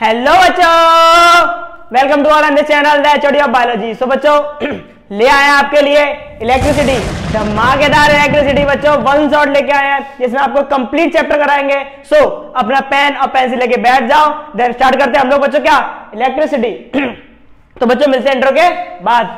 Hello बच्चों, welcome to all on this channel the HOD of biology. So बच्चों ले आए हैं आपके लिए इलेक्ट्रिसिटी, धमाकेदार इलेक्ट्रिसिटी बच्चों वन शॉट लेके आए हैं जिसमें आपको कंप्लीट चैप्टर कराएंगे। सो अपना पेन और पेंसिल लेके बैठ जाओ, देन स्टार्ट करते हैं हम लोग बच्चों क्या इलेक्ट्रिसिटी। तो बच्चों मिलते हैं इंट्रो के बाद।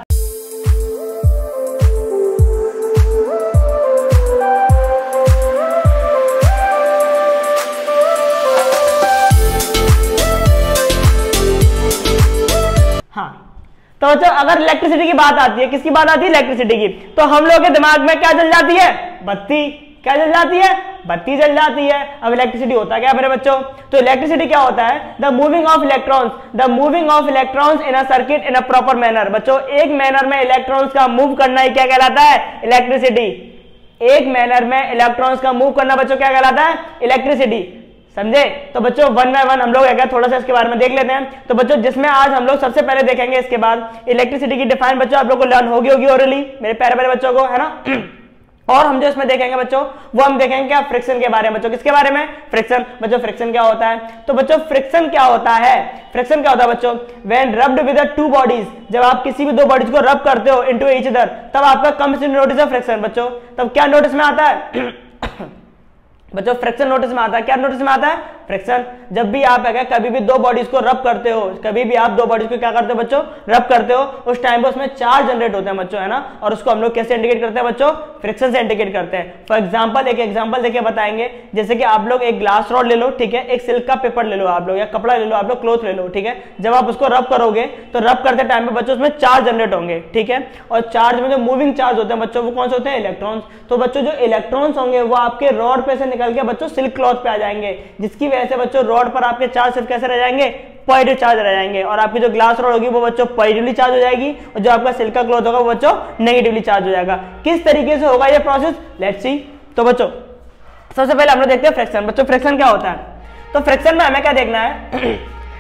तो बच्चों अगर इलेक्ट्रिसिटी की बात आती है, किसकी बात आती है? इलेक्ट्रिसिटी की। तो हम लोगों के दिमाग में क्या जल जाती है? बत्ती। क्या जल जाती है? बत्ती जल जाती है। अब इलेक्ट्रिसिटी होता क्या मेरे बच्चों? तो इलेक्ट्रिसिटी क्या होता है? The moving of electrons in a circuit in a proper manner. बच्चों एक मैनर में इलेक्ट्रॉन्स का मूव करना ही क्या कहलाता है? इलेक्ट्रिसिटी। एक मैनर में इलेक्ट्रॉन्स का मूव करना बच्चों क्या कहलाता है? इलेक्ट्रिसिटी। समझे? तो बच्चों वन बाय वन हम लोग थोड़ा सा इसके बारे में देख लेते हैं। तो बच्चों जिसमें आज हम लोग सबसे पहले देखेंगे, इसके बाद इलेक्ट्रिसिटी की डिफाइन बच्चों आप लोग को लर्न होगी ओरली, मेरे प्यारे प्यारे बच्चों को, है ना। और हम जो इसमें देखेंगे बच्चों वो हम देखेंगे क्या? फ्रिक्शन के बारे में। बच्चों किसके बारे में? फ्रिक्शन। बच्चों फ्रिक्शन क्या होता है? तो बच्चों फ्रिक्शन क्या होता है? फ्रिक्शन क्या होता है बच्चों? When rubbed with two bodies, जब आप किसी भी दो बॉडीज को रब करते हो इनटू ईच अदर, तब आपका comes in notice of friction. बच्चों तब क्या नोटिस में आता है? बच्चों फ्रिक्शन नोटिस में आता है। क्या नोटिस में आता है? फ्रिक्शन। जब भी आप कभी भी दो बॉडीज को रब करते हो, कभी भी आप दो बॉडीज को क्या करते हो बच्चों? रब करते हो, उस टाइम पे उसमें चार्ज जनरेट होते हैं बच्चों, है ना। और उसको हम लोग कैसे इंडिकेट करते हैं बच्चों? फ्रिक्शन से इंडिकेट करते हैं। फॉर एग्जांपल एक एग्जांपल देखिए बताएंगे, जैसे कि आप लोग एक ग्लास रॉड ले लो, ठीक है, एक सिल्क का पेपर ले लो आप लोग, या कपड़ा ले लो आप लोग, क्लॉथ ले लो, ठीक है। जब आप उसको रब करोगे तो रब करते टाइम पे बच्चों उसमें चार्ज जनरेट होंगे, ठीक है। और चार्ज में जो मूविंग चार्ज होते हैं बच्चों वो कौन से होते हैं? इलेक्ट्रॉन्स। तो बच्चों जो इलेक्ट्रॉन्स होंगे वो आपके रॉड पे से निकल के बच्चों सिल्क क्लॉथ पे आ जाएंगे, जिसकी वजह से बच्चों रॉड पर आपके चार्ज सिर्फ कैसे रह जाएंगे? पॉजिटिव चार्ज रह जाएंगे। और आपकी जो ग्लास रॉड होगी वो बच्चों पॉजिटिवली चार्ज हो जाएगी, और जो आपका सिल्क का क्लॉथ होगा वो बच्चों नेगेटिवली चार्ज हो जाएगा। किस तरीके से होगा ये प्रोसेस? Let's see. तो बच्चों सबसे पहले हम लोग देखते हैं फ्रिक्शन। बच्चों फ्रिक्शन क्या होता है? तो फ्रिक्शन में हमें क्या देखना है?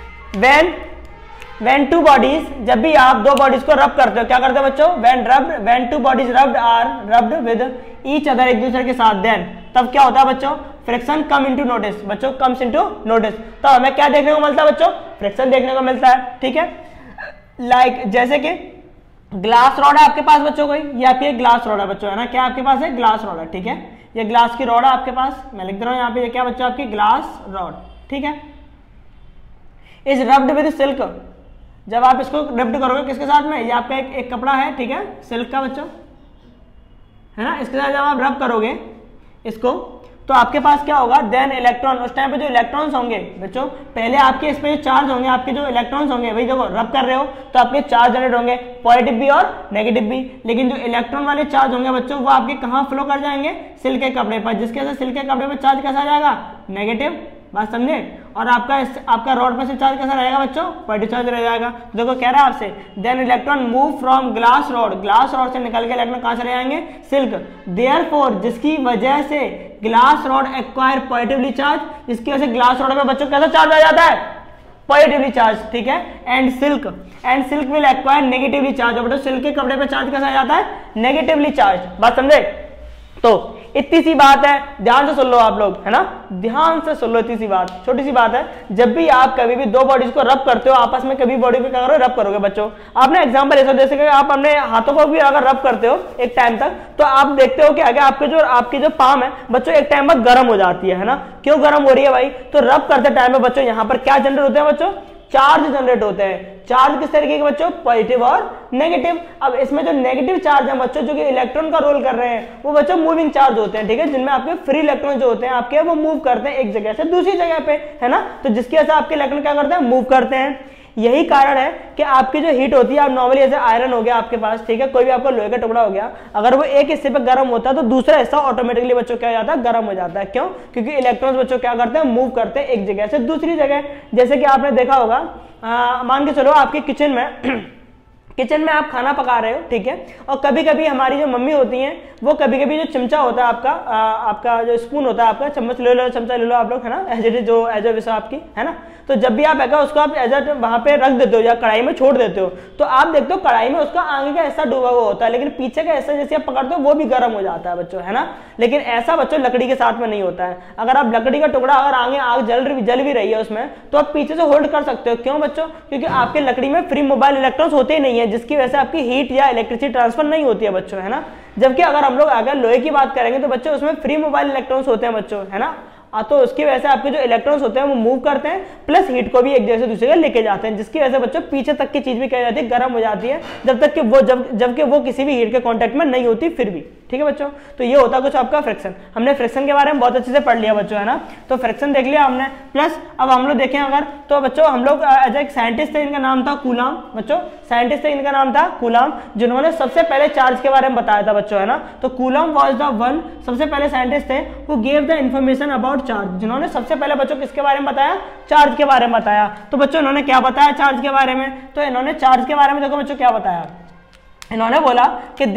when two bodies, जब भी आप दो बॉडीज को रब करते हो, क्या करते हो बच्चों? when two bodies rubbed with each other, एक दूसरे के साथ, then तब क्या होता है बच्चों? Friction come into notice. बच्चों कम्स इनटू नोटिस। तो हमें क्या देखने को मिलता है बच्चों? फ्रिक्शन देखने को मिलता है, ठीक है। लाइक जैसे कि ग्लास रॉड है आपके पास बच्चों, कोई ये आपकी एक ग्लास रॉड है बच्चों, है ना। क्या आपके पास है? ग्लास रॉड है, ठीक है। ये ग्लास की रॉड है आपके पास, मैं लिख दे रहा हूं यहाँ पे, ये क्या बच्चों? आपकी ग्लास रॉड, ठीक है। इज रब्ड विद सिल्क, जब आप इसको रब्ड करोगे किसके साथ में? ये आपका एक कपड़ा है, ठीक है, सिल्क का बच्चों, है ना। इसके साथ जब आप रब करोगे इसको तो आपके पास क्या होगा? देन इलेक्ट्रॉन, उस टाइम पे जो इलेक्ट्रॉन्स होंगे बच्चों, पहले आपके इस पे जो चार्ज होंगे, आपके जो इलेक्ट्रॉन्स होंगे, वही देखो रब कर रहे हो तो आपके चार्ज जनरेट होंगे, पॉजिटिव भी और नेगेटिव भी। लेकिन जो इलेक्ट्रॉन वाले चार्ज होंगे बच्चों वो आपके कहाँ फ्लो कर जाएंगे? सिल्क के कपड़े पर, जिसके वजह से सिल्क के कपड़े पर चार्ज कैसा आ जाएगा? नेगेटिव। बात समझे? और आपका रॉड पर से चार्ज कैसा रहेगा बच्चों? पॉजिटिव चार्ज रह जाएगा। देखो कह रहा है आपसे, then electron move from glass rod से निकल के इलेक्ट्रॉन कहां चले जाएंगे? सिल्क। देयरफॉर, जिसकी वजह से glass rod acquire positively charge, जिसकी वजह से ग्लास रॉड में बच्चों कैसा चार्ज आ जाता है? पॉजिटिवली चार्ज, ठीक है। And silk will acquire negatively charge. और सिल्क के कपड़े पे चार्ज कैसा आ जाता है? Negatively charge. बात समझे? तो इतनी सी बात है, ध्यान से सुन लो आप लोग, है ना, ध्यान से सुन लो, इतनी सी बात, छोटी सी बात है। जब भी आप कभी भी दो बॉडीज को रब करते हो आपस में, कभी बॉडी को क्या करो? रब करोगे बच्चों। आपने एग्जांपल ऐसा, जैसे कि आप अपने हाथों को भी अगर रब करते हो एक टाइम तक, तो आप देखते हो कि आगे आपकी जो पाम है बच्चों एक टाइम बाद गर्म हो जाती है ना। क्यों गर्म हो रही है भाई? तो रब करते टाइम में बच्चों यहाँ पर क्या जनरेट होते हैं बच्चों? चार्ज जनरेट होते हैं। चार्ज किस तरीके के बच्चों? पॉजिटिव और नेगेटिव। अब इसमें जो नेगेटिव चार्ज है बच्चों, जो कि इलेक्ट्रॉन का रोल कर रहे हैं, वो बच्चों मूविंग चार्ज होते हैं, ठीक है, जिनमें आपके फ्री इलेक्ट्रॉन जो होते हैं आपके, वो मूव करते हैं एक जगह से दूसरी जगह पे, है ना। तो जिसकी वजह से आपके इलेक्ट्रॉन क्या करते हैं? मूव करते हैं। यही कारण है कि आपकी जो हीट होती है, आप नॉर्मली जैसे आयरन हो गया आपके पास, ठीक है, कोई भी आपका लोहे का टुकड़ा हो गया, अगर वो एक हिस्से पे गर्म होता है तो दूसरा हिस्सा ऑटोमेटिकली बच्चों क्या हो जाता है? गर्म हो जाता है। क्यों? क्योंकि इलेक्ट्रॉन्स बच्चों क्या करते हैं? मूव करते हैं एक जगह से दूसरी जगह। जैसे कि आपने देखा होगा, मान के चलो आपके किचन में किचन में आप खाना पका रहे हो, ठीक है, और कभी कभी हमारी जो मम्मी होती हैं वो कभी कभी जो चमचा होता है आपका आपका जो स्पून होता है आपका, चम्मच ले लो, चमचा ले लो आप लोग, है ना, एज विश आपकी, है ना, तो जब भी आप उसको आप एज वहां पे रख देते हो या कढ़ाई में छोड़ देते हो तो आप देखते हो कढ़ाई में उसका आगे का हिस्सा डूबा हुआ होता है, लेकिन पीछे का हिस्सा जैसे आप पकड़ते हो वो भी गर्म हो जाता है बच्चों, है ना। लेकिन ऐसा बच्चों लकड़ी के साथ में नहीं होता है। अगर आप लकड़ी का टुकड़ा अगर आगे आग जल भी रही है उसमें तो आप पीछे से होल्ड कर सकते हो। क्यों बच्चों? क्योंकि आपके लकड़ी में फ्री मोबाइल इलेक्ट्रॉन्स होते ही नहीं है, जिसकी वजह से आपकी हीट या इलेक्ट्रिसिटी ट्रांसफर नहीं होती है बच्चों, है ना। जबकि अगर हम लोग अगर लोहे की बात करेंगे तो बच्चों उसमें फ्री मोबाइल इलेक्ट्रॉन्स होते हैं बच्चों, है ना। तो उसकी वजह से आपके जो इलेक्ट्रॉन्स होते हैं वो मूव करते हैं, प्लस हीट को भी एक जगह से दूसरी जगह लेके जाते हैं, जिसकी वजह से बच्चों पीछे तक की चीज भी कह जाती है गर्म हो जाती है, जब तक कि वो जबकि वो किसी भी हीट के कांटेक्ट में नहीं होती फिर भी, ठीक है बच्चों। तो ये होता कुछ आपका फ्रिक्शन। हमने फ्रिक्शन के बारे में बहुत अच्छे से पढ़ लिया बच्चों, है ना। तो फ्रिक्शन देख लिया हमने, प्लस अब हम लोग देखें अगर तो बच्चों हम लोग एज एक साइंटिस्ट थे, इनका नाम था कूलाम बच्चों, साइंटिस्ट थे, इनका नाम था कूलाम, जिन्होंने सबसे पहले चार्ज के बारे में बताया था बच्चों, है ना। तो कूलाम वाज द वन, सबसे पहले साइंटिस्ट थे who give the information about charge, जिन्होंने सबसे पहले बच्चों किसके बारे में बताया? चार्ज के बारे में बताया। तो बच्चों इन्होंने क्या बताया चार्ज के बारे में? तो इन्होंने चार्ज के बारे में देखो बच्चों क्या बताया, इन्होंने बोला कि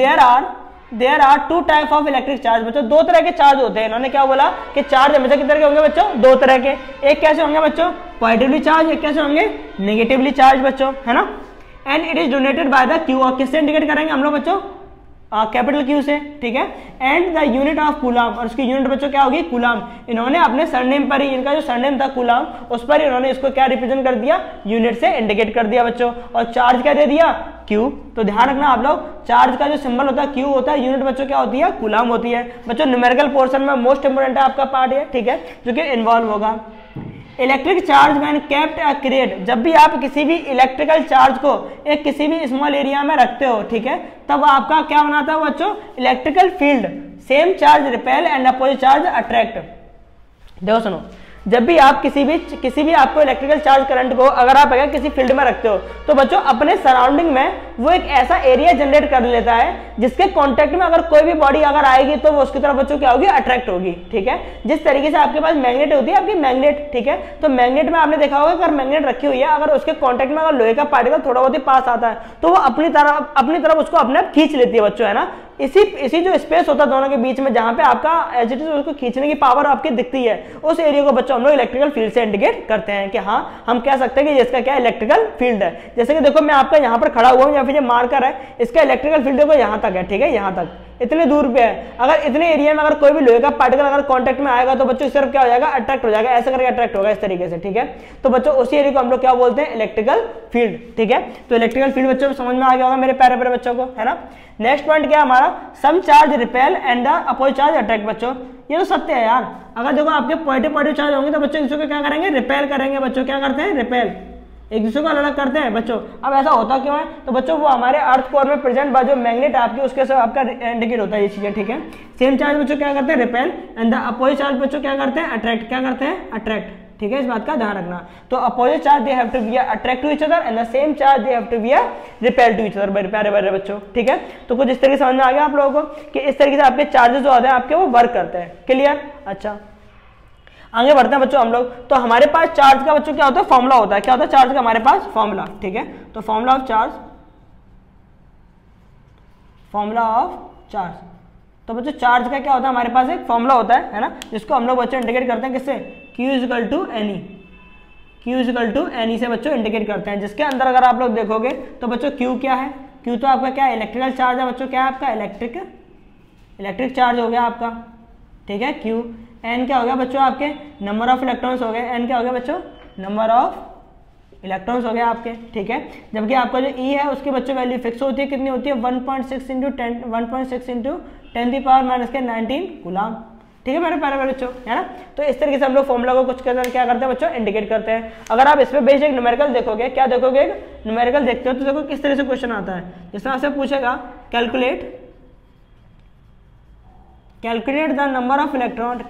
there are two type of electric charge, बच्चों दो तरह के चार्ज होते हैं। इन्होंने क्या बोला कि चार्ज हमेशा कितने के होंगे बच्चों? दो तरह के। एक कैसे होंगे बच्चों? पॉजिटिवली चार्ज, एक कैसे होंगे? नेगेटिवली चार्ज बच्चों, है ना। And it is donated by the Q, और किससे इंडिकेट करेंगे हम लोग बच्चों? कैपिटल क्यू से, ठीक है। And the unit of coulomb, और उसकी यूनिट बच्चों क्या होगी? कूलाम। इन्होंने अपने सरनेम पर ही, इनका जो सरनेम था कूलाम, उस पर इन्होंने इसको क्या रिप्रेजेंट कर दिया? यूनिट से इंडिकेट कर दिया बच्चों। और चार्ज क्या दे दिया? क्यू। तो ध्यान रखना आप लोग, चार्ज का जो सिंबल होता है क्यू होता है, यूनिट बच्चों क्या होती है? कूलाम होती है बच्चों। न्यूमेरिकल पोर्शन में मोस्ट इंपोर्टेंट है आपका पार्ट है, ठीक है, जो कि इन्वॉल्व होगा। Electric charge when kept accurate, जब भी आप किसी भी इलेक्ट्रिकल चार्ज को एक किसी भी स्मॉल एरिया में रखते हो, ठीक है, तब आपका क्या बनाता है बच्चों? Electrical field. Same charge repel and opposite charge attract. देखो सुनो, जब भी आप किसी भी आपको इलेक्ट्रिकल चार्ज करंट को अगर आप अगर किसी फील्ड में रखते हो तो बच्चों अपने सराउंडिंग में वो एक ऐसा एरिया जनरेट कर लेता है जिसके कांटेक्ट में अगर कोई भी बॉडी अगर आएगी तो वो उसकी तरफ बच्चों क्या होगी? अट्रैक्ट होगी, ठीक है। जिस तरीके से आपके पास मैग्नेट होती है आपकी मैग्नेट, ठीक है, तो मैग्नेट में आपने देखा होगा अगर मैग्नेट रखी हुई है, अगर उसके कांटेक्ट में अगर लोहे का पार्टिकल थोड़ा बहुत ही पास आता है तो वो अपनी तरफ उसको अपने आप खींच लेती है बच्चों, है ना। इसी जो स्पेस होता है दोनों के बीच में जहां पे आपका एज इट इज उसको खींचने की पावर आपकी दिखती है, उस एरिया को बच्चों हम लोग इलेक्ट्रिकल फील्ड से इंडिकेट करते हैं कि हाँ हम कह सकते हैं कि इसका क्या इलेक्ट्रिकल फील्ड है। जैसे कि देखो मैं आपका यहाँ पर खड़ा हुआ हूँ या फिर ये मार्कर है, इसका इलेक्ट्रिकल फील्ड देखो यहाँ तक है, ठीक है, यहाँ तक इतने दूर पे है। अगर इतने एरिया में अगर कोई भी लोहे का पार्टिकल अगर कांटेक्ट में आएगा तो बच्चों इस तरफ क्या हो जाएगा? अट्रैक्ट हो जाएगा, ऐसे करके अट्रैक्ट होगा इस तरीके से, ठीक है। तो बच्चों उसी एरिया को हम लोग क्या बोलते हैं? इलेक्ट्रिकल फील्ड, ठीक है। तो इलेक्ट्रिकल फील्ड बच्चों समझ में आ गया होगा मेरे प्यारे बच्चों को, है ना। नेक्स्ट पॉइंट क्या हमारा? Some charge repel and the opposite charge attract. बच्चों ये तो सत्य है यार, अगर देखो आपके पॉजिटिव चार्ज होंगे तो बच्चों इसको क्या करेंगे? रिपेल करेंगे बच्चों, क्या करते हैं? रिपेल, एक दूसरे को अलग करते हैं बच्चों। अब ऐसा होता क्यों है? तो बच्चों वो हमारे अर्थ कोर में प्रेजेंट जो मैग्नेट आपकी उसके से आपका इंडिकेट होता है ये चीजें, ठीक है। सेम चार्ज बच्चों क्या करते हैं? Repel and the opposite charge बच्चों क्या करते हैं? अट्रैक्ट, क्या करते हैं? अट्रैक्ट, ठीक है, इस बात का ध्यान रखना। तो opposite charge they have to be attract to each other and the same charge they have to be repel to each other. मेरे प्यारे बच्चों, ठीक है। तो कुछ इस तरीके से समझ में आ गया आप लोगों को कि इस तरीके से आपके चार्जेस जो होते हैं आपके वो वर्क करते हैं। क्लियर? अच्छा आगे बढ़ते हैं बच्चों हम लोग। तो हमारे पास चार्ज का बच्चों क्या होता है? फॉर्मूला होता है। क्या होता है चार्ज का? हमारे पास फॉर्मूला, ठीक है। तो फॉर्मूला ऑफ चार्ज, तो बच्चों चार्ज का क्या होता है? हमारे पास एक फॉर्मूला होता है ना, जिसको हम लोग बच्चों इंडिकेट करते हैं किससे? Q इजिकल टू एनी से बच्चों इंडिकेट करते हैं, जिसके अंदर अगर आप लोग देखोगे तो बच्चों Q क्या है? Q तो आपका क्या है? इलेक्ट्रिकल चार्ज है बच्चों। क्या है आपका? इलेक्ट्रिक चार्ज हो गया आपका, ठीक है, Q। N क्या हो गया बच्चों? आपके नंबर ऑफ इलेक्ट्रॉन्स हो गए। N क्या हो गया बच्चों? नंबर ऑफ इलेक्ट्रॉन्स हो गया आपके, ठीक है। जबकि आपका जो E है उसकी बच्चों वैल्यू फिक्स होती है, कितनी होती है? 1.6 इंटू 10⁻19 कूलाम, ठीक है मेरे प्यारे बच्चों, है ना। तो इस तरीके से हम लोग फॉर्मूला को कुछ क्या करते हैं बच्चों? इंडिकेट करते हैं। अगर आप इसमें बेस्ड एक न्यूमेरिकल देखोगे, क्या देखोगे? न्यूमेरिकल देखते हो तो देखो किस तरह से क्वेश्चन आता है। जिसमें आपसे पूछेगा calculate the number of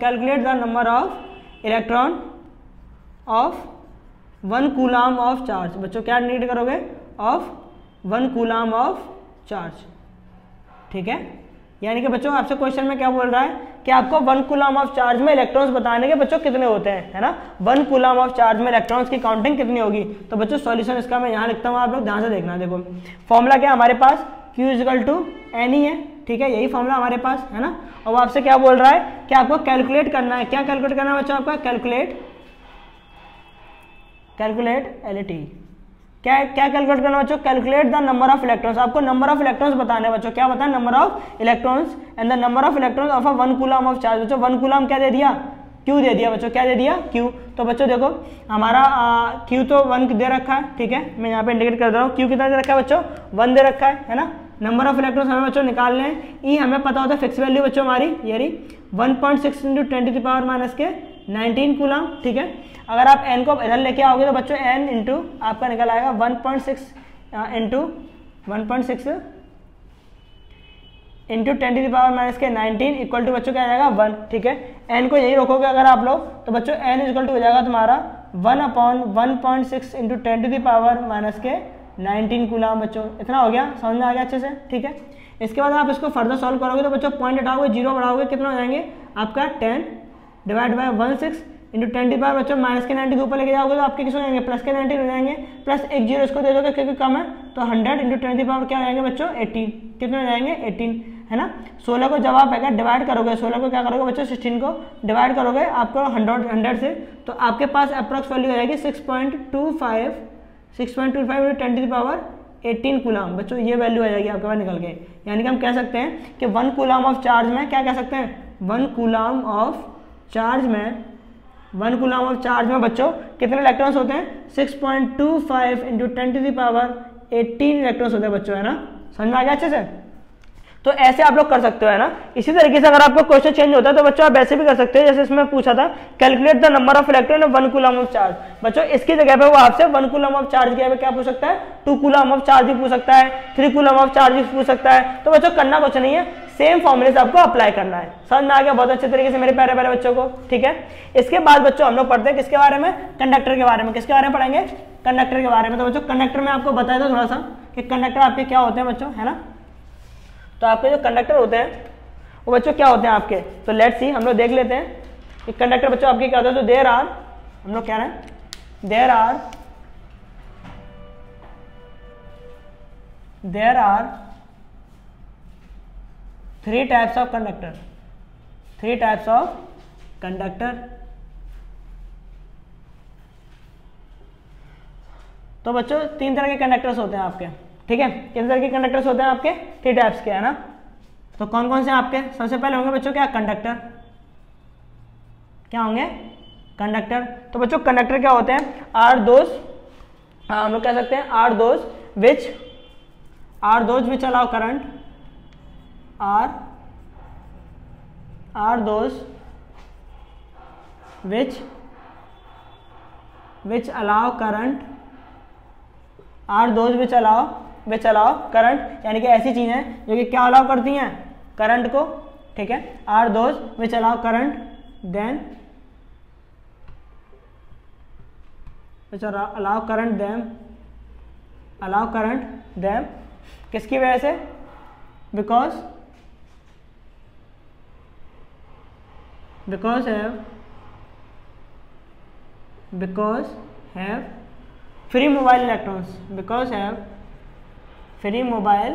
electron of 1 coulomb of charge. बच्चों क्या इंडिकेट करोगे? ऑफ 1 कूलाम ऑफ चार्ज, ठीक है। यानी कि बच्चों आपसे क्वेश्चन में क्या बोल रहा है कि आपको 1 कूलम ऑफ चार्ज में इलेक्ट्रॉन्स बताने के बच्चों कितने होते हैं, है ना। 1 कूलम ऑफ चार्ज में इलेक्ट्रॉन्स की काउंटिंग कितनी होगी। तो बच्चों सॉल्यूशन इसका मैं यहाँ लिखता हूँ, आप लोग ध्यान से देखना। देखो फॉर्मूला क्या हमारे पास, Q इक्वल टू एन ही है, ठीक है, यही फॉर्मूला हमारे पास है ना। और वो आपसे क्या बोल रहा है कि आपको कैलकुलेट करना है, क्या कैलकुलेट करना है बच्चों आपका, कैलकुलेट LT। क्या कैलकुलेट करना बच्चों, calculate the number of electrons. आपको नंबर ऑफ इलेक्ट्रॉन्स बताने हैं बच्चों, क्या बताना, number of electrons and the number of electrons of a 1 coulomb of charge. बच्चों 1 कूलम क्या दे दिया, Q दे दिया बच्चों, क्या दे दिया, Q। तो बच्चों देखो हमारा Q तो 1 दे रखा है, ठीक है, मैं यहाँ पे इंडिकेट कर रहा हूँ। Q कितना दे रखा है बच्चों, 1 दे रखा है ना। नंबर ऑफ इलेक्ट्रॉन्स हमें बच्चों निकालने हैं। ई हमें पता होता है फिक्स वैल्यू बच्चों हमारी, ये रही 1.6 × 10⁻⁻⁻⁹ कूलम, ठीक है। अगर आप n को इधर लेके आओगे तो बच्चों n इंटू आपका निकल आएगा 1.6 इंटू 1.6 इंटू 10⁻⁻⁹ इक्वल टू बच्चों क्या आ जाएगा 1, ठीक है। n को यही रोकोगे अगर आप लोग तो बच्चों n इक्वल टू हो जाएगा तुम्हारा 1/1.6 इंटू 10⁻⁻⁻19 कूलम बच्चों। इतना हो गया, समझ में आ गया अच्छे से, ठीक है। इसके बाद आप इसको फर्दर सॉल्व करोगे तो बच्चों पॉइंट हटाओगे, 0 बढ़ाओगे, कितना हो जाएंगे आपका 10 डिवाइड बाय 16 इंटू 10 बच्चों माइनस के 90 के ऊपर लेके जाओगे तो आपके किस हो जाएंगे, प्लस के 90 हो जाएंगे, प्लस एक 0 इसको दे दोगे क्योंकि कम है तो 100 इंटू 10 क्या हो जाएंगे बच्चों 18, कितने हो जाएंगे 18, है ना। 16 को जब आप डिवाइड करोगे, 16 को क्या करोगे बच्चों 16 को डिवाइड करोगे आपको 100 से, तो आपके पास अप्रॉक्स वैल्यू हो जाएगी 6.25 इंटू 10⁻18 कूलम बच्चों, ये वैल्यू आ जाएगी आपके पास निकल के। यानी कि हम कह सकते हैं कि 1 कूलम ऑफ चार्ज में क्या कह सकते हैं, 1 कूलम ऑफ चार्ज में बच्चों कितने इलेक्ट्रॉन्स होते हैं, 6.25 इंटू 10⁻18 इलेक्ट्रॉन्स होते हैं बच्चों, है ना। समझ में आ गया अच्छे से। तो ऐसे आप लोग कर सकते हो, है ना। इसी तरीके से अगर आपका क्वेश्चन चेंज होता है तो बच्चों आप ऐसे भी कर सकते हो, जैसे इसमें पूछा था calculate the number of electron of 1 coulomb of charge. बच्चों इसकी जगह पे वो आपसे 1 कूलम ऑफ चार्ज की जगह पे क्या पूछ सकता है, 2 कूलम ऑफ चार्ज भी पूछ सकता है, 3 कूलम ऑफ चार्ज भी पूछ सकता है। तो बच्चों करना कुछ नहीं है, सेम फॉर्मूले से आपको अप्लाई करना है। समझ में आ गया बहुत अच्छे तरीके से मेरे प्यारे प्यारे बच्चों को, ठीक है। इसके बाद बच्चों हम लोग पढ़ते हैं किसके बारे में, कंडक्टर के बारे में। किसके बारे में पढ़ेंगे, कंडक्टर के बारे में। तो बच्चों कंडक्टर में आपको बताया था थोड़ा सा कि कंडक्टर आपके क्या होते हैं बच्चों, है ना। तो आपके जो कंडक्टर होते हैं वो बच्चों क्या होते हैं आपके, तो लेट्स सी हम लोग देख लेते हैं कि कंडक्टर बच्चों आपके क्या होते हैं। तो देयर आर, हम लोग कह रहे हैं there are 3 types of conductor, 3 types of conductor. तो बच्चों 3 तरह के कंडक्टर्स होते हैं आपके, ठीक है। कितने तरह के कंडक्टर्स होते हैं आपके, 3 टाइप्स के, है ना। तो कौन कौन से आपके, सबसे पहले होंगे बच्चों क्या, कंडक्टर, क्या होंगे कंडक्टर। तो बच्चों कंडक्टर क्या होते हैं, आर दोज, हम लोग कह सकते हैं are those which allow current, are those which allow current, which allow current, यानी कि ऐसी चीजें जो कि क्या अलाउ करती हैं, करंट को, ठीक है। Are those which allow current, then which allow current them, किसकी वजह से, because have free mobile electrons, because have free mobile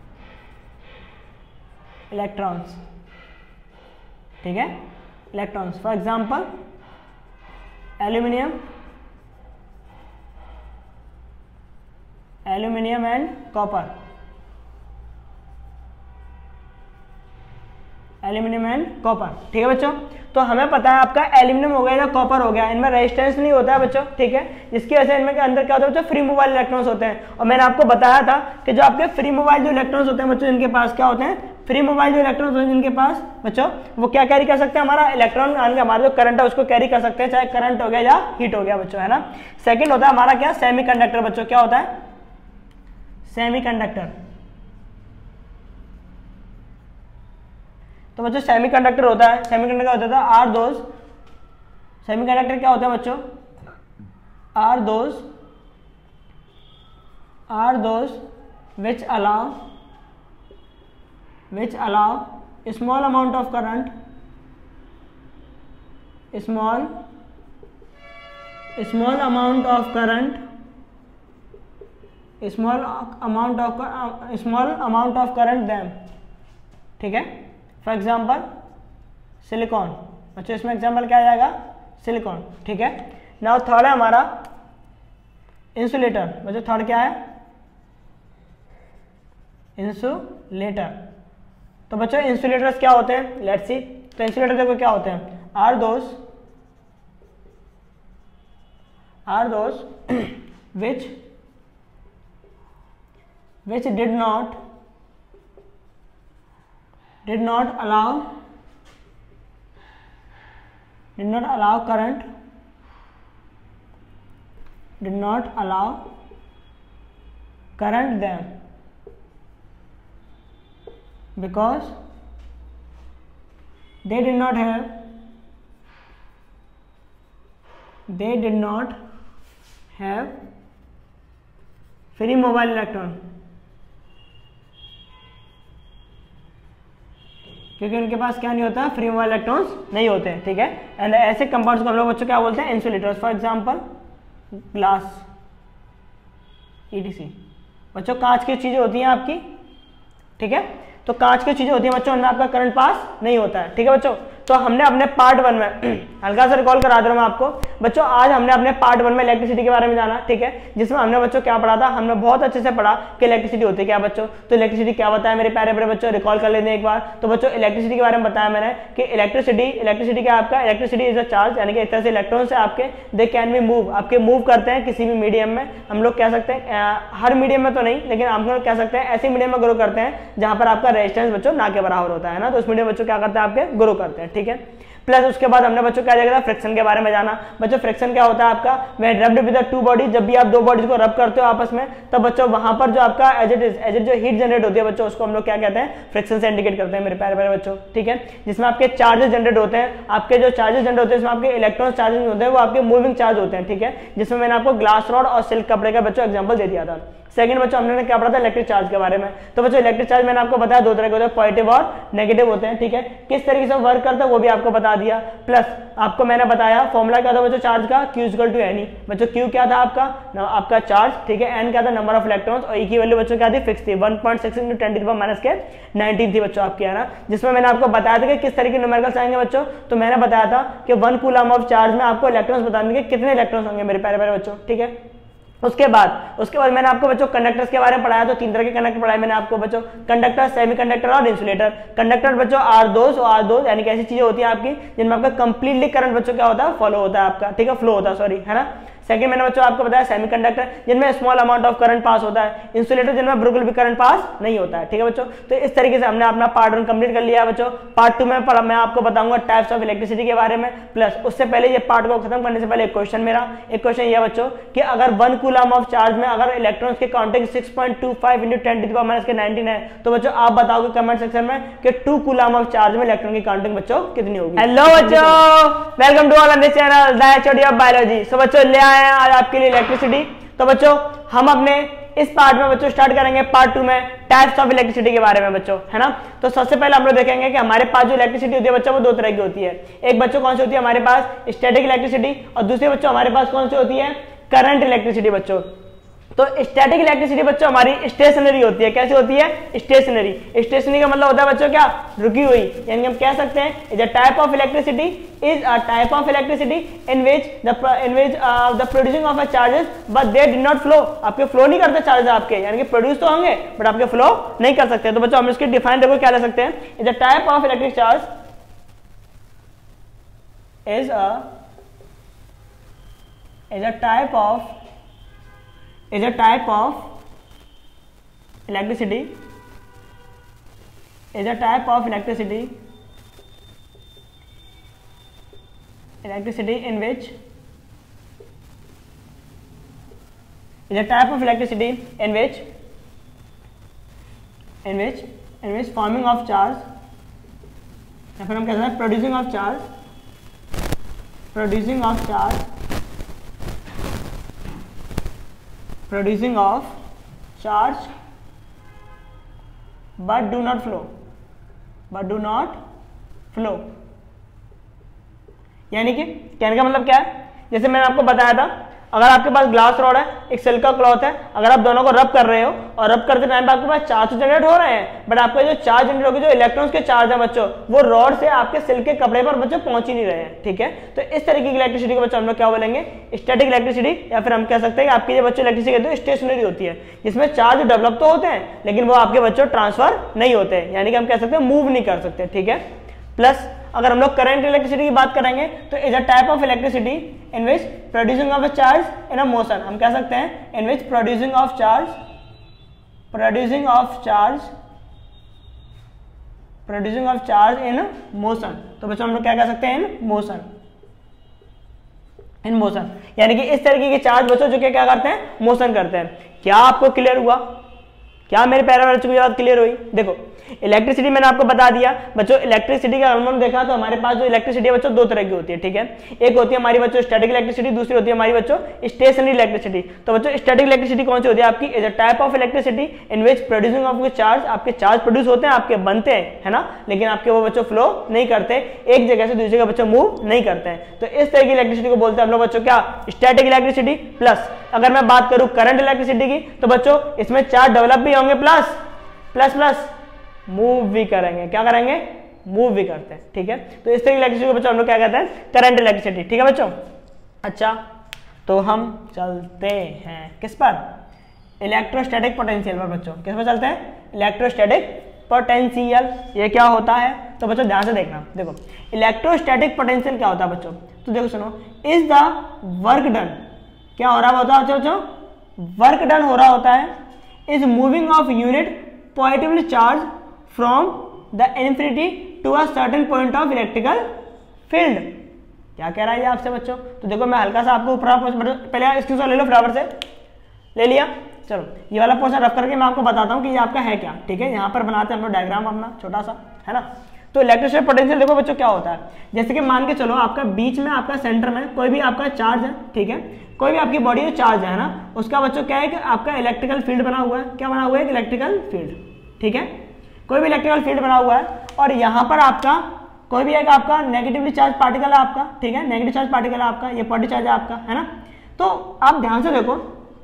electrons, ठीक है, electrons, for example aluminium and copper, aluminium and copper, ठीक है बच्चों। तो हमें पता है आपका एल्यूमिनियम हो गया या कॉपर हो गया, इनमें रेजिस्टेंस नहीं होता है बच्चों, ठीक है, जिसकी वजह से इनमें के अंदर क्या होता है बच्चों, फ्री मोबाइल इलेक्ट्रॉन्स होते हैं। और मैंने आपको बताया था कि जो आपके फ्री मोबाइल जो इलेक्ट्रॉन्स होते हैं बच्चों, इनके पास क्या होते हैं, फ्री मोबाइल जो इलेक्ट्रॉन्स होते हैं जिनके पास बच्चों, वो क्या कैरी कर सकते हैं, हमारा इलेक्ट्रॉन, हमारा जो करंट है उसको कैरी कर सकते हैं, चाहे करंट हो गया या हीट हो गया बच्चों, है ना। सेकेंड होता है हमारा क्या, सेमी कंडक्टर बच्चों, क्या होता है, सेमी कंडक्टर। तो बच्चों सेमीकंडक्टर होता है, सेमीकंडक्टर होता था आर दोज, सेमीकंडक्टर क्या होता है बच्चों, are those which which allow small amount of current, small amount of current, small amount of current them, ठीक है। फॉर एग्जाम्पल सिलिकॉन, बच्चों इसमें एग्जाम्पल क्या आ जाएगा, सिलिकॉन, ठीक है। नाउ थर्ड है हमारा इंसुलेटर, बच्चों थर्ड क्या है, इंसुलेटर। तो बच्चों इंसुलेटर्स क्या होते हैं, लेट्स सी। तो इंसुलेटर देखो क्या होते हैं, are those which did not allow current, them, because they did not have free mobile electron, क्योंकि उनके पास क्या नहीं होता, फ्री मोबाइल इलेक्ट्रॉन्स नहीं होते हैं, ठीक है। एंड ऐसे कंपाउंड्स को हम लोग बच्चों क्या बोलते हैं, insulators. For example glass, ETC। बच्चों कांच की चीजें होती हैं आपकी, ठीक है। तो कांच की चीजें होती हैं बच्चों, उनमें आपका करंट पास नहीं होता है, ठीक है बच्चों। तो हमने अपने पार्ट 1 में हल्का सा रिकॉल करा दे रहा हूं मैं आपको बच्चों। आज हमने अपने पार्ट 1 में इलेक्ट्रिसिटी के बारे में जाना, ठीक है, जिसमें हमने बच्चों क्या पढ़ा था, हमने बहुत अच्छे से पढ़ा कि इलेक्ट्रिसिटी होती है क्या बच्चों। तो इलेक्ट्रिसिटी क्या बताया मेरे प्यारे प्यारे बच्चों, रिकॉल कर लेते हैं एक बार। तो बच्चों इलेक्ट्रिसिटी के बारे में बताया मैंने कि इलेक्ट्रिसिटी क्या आपका, इलेक्ट्रिसिटी इज अ चार्ज, यानी कि एक तरह से इलेक्ट्रॉन से आपके दे कैन बी मूव, आपके मूव करते हैं किसी भी मीडियम में। हम लोग कह सकते हैं हर मीडियम में तो नहीं, लेकिन हम लोग कह सकते हैं ऐसे मीडियम में ग्रो करते हैं जहां पर आपका रेजिस्टेंस बच्चों ना के बराबर होता है ना। तो उस मीडियम बच्चों क्या करते हैं, आपके ग्रो करते हैं, ठीक है। प्लस उसके बाद हमने बच्चों क्या देखा था, फ्रिक्शन के बारे में जाना। बच्चों फ्रिक्शन क्या होता है आपका, when rubbed with the two body, जब भी आप दो बॉडीज को रब करते हो आपस में, तब बच्चों वहां पर जो आपका एज इट जो हीट जनरेट होती है बच्चों, उसको हम लोग क्या कहते हैं, फ्रिक्शन से इंडिकेट करते हैं मेरे प्यारे प्यारे बच्चों, ठीक है। जिसमें आपके चार्जेस जनरेट होते हैं, आपके जो चार्जेस जनरेट होते हैं इसमें आपके इलेक्ट्रॉन चार्जेस होते हैं, वो आपके मूविंग चार्ज होते हैं, ठीक है। जिसमें मैंने आपको ग्लास रॉड और सिल्क कपड़े का बच्चों एग्जाम्पल दे दिया था। सेकंड बच्चों हमने क्या पढ़ा था, इलेक्ट्रिक चार्ज के बारे में। तो बच्चों इलेक्ट्रिक चार्ज मैंने आपको बताया दो तरह के होते हैं, पॉजिटिव और नेगेटिव होते हैं, ठीक है। किस तरीके से वर्क करता है वो भी आपको बता दिया। प्लस आपको मैंने बताया फॉर्मूला क्या था बच्चों चार्ज का, Q = N। बच्चों Q क्या था आपका चार्ज, ठीक है। N क्या था, नंबर ऑफ इलेक्ट्रॉन्स, और E की वैल्यू बच्चों क्या थी, फिक्स थी, 1.6 × 10⁻⁹ थी बच्चों आपकी, है ना। जिसमें मैंने आपको बताया था कि किस तरह के न्यूमेरिकल्स आएंगे बच्चों। तो मैंने बताया था कि 1 कूलम ऑफ चार्ज में आपको इलेक्ट्रॉन्स बता देंगे कितने इलेक्ट्रॉन्स होंगे मेरे प्यारे प्यारे बच्चों, ठीक है। उसके बाद मैंने आपको बच्चों कंडक्टर्स के बारे में पढ़ाया। तो 3 तरह के कंडक्टर पढ़ाए मैंने आपको बच्चों, कंडक्टर, सेमीकंडक्टर और इंसुलेटर। कंडक्टर बच्चों R2 यानी कि ऐसी चीजें होती हैं आपकी जिनमें आपका कंप्लीटली करंट बच्चों क्या होता है, फॉलो होता है आपका, ठीक है, फ्लो होता है, सॉरी, है ना। सेकंड मैंने बच्चों आपको बताया सेमीकंडक्टर, जिनमें small amount of current pass होता है। इंसुलेटर जिनमें बिल्कुल भी करंट पास नहीं होता है, ठीक है बच्चों। तो इस तरीके से हमने अपना पार्ट 1 कंप्लीट कर लिया है बच्चों। पार्ट 2 में मैं आपको बताऊंगा टाइप्स ऑफ इलेक्ट्रिसिटी के बारे में। प्लस उससे पहले ये पार्ट को खत्म करने से पहले एक क्वेश्चन ये बच्चों कि अगर 1 कूलम ऑफ चार्ज में अगर इलेक्ट्रॉन्स की काउंटिंग 6.25 × 10⁻⁻⁹ है, तो बच्चों आप बताओगे कमेंट सेक्शन में कि 2 कूलम ऑफ चार्ज में इलेक्ट्रॉन की काउंटिंग बच्चों कितनी होगी। हेलो बच्चों, welcome to all on this channel the HOD of biology. So बच्चों ले आए हैं आज आपके लिए इलेक्ट्रिसिटी। तो बच्चों हम अपने इस पार्ट में बच्चों स्टार्ट करेंगे पार्ट 2 में टाइप्स ऑफ इलेक्ट्रिसिटी के बारे में बच्चों, है ना। तो सबसे पहले हम लोग देखेंगे कि हमारे पास जो इलेक्ट्रिसिटी होती है बच्चों वो 2 तरह की होती है। एक बच्चों कौन सी होती है हमारे पास, स्टैटिक इलेक्ट्रिसिटी, और दूसरी बच्चों हमारे पास कौन सी होती है, करंट इलेक्ट्रिसिटी बच्चों। तो स्टैटिक इलेक्ट्रिसिटी बच्चों हमारी स्टेशनरी होती है। कैसी होती है, स्टेशनरी का मतलब होता है बच्चों क्या, रुकी हुई, यानी हम कह सकते हैं is a type of electricity in which the producing of charges but they did not flow, आपके फ्लो नहीं करते चार्जेस आपके, यानी कि प्रोड्यूस तो होंगे बट आपके फ्लो नहीं कर सकते। तो बच्चों हम इसकी डिफाइन देखो क्या ले सकते हैं, is a type of electric charge is a type of electricity in which forming of charge, या फिर हम कहते हैं producing of charge but do not flow, but do not flow. यानी कि कहने का मतलब क्या है, जैसे मैंने आपको बताया था, अगर आपके पास ग्लास रॉड है, एक सिल्क का क्लॉथ है, अगर आप दोनों को रब कर रहे हो और रब करते टाइम पे आपके पास चार्ज तो जनरेट हो रहे हैं, बट आपका जो चार्ज जनरेट होगी, जो इलेक्ट्रॉन्स के चार्ज है बच्चों, वो रॉड से आपके सिल्क के कपड़े पर बच्चों पहुंच ही नहीं रहे हैं। ठीक है, तो इस तरीके की इलेक्ट्रिसिटी को बच्चों हम लोग क्या बोलेंगे, स्टैटिक इलेक्ट्रिसिटी, या फिर हम कह सकते हैं कि आपकी जो बच्चों इलेक्ट्रिसिटी कहते हैं स्टेशनरी होती है, जिसमें चार्ज डेवलप तो होते हैं लेकिन वो आपके बच्चों ट्रांसफर नहीं होते, यानी कि हम कह सकते हैं मूव नहीं कर सकते। ठीक है, प्लस अगर हम लोग करंट इलेक्ट्रिसिटी की बात करेंगे तो is a type of electricity in which producing of a charge in a motion, हम कह सकते हैं in which producing of charge in motion. तो बच्चों हम लोग क्या कह सकते हैं, इन मोशन, यानी कि इस तरीके के चार्ज बच्चों जो क्या करते हैं, मोशन करते हैं। क्या आपको क्लियर हुआ, क्या मेरे पैराग्राफ की बात क्लियर हुई? देखो इलेक्ट्रिसिटी मैंने आपको बता दिया बच्चों, इलेक्ट्रिसिटी का हमने देखा तो हमारे पास जो इलेक्ट्रिसिटी है बच्चों दो तरह की होती है। ठीक है, एक होती है हमारी बच्चों स्टैटिक इलेक्ट्रिसिटी, दूसरी होती है हमारी बच्चों स्टेशनरी इलेक्ट्रिसिटी। तो बच्चों स्टैटिक इलेक्ट्रिसिटी कौन सी होती है आपकी, is a type of electricity in which producing of charge, आपके चार्ज प्रोड्यूस होते हैं, आपके बनते हैं, है ना, लेकिन आपके वो बच्चों फ्लो नहीं करते, एक जगह से दूसरी जगह बच्चों मूव नहीं करते हैं। तो इस तरह की इलेक्ट्रिसिटी को बोलते हैं हम लोग बच्चों क्या, स्टैटिक इलेक्ट्रिसिटी। प्लस अगर मैं बात करूं करंट इलेक्ट्रिसिटी की, तो बच्चों इसमें चार्ज डेवलप भी होंगे, प्लस मूव भी करेंगे। क्या करेंगे, मूव भी करते हैं। ठीक है, तो इस तरह की इलेक्ट्रिसिटी को बच्चों हम लोग क्या कहते हैं, करंट इलेक्ट्रिसिटी। ठीक है बच्चों, अच्छा तो हम चलते हैं किस पर, इलेक्ट्रोस्टैटिक पोटेंशियल पर। बच्चों किस पर चलते हैं, इलेक्ट्रोस्टैटिक पोटेंशियल। ये क्या होता है, तो बच्चों ध्यान से देखना। देखो इलेक्ट्रोस्टैटिक पोटेंशियल क्या होता है बच्चों, तो देखो सुनो, इज द वर्क डन, क्या हो रहा होता है बच्चों, वर्क डन हो रहा होता है, is moving of unit positively charge from the infinity to a certain point of electrical field. क्या कह रहा है ये आपसे बच्चों, तो देखो मैं हल्का सा आपको पहले स्क्रीनशॉट ले लो फटाफट से, ले लिया। चलो ये वाला पोर्शन रख करके मैं आपको बताता हूँ कि ये आपका है क्या। ठीक है, यहाँ पर बनाते हैं हम लोग डायग्राम अपना छोटा सा, है ना। तो इलेक्ट्रोस्टैटिक पोटेंशियल देखो बच्चों क्या होता है, जैसे कि मान के चलो आपका बीच में, आपका सेंटर में कोई भी आपका चार्ज है। ठीक है, कोई भी आपकी बॉडी में चार्ज है ना, उसका बच्चों क्या है कि आपका इलेक्ट्रिकल फील्ड बना हुआ है। क्या बना हुआ है, इलेक्ट्रिकल फील्ड। ठीक है, कोई भी इलेक्ट्रिकल फील्ड बना हुआ है और यहाँ पर आपका कोई भी एक आपका नेगेटिवली चार्ज पार्टिकल है आपका। ठीक है, नेगेटिव चार्ज पार्टिकल है आपका, ये पॉजिटिव चार्ज है आपका, है ना। तो आप ध्यान से देखो,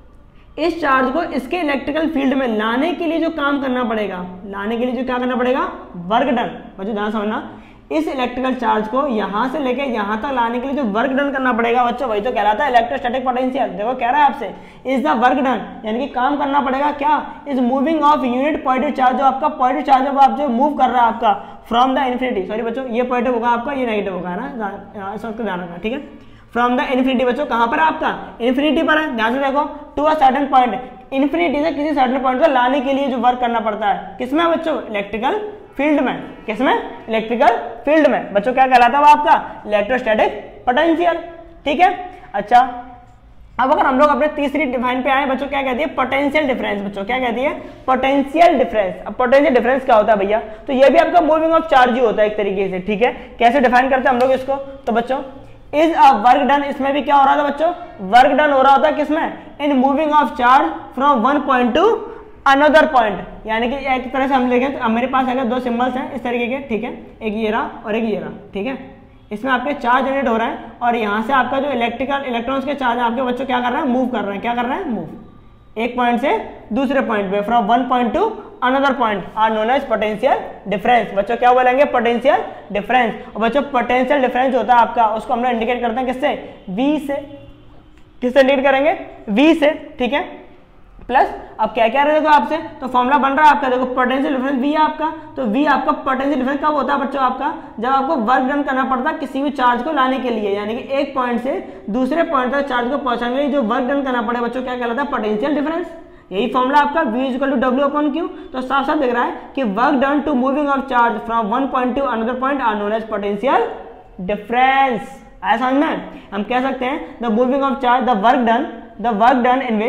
इस चार्ज को इसके इलेक्ट्रिकल फील्ड में लाने के लिए जो काम करना पड़ेगा, क्या करना पड़ेगा, वर्क डन। बच्चों ध्यान समझना, इस इलेक्ट्रिकल चार्ज को यहां से लेके यहां तक लाने के लिए जो वर्क डन करना पड़ेगा बच्चों, वही तो कहलाता है इलेक्ट्रोस्टैटिक पोटेंशियल। देखो कह रहा है आपसे इज द वर्क डन, यानी कि काम करना पड़ेगा क्या, is moving of unit positive charge, जो आपका पॉजिटिव चार्ज है वो आप जो मूव कर रहा है आपका फ्रॉम द इन्फिनिटी, सॉरी बच्चों ये पॉजिटिव होगा आपका, ये नेगेटिव होगा, है ना, इसका ध्यान रखना। ठीक है, फ्रॉम द इन्फिनिटी बच्चों कहां पर है आपका, इन्फिनिटी पर है। ध्यान से देखो, to a certain point, infinity से किसी सर्टेन पॉइंट को लाने के लिए जो वर्क करना पड़ता है, किसमें बच्चों, इलेक्ट्रिकल फील्ड में। किसमें, इलेक्ट्रिकल फील्ड में। बच्चों क्या कहलाता है वो आपका, इलेक्ट्रोस्टैटिक पोटेंशियल। ठीक है, अच्छा अब अगर हम लोग अपने तीसरी डिफाइन पे आए बच्चों, क्या कहती है, पोटेंशियल डिफरेंस। बच्चों क्या कहती है, पोटेंशियल डिफरेंस। अब पोटेंशियल डिफरेंस क्या होता है भैया, तो ये भी आपका मूविंग ऑफ चार्ज ही होता है एक तरीके से। ठीक है, कैसे डिफाइन करते हैं हम लोग इसको, तो बच्चों इज अ वर्क डन, इसमें भी क्या हो रहा था बच्चों, वर्क डन हो रहा होता है किसमें, in moving of charge from one point to another point. यानी कि एक तरह से हम देखें तो मेरे पास अगर दो सिंबल्स हैं इस तरीके के, ठीक है, एक ये रहा और एक ये रहा। ठीक है, इसमें आपके चार्ज जनरेट हो रहा है और यहाँ से आपका जो इलेक्ट्रॉन्स के चार्ज आपके बच्चों क्या कर रहे हैं, मूव कर रहे हैं। क्या कर रहे हैं, मूव, एक पॉइंट से दूसरे पॉइंट पे, from one point to another point, are known as potential difference. बच्चों क्या बोलेंगे, पोटेंशियल डिफरेंस। और बच्चों पोटेंशियल डिफरेंस होता है आपका, उसको हम लोग इंडिकेट करते हैं किससे, V से। किससे इंडिकेट करेंगे, V से। ठीक है, प्लस अब क्या क्या देखो आपसे, तो फॉर्मूला बन रहा है आपका, देखो पोटेंशियल डिफरेंस V है आपका, तो V आपका पोटेंशियल डिफरेंस कब होता है बच्चों आपका, जब आपको वर्क डन करना पड़ता है किसी भी चार्ज को लाने के लिए, यानी कि एक पॉइंट से दूसरे पॉइंट तक चार्ज को पहुंचाने के लिए जो वर्क डन करना पड़े बच्चों, क्या कहलाता है, पोटेंशियल डिफरेंस। यही फॉर्मूला आपका V equal to W upon Q। तो साफ साफ दिख रहा है कि work done to moving of charge from one point to another point are known as potential difference. ऐसा समझ में हम कह सकते हैं the moving of charge, the work done in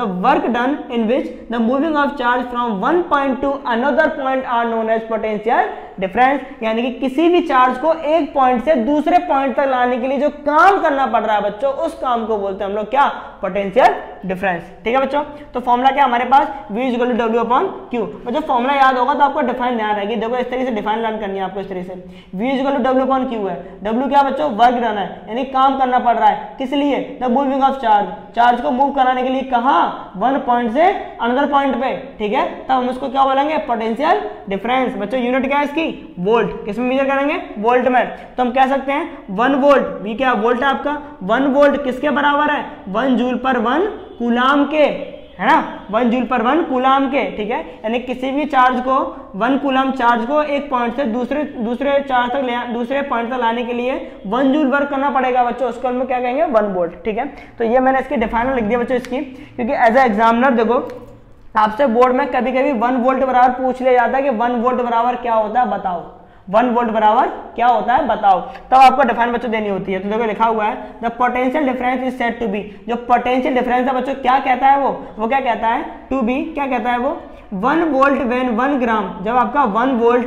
which the moving of charge from one point to another point are known as potential difference। यानी कि किसी भी चार्ज को एक पॉइंट से दूसरे पॉइंट तक लाने के लिए जो काम करना पड़ रहा है बच्चों, उस काम को बोलते हैं हम लोग क्या, पोटेंशियल डिफरेंस। ठीक है बच्चों, तो फॉर्मूला क्या हमारे पास, V is equal to W upon Q। बच्चों फॉर्मूला याद होगा तो आपको डिफाइन याद रहेगी। देखो इस तरीके से डिफाइन लर्न करनी है आपको, इस तरीके से V is equal to W upon Q है। W क्या बच्चों, वर्क डन है, यानी काम करना पड़ रहा है, किस लिए, the moving of charge, charge को मूव कराने के लिए कहाँ, वन पॉइंट से अनदर पॉइंट पे। ठीक है, तब हम इसको क्या बोलेंगे, पोटेंशियल डिफरेंस। बच्चों यूनिट क्या है इसकी, वोल्ट, किसमें मेजर करेंगे, वोल्ट में। तो हम कह सकते हैं 1 वोल्ट, V क्या वोल्ट है आपका, 1 वोल्ट किसके बराबर है, 1 जूल पर 1 कूलाम के, है ना, 1 जूल पर 1 कूलाम के। ठीक है, यानी किसी भी चार्ज को 1 कूलाम चार्ज को एक पॉइंट से दूसरे चार्ज तक दूसरे पॉइंट तक लाने के लिए 1 जूल वर्क करना पड़ेगा बच्चों, उसको हम क्या कहेंगे, 1 वोल्ट। ठीक है, तो ये मैंने इसकी डिफाइनर लिख दिया बच्चों इसकी, क्योंकि एज ए एग्जामिनर देखो आपसे बोर्ड में कभी कभी 1 वोल्ट बराबर पूछ लिया जाता है कि 1 वोल्ट बराबर क्या होता है बताओ, 1 वोल्ट बराबर क्या होता है बताओ, तब आपको डिफाइन बच्चों देनी होती है। तो देखो लिखा हुआ है the potential difference is said to be, जो पोटेंशियल डिफरेंस है बच्चों क्या कहता है, वो क्या कहता है, टू बी क्या कहता है वो, 1 वोल्ट व्हेन 1 ग्राम, जब आपका 1 वोल्ट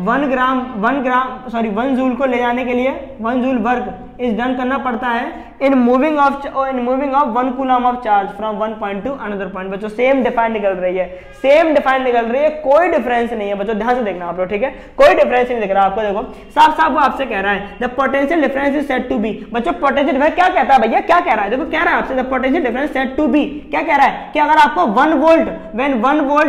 1 जूल को ले जाने के लिए 1 जूल वर्क इज डन करना पड़ता है in moving of 1 coulomb of charge from 1 point to another point. बच्चों सेम डिफाइन निकल रही है, सेम डिफाइन निकल रही है, कोई डिफरेंस नहीं है बच्चों, ध्यान से देखना आप लोग। ठीक है, कोई डिफरेंस नहीं दिख रहा आपको, देखो साफ साफ वो आपसे कह रहा है the potential difference is said to be. बच्चों पोटेंशियल डिफरेंस क्या कहता है भैया, क्या कह रहा है, देखो कह रहा है आपसे the potential difference said to be, क्या कह रहा है कि अगर आपको 1 volt when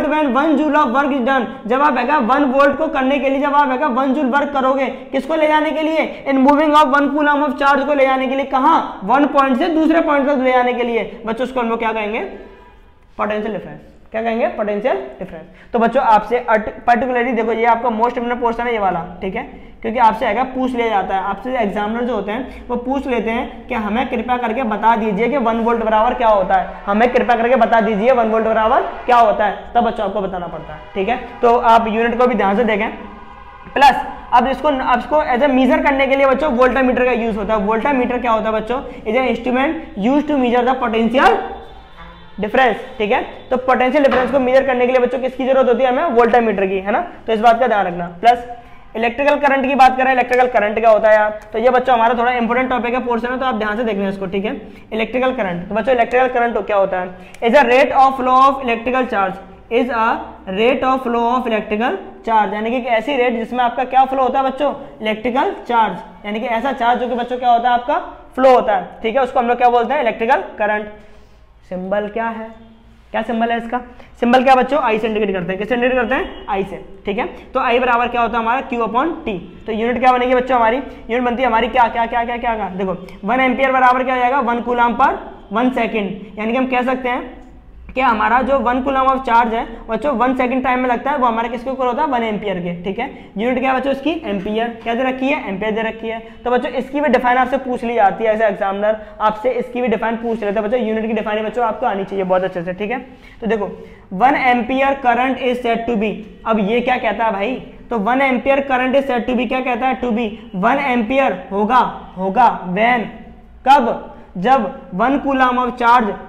1 joule of work is done, जब आप 1 वोल्ट को करने के लिए जब आप 1 जूल वर्क करोगे, किसको ले जाने के लिए, in moving of 1 coulomb of charge को ले जाने के लिए, कहां, 1 पॉइंट से दूसरे पॉइंट तक ले जाने के लिए, बच्चों उसको हम लोग क्या कहेंगे, पोटेंशियल डिफरेंस। क्या कहेंगे, पोटेंशियल डिफरेंस। तो बच्चों आपसे पर्टिकुलरली देखो ये आपका मोस्ट इंपोर्टेंट पोर्शन है ये वाला, ठीक है, क्योंकि आपसे आएगा पूछ लिया जाता है, आपसे एग्जामिनर जो होते हैं वो पूछ लेते हैं कि हमें कृपया करके बता दीजिए कि 1 वोल्ट बराबर क्या होता है, हमें कृपया करके बता दीजिए 1 वोल्ट बराबर क्या होता है, तब बच्चों आपको बताना पड़ता है। ठीक है, तो आप यूनिट को भी ध्यान से देखें। प्लस अब इसको एज ए मीजर करने के लिए बच्चों वोल्टामीटर का यूज होता है। वोल्टामीटर क्या होता है बच्चों, is an instrument use to measure the potential difference. ठीक है, तो पोटेंशियल डिफरेंस को मेजर करने के लिए बच्चों किसकी जरूरत होती है, हमें वोल्टामीटर की, है ना, तो इस बात का ध्यान रखना। प्लस इलेक्ट्रिकल करंट की बात करें, इलेक्ट्रिकल करंट क्या होता है यार, तो ये बच्चों हमारा थोड़ा इंपॉर्टेंट टॉपिक है, पोर्शन है, तो आप ध्यान से देखना इसको। ठीक है, इलेक्ट्रिकल करंट, तो बच्चों इलेक्ट्रिकल करंट क्या होता है, is a rate of flow of electrical charge, is a rate of flow of electrical charge, यानी कि ऐसी रेट जिसमें आपका क्या फ्लो होता है बच्चों, इलेक्ट्रिकल चार्ज, यानी कि ऐसा चार्ज जो कि बच्चों क्या होता है आपका फ्लो होता है। ठीक है, उसको हम लोग क्या बोलते हैं, इलेक्ट्रिकल करंट। सिंबल क्या है, क्या सिंबल है इसका, सिंबल क्या बच्चों, आई से इंडिकेट करते हैं, किससे इंडिकेट करते हैं, आई से। ठीक है, तो आई बराबर क्या होता है हमारा, Q अपॉन T। तो यूनिट क्या बनेगी बच्चों, हमारी यूनिट बनती है हमारी क्या क्या क्या क्या क्या, क्या? देखो 1 एम्पियर बराबर क्या हो जाएगा, 1 कूलम पर 1 सेकेंड, यानी कि हम कह सकते हैं कि हमारा जो 1 कूलम ऑफ चार्ज है बच्चों 1 सेकंड टाइम में लगता है, वो हमारे किसके ऊपर होता है, 1 एम्पियर के। ठीक है, यूनिट क्या बच्चों इसकी, एम्पियर, क्या दे रखी है, एम्पियर दे रखी है। तो बच्चों इसकी भी डिफाइन आपसे पूछ ली जाती है, ऐसे एग्जामिनर आपसे इसकी भी डिफाइन पूछ लेते हैं बच्चों, यूनिट की डिफाइन बच्चों आपको आनी चाहिए बहुत अच्छे से। ठीक है, तो देखो 1 ampere current is said to be, अब ये क्या कहता है भाई, तो 1 ampere current is said to be, क्या कहता है, टू बी 1 एम्पियर होगा व्हेन, कब, जब 1 कूलम ऑफ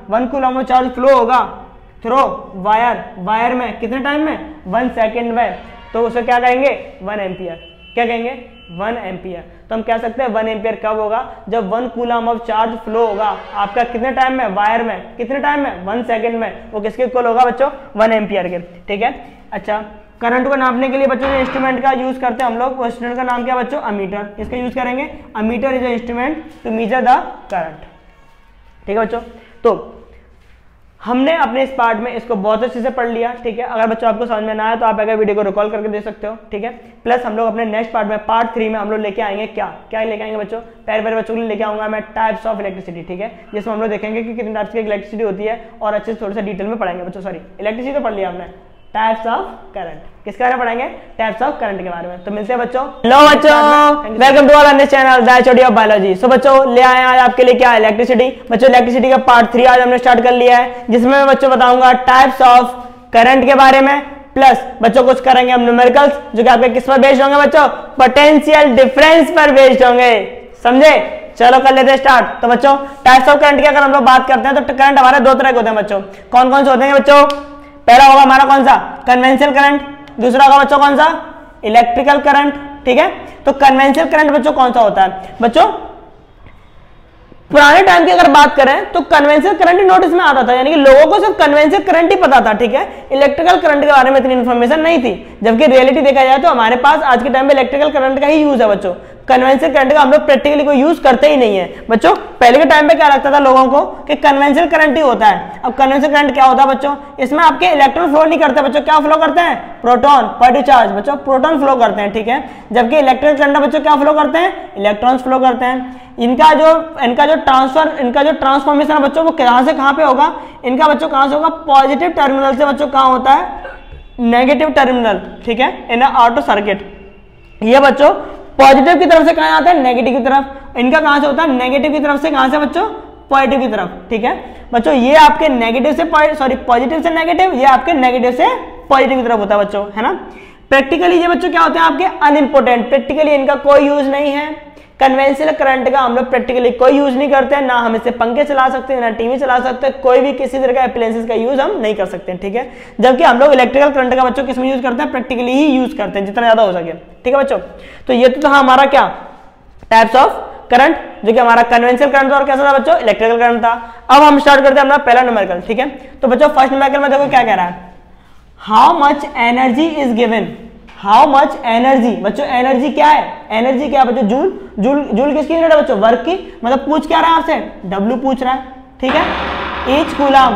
चार्ज फ्लो होगा थ्रो वायर में, कितने टाइम में, 1 सेकेंड में, तो उसे क्या कहेंगे, 1 एम्पियर, क्या कहेंगे, 1 एम्पियर। तो हम कह सकते हैं 1 एम्पियर कब होगा, जब 1 कूलम ऑफ चार्ज फ्लो होगा आपका कितने टाइम में, वायर में, कितने टाइम में, 1 सेकेंड में, वो किसके इक्वल होगा बच्चों, 1 एम्पियर के। ठीक है, अच्छा करंट को नापने के लिए बच्चों जो इंस्ट्रूमेंट का यूज करते हैं हम लोग, वो इंस्ट्रूमेंट का नाम क्या बच्चों, अमीटर, इसका यूज करेंगे, ammeter is a instrument to measure the current. ठीक है बच्चों, तो हमने अपने इस पार्ट में इसको बहुत अच्छे से पढ़ लिया। ठीक है, अगर बच्चों आपको समझ में ना आया तो आप अगर वीडियो को रिकॉल करके दे सकते हो। ठीक है, प्लस हम लोग अपने नेक्स्ट पार्ट में पार्ट 3 में हम लोग लेके आएंगे क्या लेके आएंगे बच्चों, पहले बच्चों के लिए लेके आऊंगा मैं टाइप्स ऑफ इलेक्ट्रिसिटी। ठीक है, जिसमें हम लोग देखेंगे कि कितने टाइप्स की इलेक्ट्रिसिटी होती है और अच्छे से थोड़ा सा डिटेल में पढ़ाएंगे बच्चों। सॉरी, इलेक्ट्रिसिटी तो पढ़ लिया हमने, टाइप्स ऑफ करंट, किसके बारे में पढ़ेंगे, टाइप्स ऑफ करंट के बारे में। तो मिलते हैं बच्चों, हेलो बच्चों, welcome to all on this channel the HOD of biology. So बच्चों ले आए आज आपके लिए क्या, इलेक्ट्रिसिटी। बच्चों इलेक्ट्रिसिटी का पार्ट 3 आज हमने स्टार्ट कर लिया है, जिसमें मैं बच्चों बताऊंगा टाइप्स ऑफ करंट के बारे में, प्लस बच्चों कुछ करेंगे हम न्यूमेरिकल्स, जो कि आपके किस पर बेस्ड होंगे बच्चों, पोटेंशियल डिफरेंस पर बेस्ड होंगे, समझे। चलो कर लेते हैं स्टार्ट। तो बच्चों टाइप्स ऑफ करंट की अगर हम लोग बात करते हैं तो करंट हमारे 2 तरह के होते हैं बच्चों, कौन कौन से होते हैं बच्चों, पहला होगा हमारा कौन सा, कन्वेंशनल करंट, दूसरा होगा बच्चों कौन सा, इलेक्ट्रिकल करंट। ठीक है, तो कन्वेंशनल करंट बच्चों कौन सा होता है बच्चों, पुराने टाइम की अगर बात करें तो कन्वेंशनल करंट ही नोटिस में आता था, यानी कि लोगों को सिर्फ कन्वेंशनल करंट ही पता था, ठीक है, इलेक्ट्रिकल करंट के बारे में इतनी इन्फॉर्मेशन नहीं थी। जबकि रियलिटी देखा जाए तो हमारे पास आज के टाइम में इलेक्ट्रिकल करंट का ही यूज है बच्चों, कन्वेंशनल करंट का हम लोग प्रैक्टिकली कोई यूज करते ही नहीं है बच्चों। पहले के टाइम पे क्या लगता था लोगों को कि कन्वेंशनल करंट ही होता है। अब कन्वेंशनल करंट क्या होता है बच्चों, इसमें आपके इलेक्ट्रॉन फ्लो नहीं करते बच्चों, क्या फ्लो करते हैं, प्रोटॉन, पॉजिटिव चार्ज बच्चों, प्रोटॉन फ्लो करते हैं, ठीक है। जबकि इलेक्ट्रिकल करंट बच्चों क्या फ्लो करते हैं, इलेक्ट्रॉन्स फ्लो करते हैं। इनका जो ट्रांसफॉर्मेशन है बच्चों वो कहां से कहां पे होगा, इनका बच्चों कहां से होगा, पॉजिटिव टर्मिनल से बच्चों कहां होता है, नेगेटिव टर्मिनल, ठीक है, इन ऑटो सर्किट। ये बच्चों पॉजिटिव की तरफ से कहां आता है, नेगेटिव की तरफ। इनका कहां से होता है, नेगेटिव की तरफ से कहां से बच्चों, पॉजिटिव की तरफ, ठीक है बच्चों। ये आपके नेगेटिव से पॉजिटिव से नेगेटिव, ये आपके नेगेटिव से पॉजिटिव की तरफ होता है बच्चों, है ना। प्रैक्टिकली ये बच्चों क्या होते हैं आपके अनइंपोर्टेंट, प्रैक्टिकली इनका कोई यूज नहीं है। कन्वेंशनल करंट का हम लोग प्रैक्टिकली कोई यूज नहीं करते हैं, ना हम इससे पंखे चला सकते हैं, ना टीवी चला सकते हैं, कोई भी किसी तरह का एप्लायंसेस का यूज हम नहीं कर सकते हैं, ठीक है। जबकि हम लोग इलेक्ट्रिकल करंट का बच्चों किसमें यूज करते हैं, प्रैक्टिकली ही यूज करते हैं जितना ज्यादा हो सके, ठीक है बच्चों। तो ये तो था हमारा क्या टाइप्स ऑफ करंट, जो कि हमारा कन्वेंशनल करंट और कैसा था बच्चों, इलेक्ट्रिकल करंट था। अब हम स्टार्ट करते हैं अपना पहला न्यूमेरिकल, ठीक है। तो बच्चों फर्स्ट न्यूमेरिकल में देखो क्या कह रहा है, how much energy is given, how much energy बच्चों, एनर्जी क्या है, एनर्जी क्या है बच्चों, जूल, जूल, जूल किसकी यूनिट है बच्चों, वर्क की, मतलब पूछ क्या रहा है आपसे, डब्ल्यू पूछ रहा है, ठीक है। ईच कूलाम,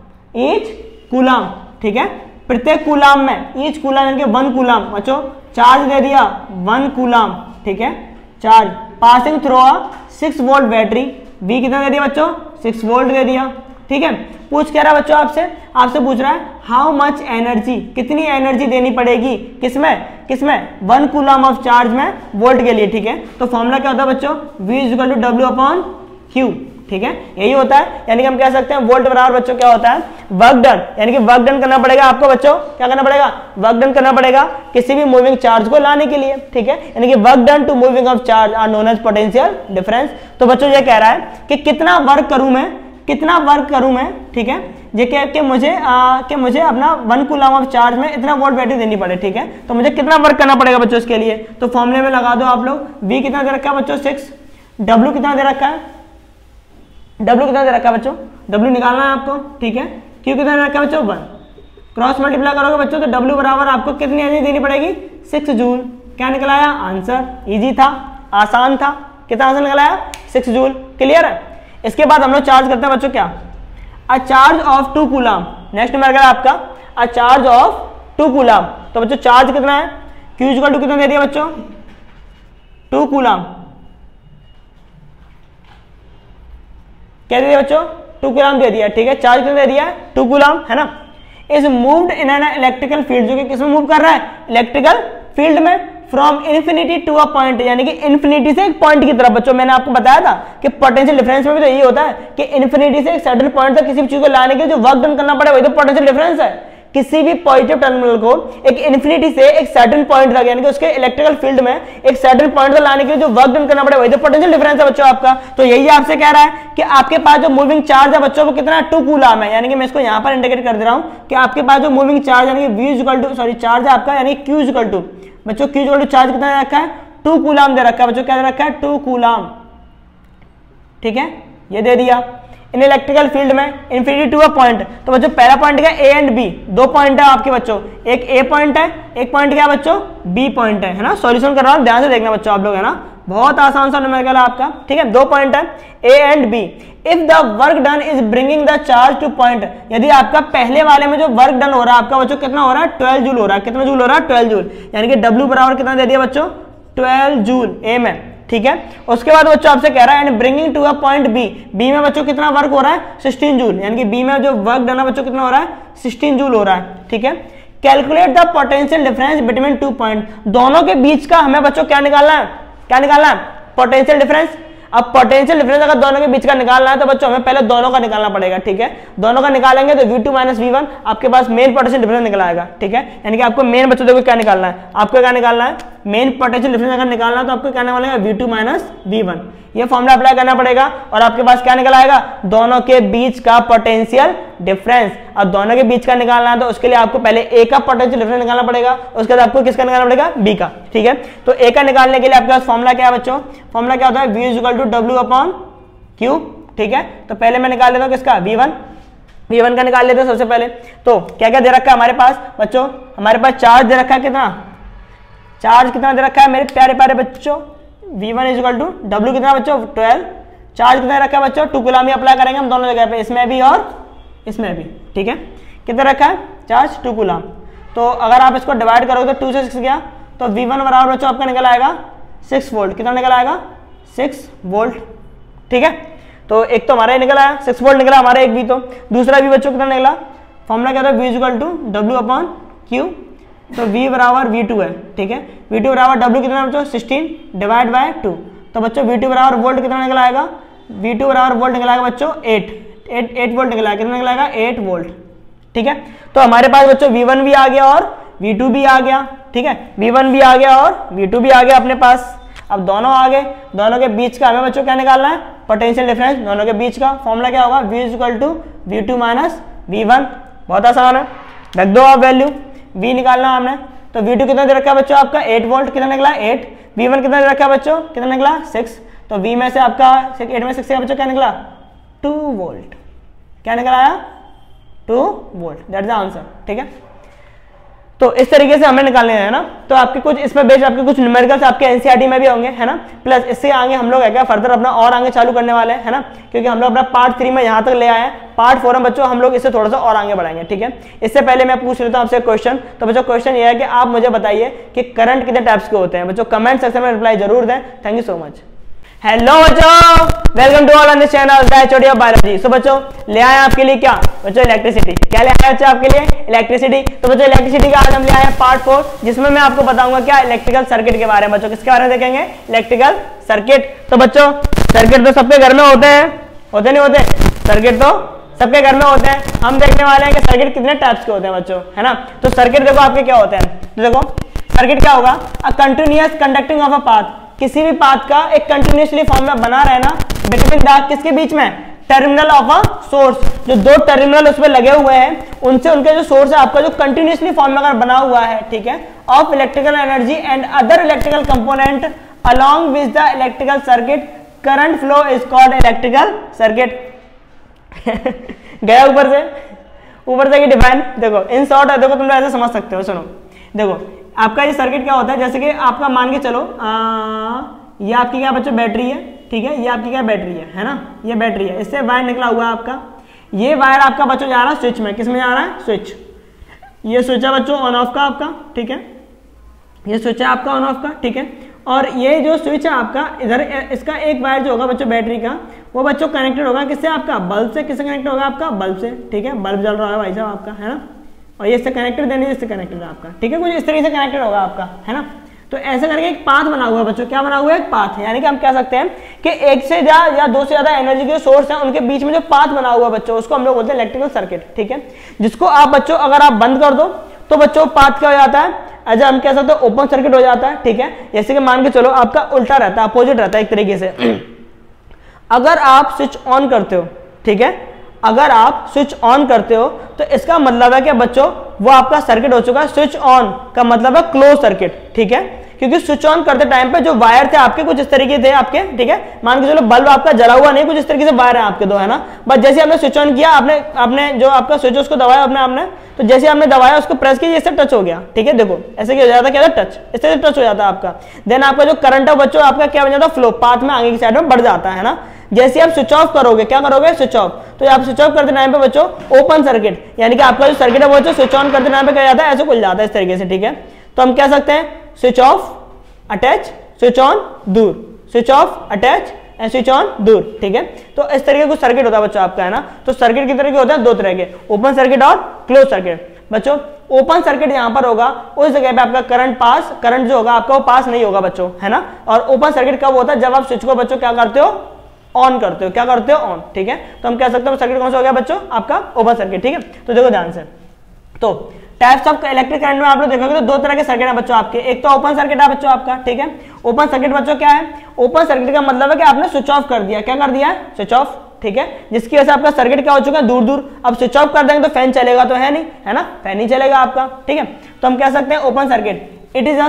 ईच कूलाम, ठीक है, प्रत्येक कूलाम में, ईच कूलाम यानी कि 1 कूलाम बच्चों, चार्ज दे दिया 1 कूलाम, ठीक है, charge passing through a 6 volt battery, V कितना दे दिया बच्चों, 6 वोल्ट दे दिया, ठीक है। पूछ क्या रहा है बच्चों आपसे, आपसे पूछ रहा है हाउ मच एनर्जी, कितनी एनर्जी देनी पड़ेगी, किसमें, किसमें, 1 कूलम ऑफ चार्ज में वोल्ट के लिए, ठीक है। तो फॉर्मूला क्या होता है बच्चों, V = W अपॉन Q, ठीक है, यही होता है। यानी कि हम कह सकते हैं वोल्ट बराबर बच्चों क्या होता है, वर्क डन, यानी कि वर्क डन करना पड़ेगा आपको बच्चों, क्या करना पड़ेगा, वर्क डन करना पड़ेगा किसी भी मूविंग चार्ज को लाने के लिए, ठीक है। यानी कि work done to moving of charge are known as potential difference. तो बच्चों ये कह रहा है कि कितना वर्क करूं मैं, कितना वर्क करूं मैं, ठीक है, ये कह के मुझे अपना 1 कूलम ऑफ चार्ज में इतना वोल्ट बैटरी देनी पड़े, ठीक है। तो मुझे कितना वर्क करना पड़ेगा बच्चों इसके लिए, तो फॉर्मूले में लगा दो आप लोग, V कितना दे रखा है बच्चों 6, W कितना दे रखा है, W कितना दे रखा है बच्चों, W निकालना है आपको, ठीक है। Q कितना दे रखा है बच्चों 1, क्रॉस मल्टीप्लाई करोगे बच्चों तो W बराबर आपको कितनी एनर्जी देनी पड़ेगी, 6 जूल। क्या निकल आया आंसर, इजी था, आसान था, कितना आसान निकल आया, 6 जूल, क्लियर है। इसके बाद हम लोग चार्ज करते हैं बच्चों क्या, a charge of 2 coulomb, next number है आपका अ चार्ज ऑफ 2 कूलम। तो बच्चों चार्ज कितना है, Q = कितना दे दिया बच्चों, 2 कूलम, क्या दे दिया बच्चों, 2 कूलम दे दिया, ठीक है। चार्ज कितना दे दिया, 2 कूलम, है ना। Is moved in an electrical field, जो कि किसमें मूव कर रहा है, इलेक्ट्रिकल फील्ड में, from infinity to a point, यानी कि इन्फिनिटी से एक पॉइंट की तरफ। बच्चों मैंने आपको बताया था कि पोटेंशियल डिफरेंस में भी तो यही होता है कि इन्फिनिटी से एक सर्टेन पॉइंट तक किसी भी चीज को लाने के लिए जो वर्क डन करना पड़े वही तो पोटेंशियल डिफरेंस है। किसी भी पॉजिटिव टर्मिनल को एक इन्फिनिटी से एक सर्टेन पॉइंट तक, यानी कि उसके इलेक्ट्रिकल फील्ड में एक सर्टेन पॉइंट तक लाने के लिए जो वर्क डन करना पड़े वही तो पोटेंशियल डिफरेंस है बच्चों आपका। तो यही आपसे कह रहा है कि आपके पास जो मूविंग चार्ज है बच्चों वो कितना 2 कूलम है, यानी कि मैं इसको यहां पर इंडिकेट कर दे रहा हूं कि आपके पास जो मूविंग चार्ज यानी कि चार्ज है आपका, यानी Q = बच्चों Q = चार्ज कितना दे रखा है, 2 कूलम दे रखा है बच्चों, क्या दे रखा है, 2 कूलम, ठीक है, ये दे दिया। इन इलेक्ट्रिकल फील्ड में इन्फिनिटी टू अ पॉइंट, तो बच्चों पहला पॉइंट क्या, A एंड B, 2 पॉइंट है आपके बच्चों, एक A पॉइंट है, एक पॉइंट क्या है बच्चों, B पॉइंट है ना। सॉल्यूशन कर रहा हूं, ध्यान से देखना बच्चों आप लोग, है ना, बहुत आसान सा न्यूमेरिकल है आपका, ठीक है। 2 पॉइंट है A and B। If the work done is bringing the charge to point, यदि आपका पहले वाले में जो वर्क डन हो रहा है आपका बच्चों कितना हो रहा है, 12 जूल हो रहा है, कितना जूल हो रहा है, 12 जूल, यानी कि W बराबर कितना दे दिया बच्चों, 12 जूल A में, ठीक है। उसके बाद बच्चों आपसे कह रहा है and bringing to a point B में बच्चों कितना वर्क हो रहा है, 16 जूल, यानी कि B में जो वर्क डन है बच्चों कितना हो रहा है, 16 जूल हो रहा है, ठीक है। Calculate the potential difference between 2 point, दोनों के बीच का हमें बच्चों क्या निकालना है, क्या निकालना है, पोटेंशियल डिफरेंस। अब पोटेंशियल डिफरेंस अगर दोनों के बीच का निकालना है तो बच्चों हमें पहले दोनों का निकालना पड़ेगा, ठीक है। दोनों का निकालेंगे तो V2 - V1 आपके पास मेन पोटेंशियल डिफरेंस निकल आएगा, ठीक है। यानी कि आपको मेन बच्चों देखो क्या निकालना है, आपको क्या निकालना है, मेन पोटेंशियल डिफरेंस अगर निकालना है तो आपको क्या निकालना है, V2 - V1, ये फॉर्मूला अप्लाई करना पड़ेगा और आपके पास क्या निकल आएगा, दोनों के बीच का पोटेंशियल डिफरेंस। अब दोनों के बीच का निकालना है तो उसके लिए आपको पहले A का पोटेंशियल डिफरेंस निकालना पड़ेगा, उसके बाद आपको किसका निकालना पड़ेगा, B का, ठीक है। तो A का निकालने के लिए आपके पास फॉर्मूला क्या है बच्चों, फॉर्मूला क्या होता है, V = W अपॉन Q, ठीक है। तो पहले मैं निकाल लेता हूँ किसका, V1 का निकाल लेते हैं सबसे पहले। तो क्या क्या दे रखा है हमारे पास बच्चों, हमारे पास चार्ज दे रखा है, कितना चार्ज कितना दे रखा है मेरे प्यारे प्यारे बच्चों, V1 इक्वल टू W कितना बच्चों 12, चार्ज कितना रखा है बच्चों 2 कूलम ही अप्लाई करेंगे हम दोनों जगह पे, इसमें भी और इसमें भी, ठीक है। कितना रखा है चार्ज 2 कूलम। तो अगर आप इसको डिवाइड करोगे तो 2 से 6 गया, तो V1 बराबर बच्चों आपका निकल आएगा 6 वोल्ट। कितना निकल आएगा 6 वोल्ट, ठीक है। तो एक तो हमारा ये निकला है 6 वोल्ट निकला हमारा एक भी, तो दूसरा भी बच्चों कितना निकला, फॉर्मूला क्या था V equal to W upon Q, तो V बराबर V2 है, ठीक है। V2 बराबर W कितना बच्चों 16 डिवाइड बाय 2, तो बच्चों V2 बराबर वोल्ट कितना निकल आएगा, V2 बराबर वोल्ट निकल आएगा बच्चों 8 वोल्ट निकला, कितना निकल आएगा 8 वोल्ट, ठीक है। तो हमारे पास बच्चों V1 भी आ गया और V2 भी आ गया, ठीक है। V1 भी आ गया और V2 भी आ गया अपने पास। अब दोनों आ गए, दोनों के बीच का हमें बच्चों क्या निकालना है, पोटेंशियल डिफरेंस दोनों के बीच का। फॉर्मूला क्या होगा, V equal to V2 minus V1, बहुत आसान है, रख दो आप वैल्यू। V निकालना हमने, तो V2 कितना दे रखा है बच्चों आपका 8 वोल्ट, कितना निकला 8, V1 कितना दे रखा है बच्चों, कितना निकला 6, तो V में से आपका 8 में 6 से बच्चों क्या निकला 2 वोल्ट, क्या निकला आया 2 volt, that is the answer, ठीक है। तो इस तरीके से हमें निकालने हैं ना। तो आपके कुछ इसमें बेस्ड आपके कुछ न्यूमेरिकल्स आपके एनसीईआरटी में भी होंगे, है ना। प्लस इससे आगे हम लोग है क्या फर्दर अपना और आगे चालू करने वाले हैं, है ना, क्योंकि हम लोग अपना पार्ट 3 में यहाँ तक ले आए हैं। पार्ट 4 में बच्चों हम लोग इससे थोड़ा सा और आगे बढ़ाएंगे, ठीक है। इससे पहले मैं पूछ लेता हूँ आपसे क्वेश्चन। तो बच्चों क्वेश्चन ये है कि आप मुझे बताइए कि करंट कितने टाइप्स के होते हैं बच्चों, कमेंट सेक्शन में रिप्लाई जरूर दें। Thank you so much. Hello बच्चों, welcome to all on this channel the HOD of biology. So बच्चों ले आए आपके लिए क्या बच्चों, इलेक्ट्रिसिटी। क्या ले आए बच्चों आपके लिए, इलेक्ट्रिसिटी। तो बच्चों इलेक्ट्रिसिटी का आज हम ले आए हैं पार्ट 4, जिसमें मैं आपको बताऊंगा क्या इलेक्ट्रिकल सर्किट के बारे में। बच्चों किसके बारे में देखेंगे, इलेक्ट्रिकल सर्किट। तो बच्चों सर्किट तो सबके घर में होते हैं, होते नहीं होते, सर्किट तो सबके घर में होते हैं। हम देखने वाले हैं कि सर्किट कितने टाइप्स के होते हैं बच्चों, है ना। तो सर्किट देखो आपके क्या होते हैं, तो देखो सर्किट क्या होगा, a continuous conducting of a path, किसी भी पाथ का एक कंटिन्यूअसली फॉर्म में बना रहना बिटवीन द किसके बीच में, टर्मिनल ऑफ अ सोर्स, जो दो टर्मिनल उसमें लगे हुए हैं उनसे उनके जो सोर्स है आपका जो कंटिन्यूअसली फॉर्म में अगर बना हुआ है, ठीक है, of electrical energy and other electrical component along with the electrical circuit, current flow is called electrical circuit. गया ऊपर से डिफाइन देखो इन शॉर्ट है, देखो तुम लोग ऐसे समझ सकते हो। सुनो देखो आपका ये सर्किट क्या होता है, जैसे कि आपका मान के चलो ये आपकी क्या बच्चों बैटरी है, ठीक है, ये आपकी क्या बैटरी है ना, ये बैटरी है, इससे वायर निकला हुआ है आपका, ये वायर आपका बच्चों जा रहा है स्विच में, किस में जा रहा है, स्विच, ये स्विच है बच्चों ऑन ऑफ का आपका, ठीक है, ये स्विच है आपका ऑन ऑफ का, ठीक है। और ये जो स्विच है आपका इधर इसका एक वायर जो होगा बच्चों बैटरी का, वो बच्चों कनेक्टेड होगा किससे, आपका बल्ब से, किससे कनेक्ट होगा आपका बल्ब से, ठीक है, बल्ब जल रहा है भाई साहब आपका, है ना, और ये इससे कनेक्टेड देने इससे कनेक्टेड है आपका, ठीक है, कुछ इस तरीके से कनेक्टेड होगा आपका, है ना। तो ऐसे करके एक पाथ बना हुआ है बच्चों, क्या बना हुआ है, एक पाथ, यानी कि हम कह सकते हैं कि एक से ज्यादा या दो से ज्यादा एनर्जी के सोर्स हैं उनके बीच में जो पाथ बना हुआ है बच्चों, उसको हम लोग बोलते हैं इलेक्ट्रिकल सर्किट, ठीक है, जिसको आप बच्चों अगर आप बंद कर दो तो बच्चों पाथ क्या हो जाता है, अच्छा हम कह सकते हैं ओपन सर्किट हो जाता है, ठीक है। जैसे कि मान के चलो आपका उल्टा रहता है, अपोजिट रहता है एक तरीके से। अगर आप स्विच ऑन करते हो, ठीक है, अगर आप स्विच ऑन करते हो तो इसका मतलब है कि बच्चों वो आपका सर्किट हो चुका है, स्विच ऑन का मतलब है क्लोज सर्किट, ठीक है, क्योंकि स्विच ऑन करते टाइम पे जो वायर थे आपके कुछ इस तरीके थे आपके, ठीक है, मान के चलो बल्ब आपका जला हुआ नहीं, कुछ इस तरीके से वायर है आपके दो, है ना, बस जैसे हमने स्विच ऑन किया, आपने जो आपका स्विच उसको दबाया आपने तो जैसे हमने दबाया उसको प्रेस किया इससे टच हो गया, ठीक है, देखो ऐसे क्या हो जाता है, क्या टच, इस तरह से टच हो जाता है आपका, देन आपका जो करंट है बच्चों आपका क्या बन जाता है, फ्लो पाथ में आगे की साइड में बढ़ जाता है ना। जैसे आप स्विच ऑफ करोगे, क्या करोगे, स्विच ऑफ, तो आप स्विच ऑफ करते टाइम पे बच्चों ओपन सर्किट, यानी कि आपका जो सर्किट है वो स्विच ऑन करते टाइम पे क्या जाता है, ऐसे खुल जाता है इस तरीके से, ठीक है। तो हम कह सकते हैं switch off attach, switch on दूर, switch off attach and switch on दूर, ठीक है। तो इस तरीके का सर्किट होता है बच्चों आपका, है ना। तो सर्किट किस तरह के होते हैं, दो तरह के, ओपन सर्किट और क्लोज सर्किट। बच्चों ओपन सर्किट यहां पर होगा उस जगह पे आपका करंट जो होगा आपका वो पास नहीं होगा बच्चों, है ना। और ओपन सर्किट कब होता है, जब आप स्विच को बच्चों क्या करते हो, ऑन करते हो, क्या करते हो, ऑन, ठीक है। तो हम कह सकते हैं सर्किट कौन सा हो गया बच्चों, आपका ओपन सर्किट, ठीक है। तो देखो ध्यान से, तो टाइप्स ऑफ इलेक्ट्रिक करंट में आप लोग देखोगे तो दो तरह के सर्किट है बच्चों आपके, एक तो ओपन सर्किट है बच्चों आपका, ठीक है। ओपन सर्किट बच्चों क्या है, ओपन सर्किट का मतलब है कि आपने स्विच ऑफ कर दिया, क्या कर दिया है, स्विच ऑफ, ठीक है, जिसकी वजह से आपका सर्किट क्या हो चुका है, दूर दूर। अब स्विच ऑफ कर देंगे तो फैन चलेगा तो है नहीं, है ना, फैन नहीं चलेगा आपका, ठीक है। तो हम कह सकते हैं open circuit, it is a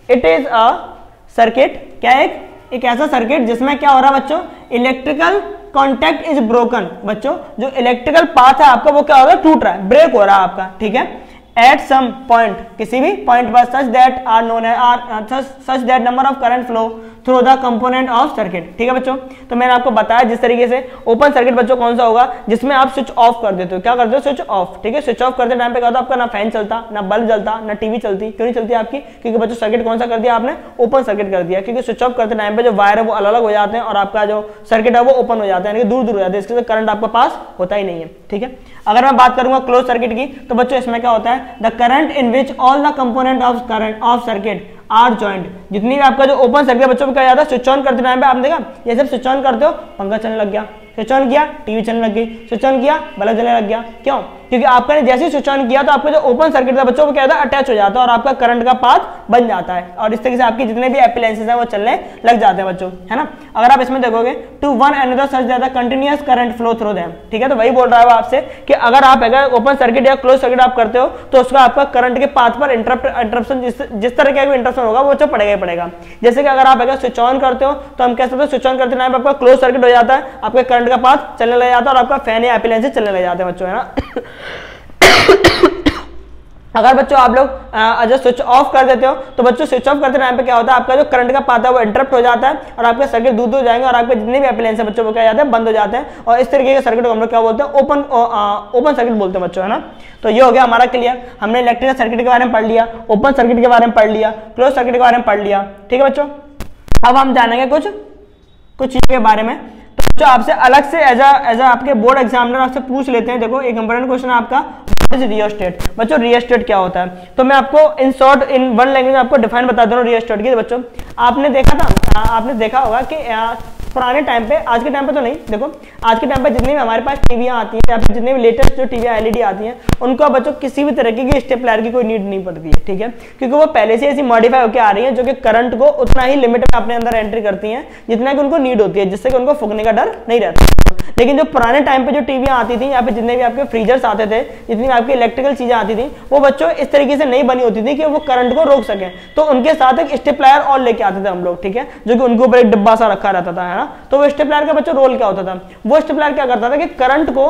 circuit, क्या एक ऐसा सर्किट जिसमें क्या हो रहा है बच्चों, इलेक्ट्रिकल कॉन्टैक्ट इज ब्रोकन, बच्चों जो इलेक्ट्रिकल पाथ है आपका वो क्या हो रहा है, टूट रहा है, ब्रेक हो रहा है आपका, ठीक है, एट सम पॉइंट, किसी भी पॉइंट पर, such that are known such that number of current flow through the component of circuit, ठीक है बच्चों। तो मैंने आपको बताया जिस तरीके से ओपन सर्किट बच्चों कौन सा होगा, जिसमें आप स्विच ऑफ कर देते हो, क्या करते हो, स्विच ऑफ, ठीक है। स्विच ऑफ करते टाइम पे क्या होता है, आपका ना फैन चलता, ना बल्ब जलता, ना टीवी चलती, क्यों नहीं चलती आपकी, क्योंकि बच्चों सर्किट कौन सा कर दिया आपने, ओपन सर्किट कर दिया, क्योंकि स्विच ऑफ करते टाइम पे जो वायर है वो अलग अलग हो जाते हैं और आपका जो सर्किट है वो ओपन हो जाता है, यानी दूर दूर हो जाता है, इसके करंट आपके पास होता ही नहीं है, ठीक है। अगर मैं बात करूंगा क्लोज सर्किट की, तो बच्चों इसमें क्या होता है, the current in which all the component of current of circuit are joint, जितनी भी आपका जो ओपन सर्किट बच्चों को क्या जाता है, स्विच ऑन करते टाइम पे आपने देखा, ये जब स्विच ऑन करते हो पंखा चलने लग गया, स्विच ऑन किया टीवी चलने लग गई, स्विच ऑन किया बल्ब जलने लग गया, क्यों, क्योंकि आपने जैसे ही स्विच ऑन किया तो आपका जो ओपन सर्किट था बच्चों को क्या होता है, अटैच हो जाता है और आपका करंट का पाथ बन जाता है और इस तरीके से आपके जितने भी एप्लायंसेस हैं वो चलने लग जाते हैं बच्चों, है ना। अगर आप इसमें देखोगे to one another such that the continuous current flow through them, ठीक है, तो वही बोल रहा है आपसे कि अगर आप ओपन सर्किट या क्लोज सर्किट आप करते हो तो उसका आपका करंट के पाथ पर इंटरप्शन जिस तरह का भी इंटरप्शन होगा वो तो पड़ेगा ही पड़ेगा। जैसे कि अगर आप स्विच ऑन करते हो तो हम कह सकते हैं स्विच ऑन करते टाइम आपका क्लोज सर्किट हो जाता है, आपके करंट का पाथ चलने लग जाता है और आपका फैन या एप्लायंसेस चलने लग जाते हैं बच्चों, है ना। अगर बच्चों आप लोग जब स्विच ऑफ कर देते हो तो बच्चों स्विच ऑफ करते टाइम पे क्या होता है, आपका जो करंट का पाथ है वो इंटरप्ट हो जाता है और आपके सर्किट दूर दूर जाएंगे और आपके जितने भी एप्लायंस है बच्चों को क्या जाते हैं, बंद हो जाते हैं और इस तरीके के सर्किट को हम लोग क्या बोलते हैं, ओपन सर्किट बोलते हैं बच्चों, है ना। तो ये हो गया हमारा क्लियर, हमने इलेक्ट्रिकल सर्किट के बारे में पढ़ लिया, ओपन सर्किट के बारे में पढ़ लिया, क्लोज सर्किट के बारे में पढ़ लिया, ठीक है बच्चों। अब हम जानेंगे कुछ चीजों के बारे में, तो जो आपसे अलग से एज आपके बोर्ड एग्जामिनर आपसे पूछ लेते हैं। देखो एक इंपॉर्टेंट क्वेश्चन है आपका, रियोस्टेट, बच्चों रियोस्टेट क्या होता है, तो मैं आपको in short in one language में आपको डिफाइन बता दे रहा हूँ रियोस्टेट की। बच्चों आपने देखा होगा कि पुराने टाइम पे, आज के टाइम पे तो नहीं, देखो आज के टाइम पे जितनी भी हमारे पास टीवियां आती हैं या फिर जितने भी लेटेस्ट जो टीवियां एलईडी आती हैं उनको बच्चों किसी भी तरीके की स्टेपलर की कोई नीड नहीं पड़ती है, ठीक है, क्योंकि वो पहले से ऐसी मॉडिफाई होकर आ रही है जो कि करंट को उतना ही लिमिट में अपने अंदर एंट्री करती हैं जितना कि उनको नीड होती है, जिससे कि उनको फूकने का डर नहीं रहता। लेकिन जो पुराने टाइम पे जो टीवियां आती थी या फिर जितने भी आपके फ्रीजर्स आते थे, जितनी भी आपकी इलेक्ट्रिकल चीजें आती थी, वो बच्चों इस तरीके से नहीं बनी होती थी कि वो करंट को रोक सके, तो उनके साथ एक स्टेपलर और लेके आते थे हम लोग, ठीक है, जो कि उनके ऊपर एक डिब्बा सा रखा रहता था, है ना। तो वो स्टेपलर का बच्चों रोल क्या होता था, वो स्टेपलर क्या करता था कि करंट को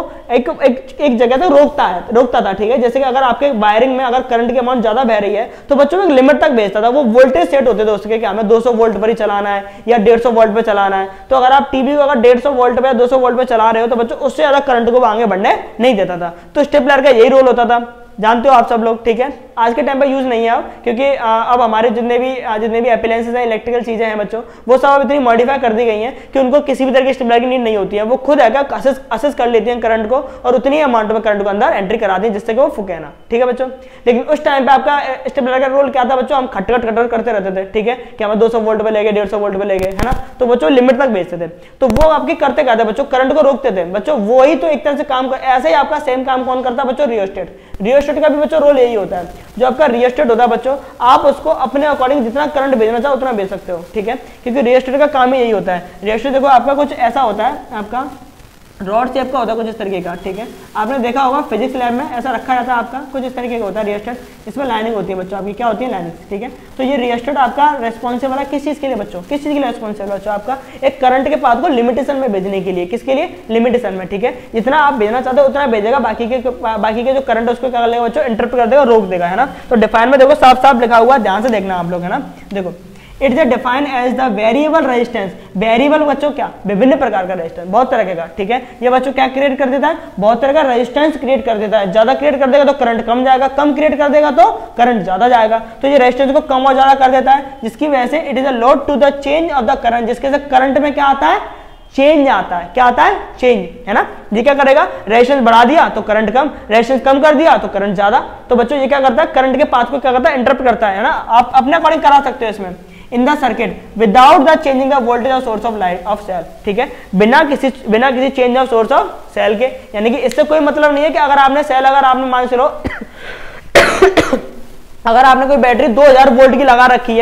एक जगह तक रोकता था, ठीक है। जैसे कि अगर आपके वायरिंग में अगर करंट की अमाउंट ज्यादा बह रही है तो बच्चों एक लिमिट तक भेजता था, वो वोल्टेज सेट होते थे उसके कि हमें 200 वोल्ट पर ही चलाना है या 150 वोल्ट पे चलाना है। तो अगर आप टीवी को अगर 150 वोल्ट पे या 200 वोल्ट पे चला रहे हो तो बच्चों उससे ज्यादा करंट को आगे बढ़ने नहीं देता था। तो स्टेपलर का यही रोल होता था, जानते हो आप सब लोग, ठीक है। आज के टाइम पे यूज नहीं है अब, क्योंकि अब हमारे जितने भी एप्लायंसेस हैं, इलेक्ट्रिकल चीजें हैं बच्चों, वो सब अब इतनी मॉडिफाई कर दी गई हैं कि उनको किसी भी तरह की स्टेपलर की नीड नहीं होती है, वो खुद है असेस कर लेती हैं करंट को और उतनी अमाउंट में करंट को अंदर एंट्री करा दी जिससे कि वो फूके ना, ठीक है बच्चों। लेकिन उस टाइम पे आपका स्टेपलर का रोल क्या था बच्चों, हम खटखट करते रहते थे, ठीक है, कि हमें 200 वोल्ट पे ले गए, 150 वोल्ट पे ले गए, है ना, तो बच्चों लिमिट तक भेजते थे। तो वो आपके करते क्या थे बच्चों, करंट को रोकते थे बच्चों, वो ही तो एक तरह से काम कर, ऐसे ही आपका सेम काम कौन करता है बच्चों, रियोस्टेट का भी बच्चों रोल यही होता है। जो आपका रियोस्टेट होता है बच्चों, आप उसको अपने अकॉर्डिंग जितना करंट भेजना चाहो उतना भेज सकते हो, ठीक है, क्योंकि रियोस्टेट का काम ही यही होता है। रियोस्टेट देखो आपका कुछ ऐसा होता है, आपका रॉड शेप का होता है कुछ इस तरीके का, ठीक है, आपने देखा होगा फिजिक्स लैब में ऐसा रखा जाता है आपका, कुछ इस तरीके का होता है रियोस्टेट, इसमें लाइनिंग होती है बच्चों, आपकी क्या होती है, लाइनिंग, ठीक है। तो ये रियोस्टेट आपका रेस्पॉन्सिबल है किस चीज के लिए बच्चों, किस चीज के लिए रेस्पॉन्सिबल बच्चों, आपका एक करंट के पाथ को लिमिटेशन में भेजने के लिए, किसके लिए, लिमिटेशन में, ठीक है, जितना आप भेजना चाहते हो उतना भेजेगा, बाकी के जो करंट उसको क्या करेगा बच्चों, इंटरप्ट कर देगा, रोक देगा, है ना। तो डिफाइन में देखो साफ साफ लिखा हुआ, ध्यान से देखना आप लोग, है ना। देखो it is defined as the variable resistance, variable बच्चों क्या, विभिन्न प्रकार का रेजिस्टेंस, बहुत तरह का, ठीक है, ये बच्चों क्या क्रिएट कर देता है, बहुत तरह का रेजिस्टेंस क्रिएट कर देता है। ज्यादा क्रिएट कर देगा तो करंट कम जाएगा, कम क्रिएट कर देगा तो करंट ज्यादा जाएगा। तो ये रेजिस्टेंस को कम और ज्यादा कर देता है, जिसकी वजह से it is a load to the change of the current, जिसके से करंट में क्या आता है, चेंज आता है, क्या आता है, चेंज, है ना। ये क्या करेगा, रेजिस्टेंस बढ़ा दिया तो करंट कम, रेजिस्टेंस कम कर दिया तो करंट ज्यादा। तो बच्चों ये क्या करता है, करंट के पाथ को क्या करता है, इंटरप्ट करता है ना। आप अपने अकॉर्डिंग करा सकते हो इसमें, in the circuit without the changing the voltage of source of light of cell, ठीक है, बिना किसी change of source of cell के, यानी कि इससे कोई मतलब नहीं है कि अगर आपने सेल, अगर आपने मान लो अगर आपने कोई बैटरी 2000 वोल्ट की लगा रखी है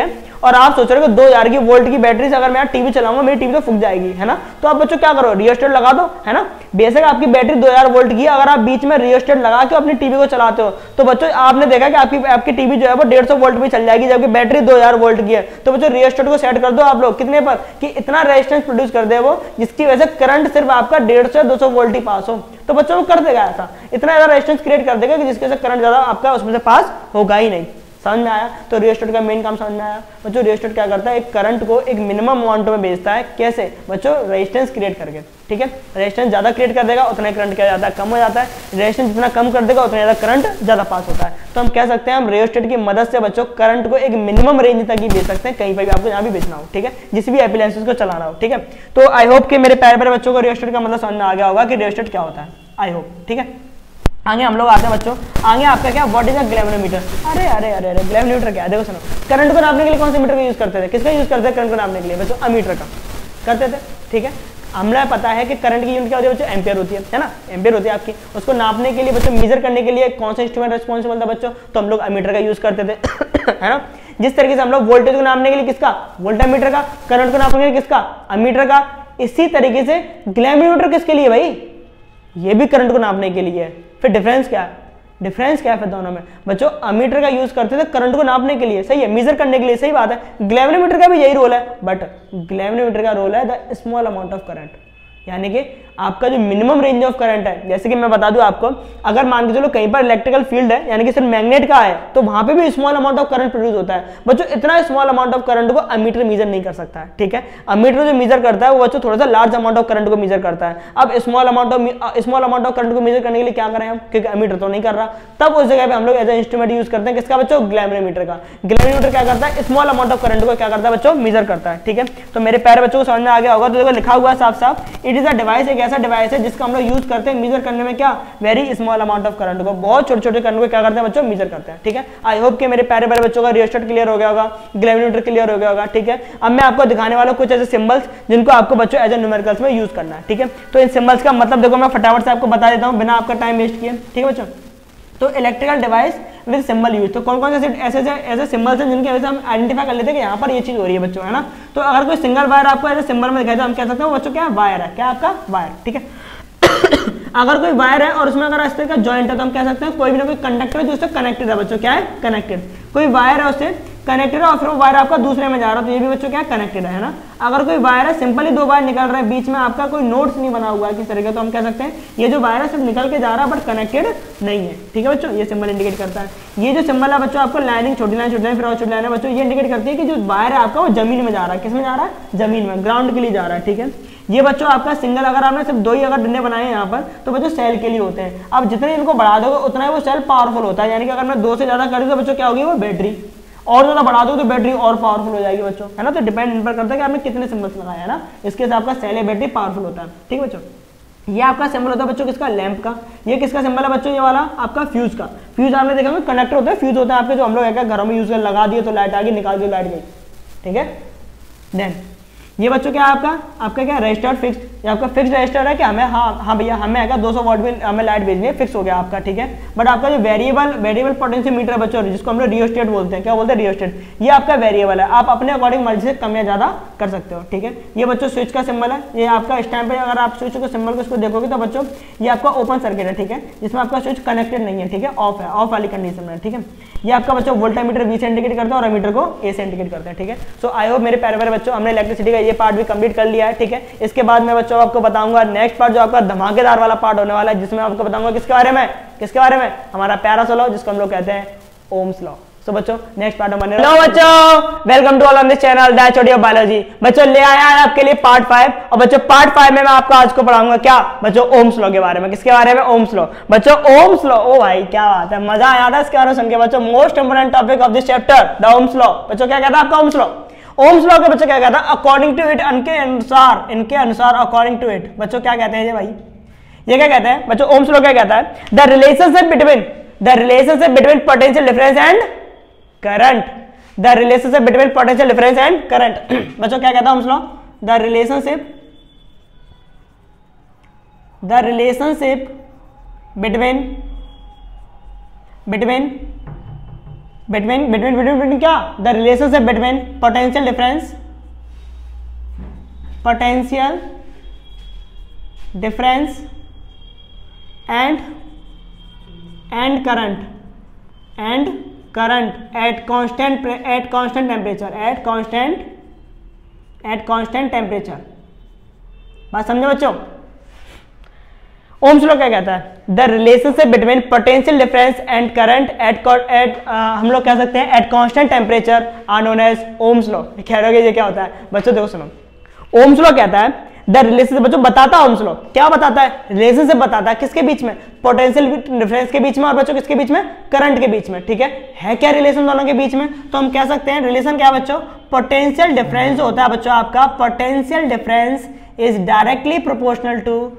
और आप सोच रहे हो कि 2000 की वोल्ट की बैटरी से अगर मैं टीवी चलाऊंगा मेरी टीवी तो फूक जाएगी, है ना। तो आप बच्चों क्या करो, रियोस्टेट लगा दो, है ना। बेशक आपकी बैटरी 2000 वोल्ट की, अगर आप बीच में रियोस्टेट लगा के अपनी टीवी को चलाते हो तो बच्चों आपने देखा कि आपकी टीवी जो है वो 150 वोल्ट में चल जाएगी, जबकि बैटरी 2000 वोल्ट की है। तो बच्चों रियोस्टेट को सेट कर दो आप लोग कितने पर, कि इतना रेजिस्टेंस प्रोड्यूस कर दे वो जिसकी वजह से करंट सिर्फ आपका 150 से 200 वोल्ट ही पास हो। तो बच्चों वो कर देगा ऐसा, इतना ज्यादा रेजिस्टेंस क्रिएट कर देगा कि जिसकी वजह से करंट ज्यादा आपका उसमें से पास होगा ही नहीं। समझ में आया। तो रियोस्टेट का मेन काम समझ में आया बच्चों। रियोस्टेट क्या करता है, एक करंट को एक मिनिमम अमाउंट में भेजता है। कैसे बच्चों, रेजिस्टेंस क्रिएट करके, ठीक है। रेजिस्टेंस ज्यादा क्रिएट कर देगा उतना करंट क्या जाता है, कम हो जाता है। रेजिस्टेंस जितना कम कर देगा उतना ज्यादा करंट ज्यादा पास होता है। तो हम कह सकते हैं हम रियोस्टेट की मदद से बच्चों करंट को एक मिनिमम रेंज तक ही भेज सकते हैं, कहीं पर भी आपको जहां भी भेजना हो, ठीक है, जिस भी एप्लायंसेस को चलाना हो, ठीक है। तो आई होप कि मेरे प्यारे बच्चों को रियोस्टेट का मतलब समझ में आ गया होगा कि रियोस्टेट क्या होता है, आई होप, ठीक है। आगे हम लोग आते हैं बच्चों, आगे आपका क्या, व्हाट इज अ ग्लैवेनोमीटर। अरे अरे अरे अरे ग्लैवेनोमीटर क्या है, देखो सुनो, करंट को नापने के लिए कौन से मीटर का यूज करते थे, किसका यूज करते हैं करंट को नापने के लिए बच्चों, अमीटर का करते थे, ठीक है। हमें पता है कि करंट की यूनिट क्या होती है बच्चों, एम्पियर होती है ना, एम्पियर होती है आपकी। उसको नापने के लिए बच्चों, मेजर करने के लिए कौन सा इंस्ट्रूमेंट रिस्पॉन्सिबल था बच्चों, तो हम लोग अमीटर का यूज करते थे है ना। जिस तरीके से हम लोग वोल्टेज को नापने के लिए किसका, वोल्टामीटर का, करंट को नापने के लिए किसका, अमीटर का, इसी तरीके से ग्लैवेनोमीटर किसके लिए भाई, ये भी करंट को नापने के लिए। फिर डिफरेंस क्या है, डिफरेंस क्या है फिर दोनों में बच्चों, अमीटर का यूज करते थे करंट को नापने के लिए, सही है, मेजर करने के लिए, सही बात है। ग्लैवेनोमीटर का भी यही रोल है, बट ग्लैवेनोमीटर का रोल है the small amount of current, यानी कि आपका जो मिनिमम रेंज ऑफ करंट है। जैसे कि मैं बता दूं आपको, अगर मान के चलो कहीं पर इलेक्ट्रिकल फील्ड है यानी कि सिर्फ मैग्नेट का है, तो वहां पे भी small amount of current produce होता है बच्चों। इतना स्मॉल अमाउंट ऑफ करंट को अमीटर मेजर नहीं कर सकता है, ठीक है। अमीटर जो मेजर करता है वो बच्चों थोड़ा सा लार्ज अमाउंट ऑफ करंट को मेजर करता है। अब स्मॉल अमाउंट ऑफ करंट को मेजर करने के लिए क्या करें हम, क्योंकि अमीटर तो नहीं कर रहा, तब उस जगह पे हम लोग एज ए इंस्ट्रूमेंट यूज करते हैं किसका बच्चों, ग्लैवेनोमीटर का। ग्लैवेनोमीटर क्या करता है, स्मॉल अमाउंट ऑफ करंट को क्या करता है बच्चों, मेजर करता है, ठीक है। तो मेरे प्यारे बच्चों को समझ में आ गया होगा। तो देखो लिखा हुआ है साफ साफ, इट इज अ डिवाइस, एक ऐसा डिवाइस है जिसका हम लोग यूज करते हैं मेजर करने में क्या, very small amount of current को, बहुत छोटे छोटे करंट को क्या करते हैं बच्चों, मेजर करते हैं, ठीक है। आई होप कि मेरे प्यारे प्यारे बच्चों का रियोस्टेट क्लियर हो गया होगा, ग्लैवेनोमीटर क्लियर हो गया होगा, ठीक है। अब मैं आपको दिखाने वाला हूं कुछ ऐसे सिंबल्स जिनको आपको बच्चों एज ए न्यूमेरिकल्स में यूज करना है, ठीक है। तो इन सिंबल्स का मतलब देखो मैं फटाफट से आपको बता देता हूं बिना आपका टाइम वेस्ट किए, ठीक है बच्चों। तो electrical device with symbol use, तो कौन कौन से ऐसे सिंबल्स हैं जिनकी वजह से हम आइडेंटिफाई कर लेते हैं कि यहाँ पर ये चीज हो रही है बच्चों, है ना। तो अगर कोई सिंगल वायर आपको ऐसे सिंबल में दिखाई तो हम कह सकते हैं बच्चों क्या वायर है, क्या आपका वायर, ठीक है। अगर कोई वायर है और उसमें अगर इस तरह का जॉइंट है तो हम कह सकते हैं कोई भी ना कोई कंडक्टर है जो उससे कनेक्टेड है बच्चों, क्या है, कनेक्टेड। कोई वायर है उससे कनेक्टेड है और फिर वो वायर आपका दूसरे में जा रहा है तो ये भी बच्चों क्या कनेक्टेड है ना। अगर कोई वायर है सिंपली दो वायर निकल रहा है, बीच में आपका कोई नोड्स नहीं बना हुआ है किस तरीके, तो हम कह सकते हैं ये जो वायर है सिर्फ निकल के जा रहा है बट कनेक्टेड नहीं है, ठीक है बच्चों। ये सिंबल इंडिकेट करता है। ये जो सिंबल है बच्चों आपको लाइनिंग, छोटी लाइन फिर और छोटी लाइन है बच्चों, ये इंडिकेट करती है कि जो वायर है आपका वो जमीन में जा रहा है, किस में जा रहा है, जमीन में, ग्राउंड के लिए जा रहा है, ठीक है। ये बच्चों आपका सिंगल, अगर आपने सिर्फ दो ही अगर डंडे बनाए हैं यहाँ पर तो बच्चों सेल के लिए होते हैं। अब जितने इनको बढ़ा दोगे उतना ही वो सेल पावरफुल होता है, यानी कि अगर मैं दो से ज्यादा कर दूं तो बच्चों क्या होगी, वो बैटरी, और ज्यादा बढ़ा दो तो बैटरी और पावरफुल हो जाएगी बच्चों, है ना। तो डिपेंड इन पर करता है कि आपने कितने सिंबल्स लगाए है ना, इसके साथ आपका सेल या बैटरी पावरफुल होता है, ठीक है बच्चों। ये आपका सिंबल होता है बच्चों किसका, लैंप का। ये किसका सिंबल है बच्चों, ये वाला आपका फ्यूज का। फ्यूज आपने देखा कनेक्टर होता है, फ्यूज होता है आपके जो हम लोग घरों में यूज कर, लगा दिए तो लाइट आ गई, निकाल दिए लाइट गई, ठीक है। देन ये बच्चों क्या है आपका क्या रजिस्टर फिक्स, ये आपका फिक्स रजिस्टर है कि हमें हाँ भैया हमें आएगा 200 वाट में हमें लाइट भेजनी है, फिक्स हो गया आपका, ठीक है। बट आपका जो वेरिएबल पोटेंशियोमीटर बच्चों जिसको हम लोग रियोस्टेट बोलते हैं, क्या बोलते हैं, रियोस्टेट, ये आपका वेरिएबल है, आप अपने अकॉर्डिंग मर्जी से कम या ज्यादा कर सकते हो, ठीक है। ये बच्चों स्विच का सिंबल है, ये आपका इस टाइम पे अगर आप स्विच को सिंबल को इसको देखोगे तो बच्चों ये आपका ओपन सर्किट है, ठीक है, जिसमें आपका स्विच कनेक्टेड नहीं है, ठीक है, ऑफ है, ऑफ वाली कंडीशन में, ठीक है। ये आपका बच्चों वोल्टामीटर V से इंडिकेट करता है और अमीटर को A से इंडिकेट करते हैं, ठीक है। सो आई होप मेरे प्यारे बच्चों हमने इलेक्ट्रिसिटी का ये पार्ट भी कंप्लीट कर लिया है, ठीक है। इसके बाद मैं बच्चों आपको बताऊंगा नेक्स्ट पार्ट जो आपका धमाकेदार वाला पार्ट होने वाला है, जिसमें आपको बताऊंगा किसके बारे में, हमारा प्यारा सा लॉ जिसको हम लोग कहते हैं ओम्स लॉ। सो बच्चों नेक्स्ट पार्ट हमारे, हेलो बच्चों, welcome to all on this channel that's audio biology. बच्चों ले आया है आपके लिए पार्ट 5 और बच्चों पार्ट 5 में मैं आपको आज को पढ़ाऊंगा क्या बच्चों, ओम्स लॉ के बारे में। किसके बारे में, ओम्स लॉ। बच्चों ओम्स लॉ, ओ भाई क्या बात है, मजा आया था इसके बारे में सुन के बच्चों। Most important topic of this chapter the Ohm's law. बच्चों क्या कहता है आपका ओम्स लॉ, ओम्स लॉ के बच्चों क्या कहता है, अकॉर्डिंग टू इट, इनके अनुसार अकॉर्डिंग टू इट। बच्चों क्या कहते हैं ये भाई, ये क्या कहते हैं बच्चों, ओम्स लॉ क्या कहता है, the relationship between potential difference and current, the relationship between potential difference and current. बच्चों क्या कहता है Ohm's law, the relationship between क्या, the relationship between potential difference and current at constant temperature. बात समझे बच्चों? ओम्स लॉ क्या कहता है? The relationship between potential difference and current at हम लोग कह सकते हैं at constant temperature are known as Ohm's law. कह रहे हो ये क्या होता है बच्चों? देखो सुनो, ओम्स लॉ कहता है द रिलेशनशिप, बच्चों बताता है ओम्स लॉ क्या बताता है? रिलेशनशिप बताता है किसके बीच में? पोटेंशियल डिफरेंस के बीच में, और बच्चों किसके बीच में? करंट के बीच में। ठीक है क्या रिलेशन दोनों के बीच में? तो हम कह सकते हैं रिलेशन क्या है बच्चों? पोटेंशियल डिफरेंस होता है बच्चों आपका, potential difference is directly proportional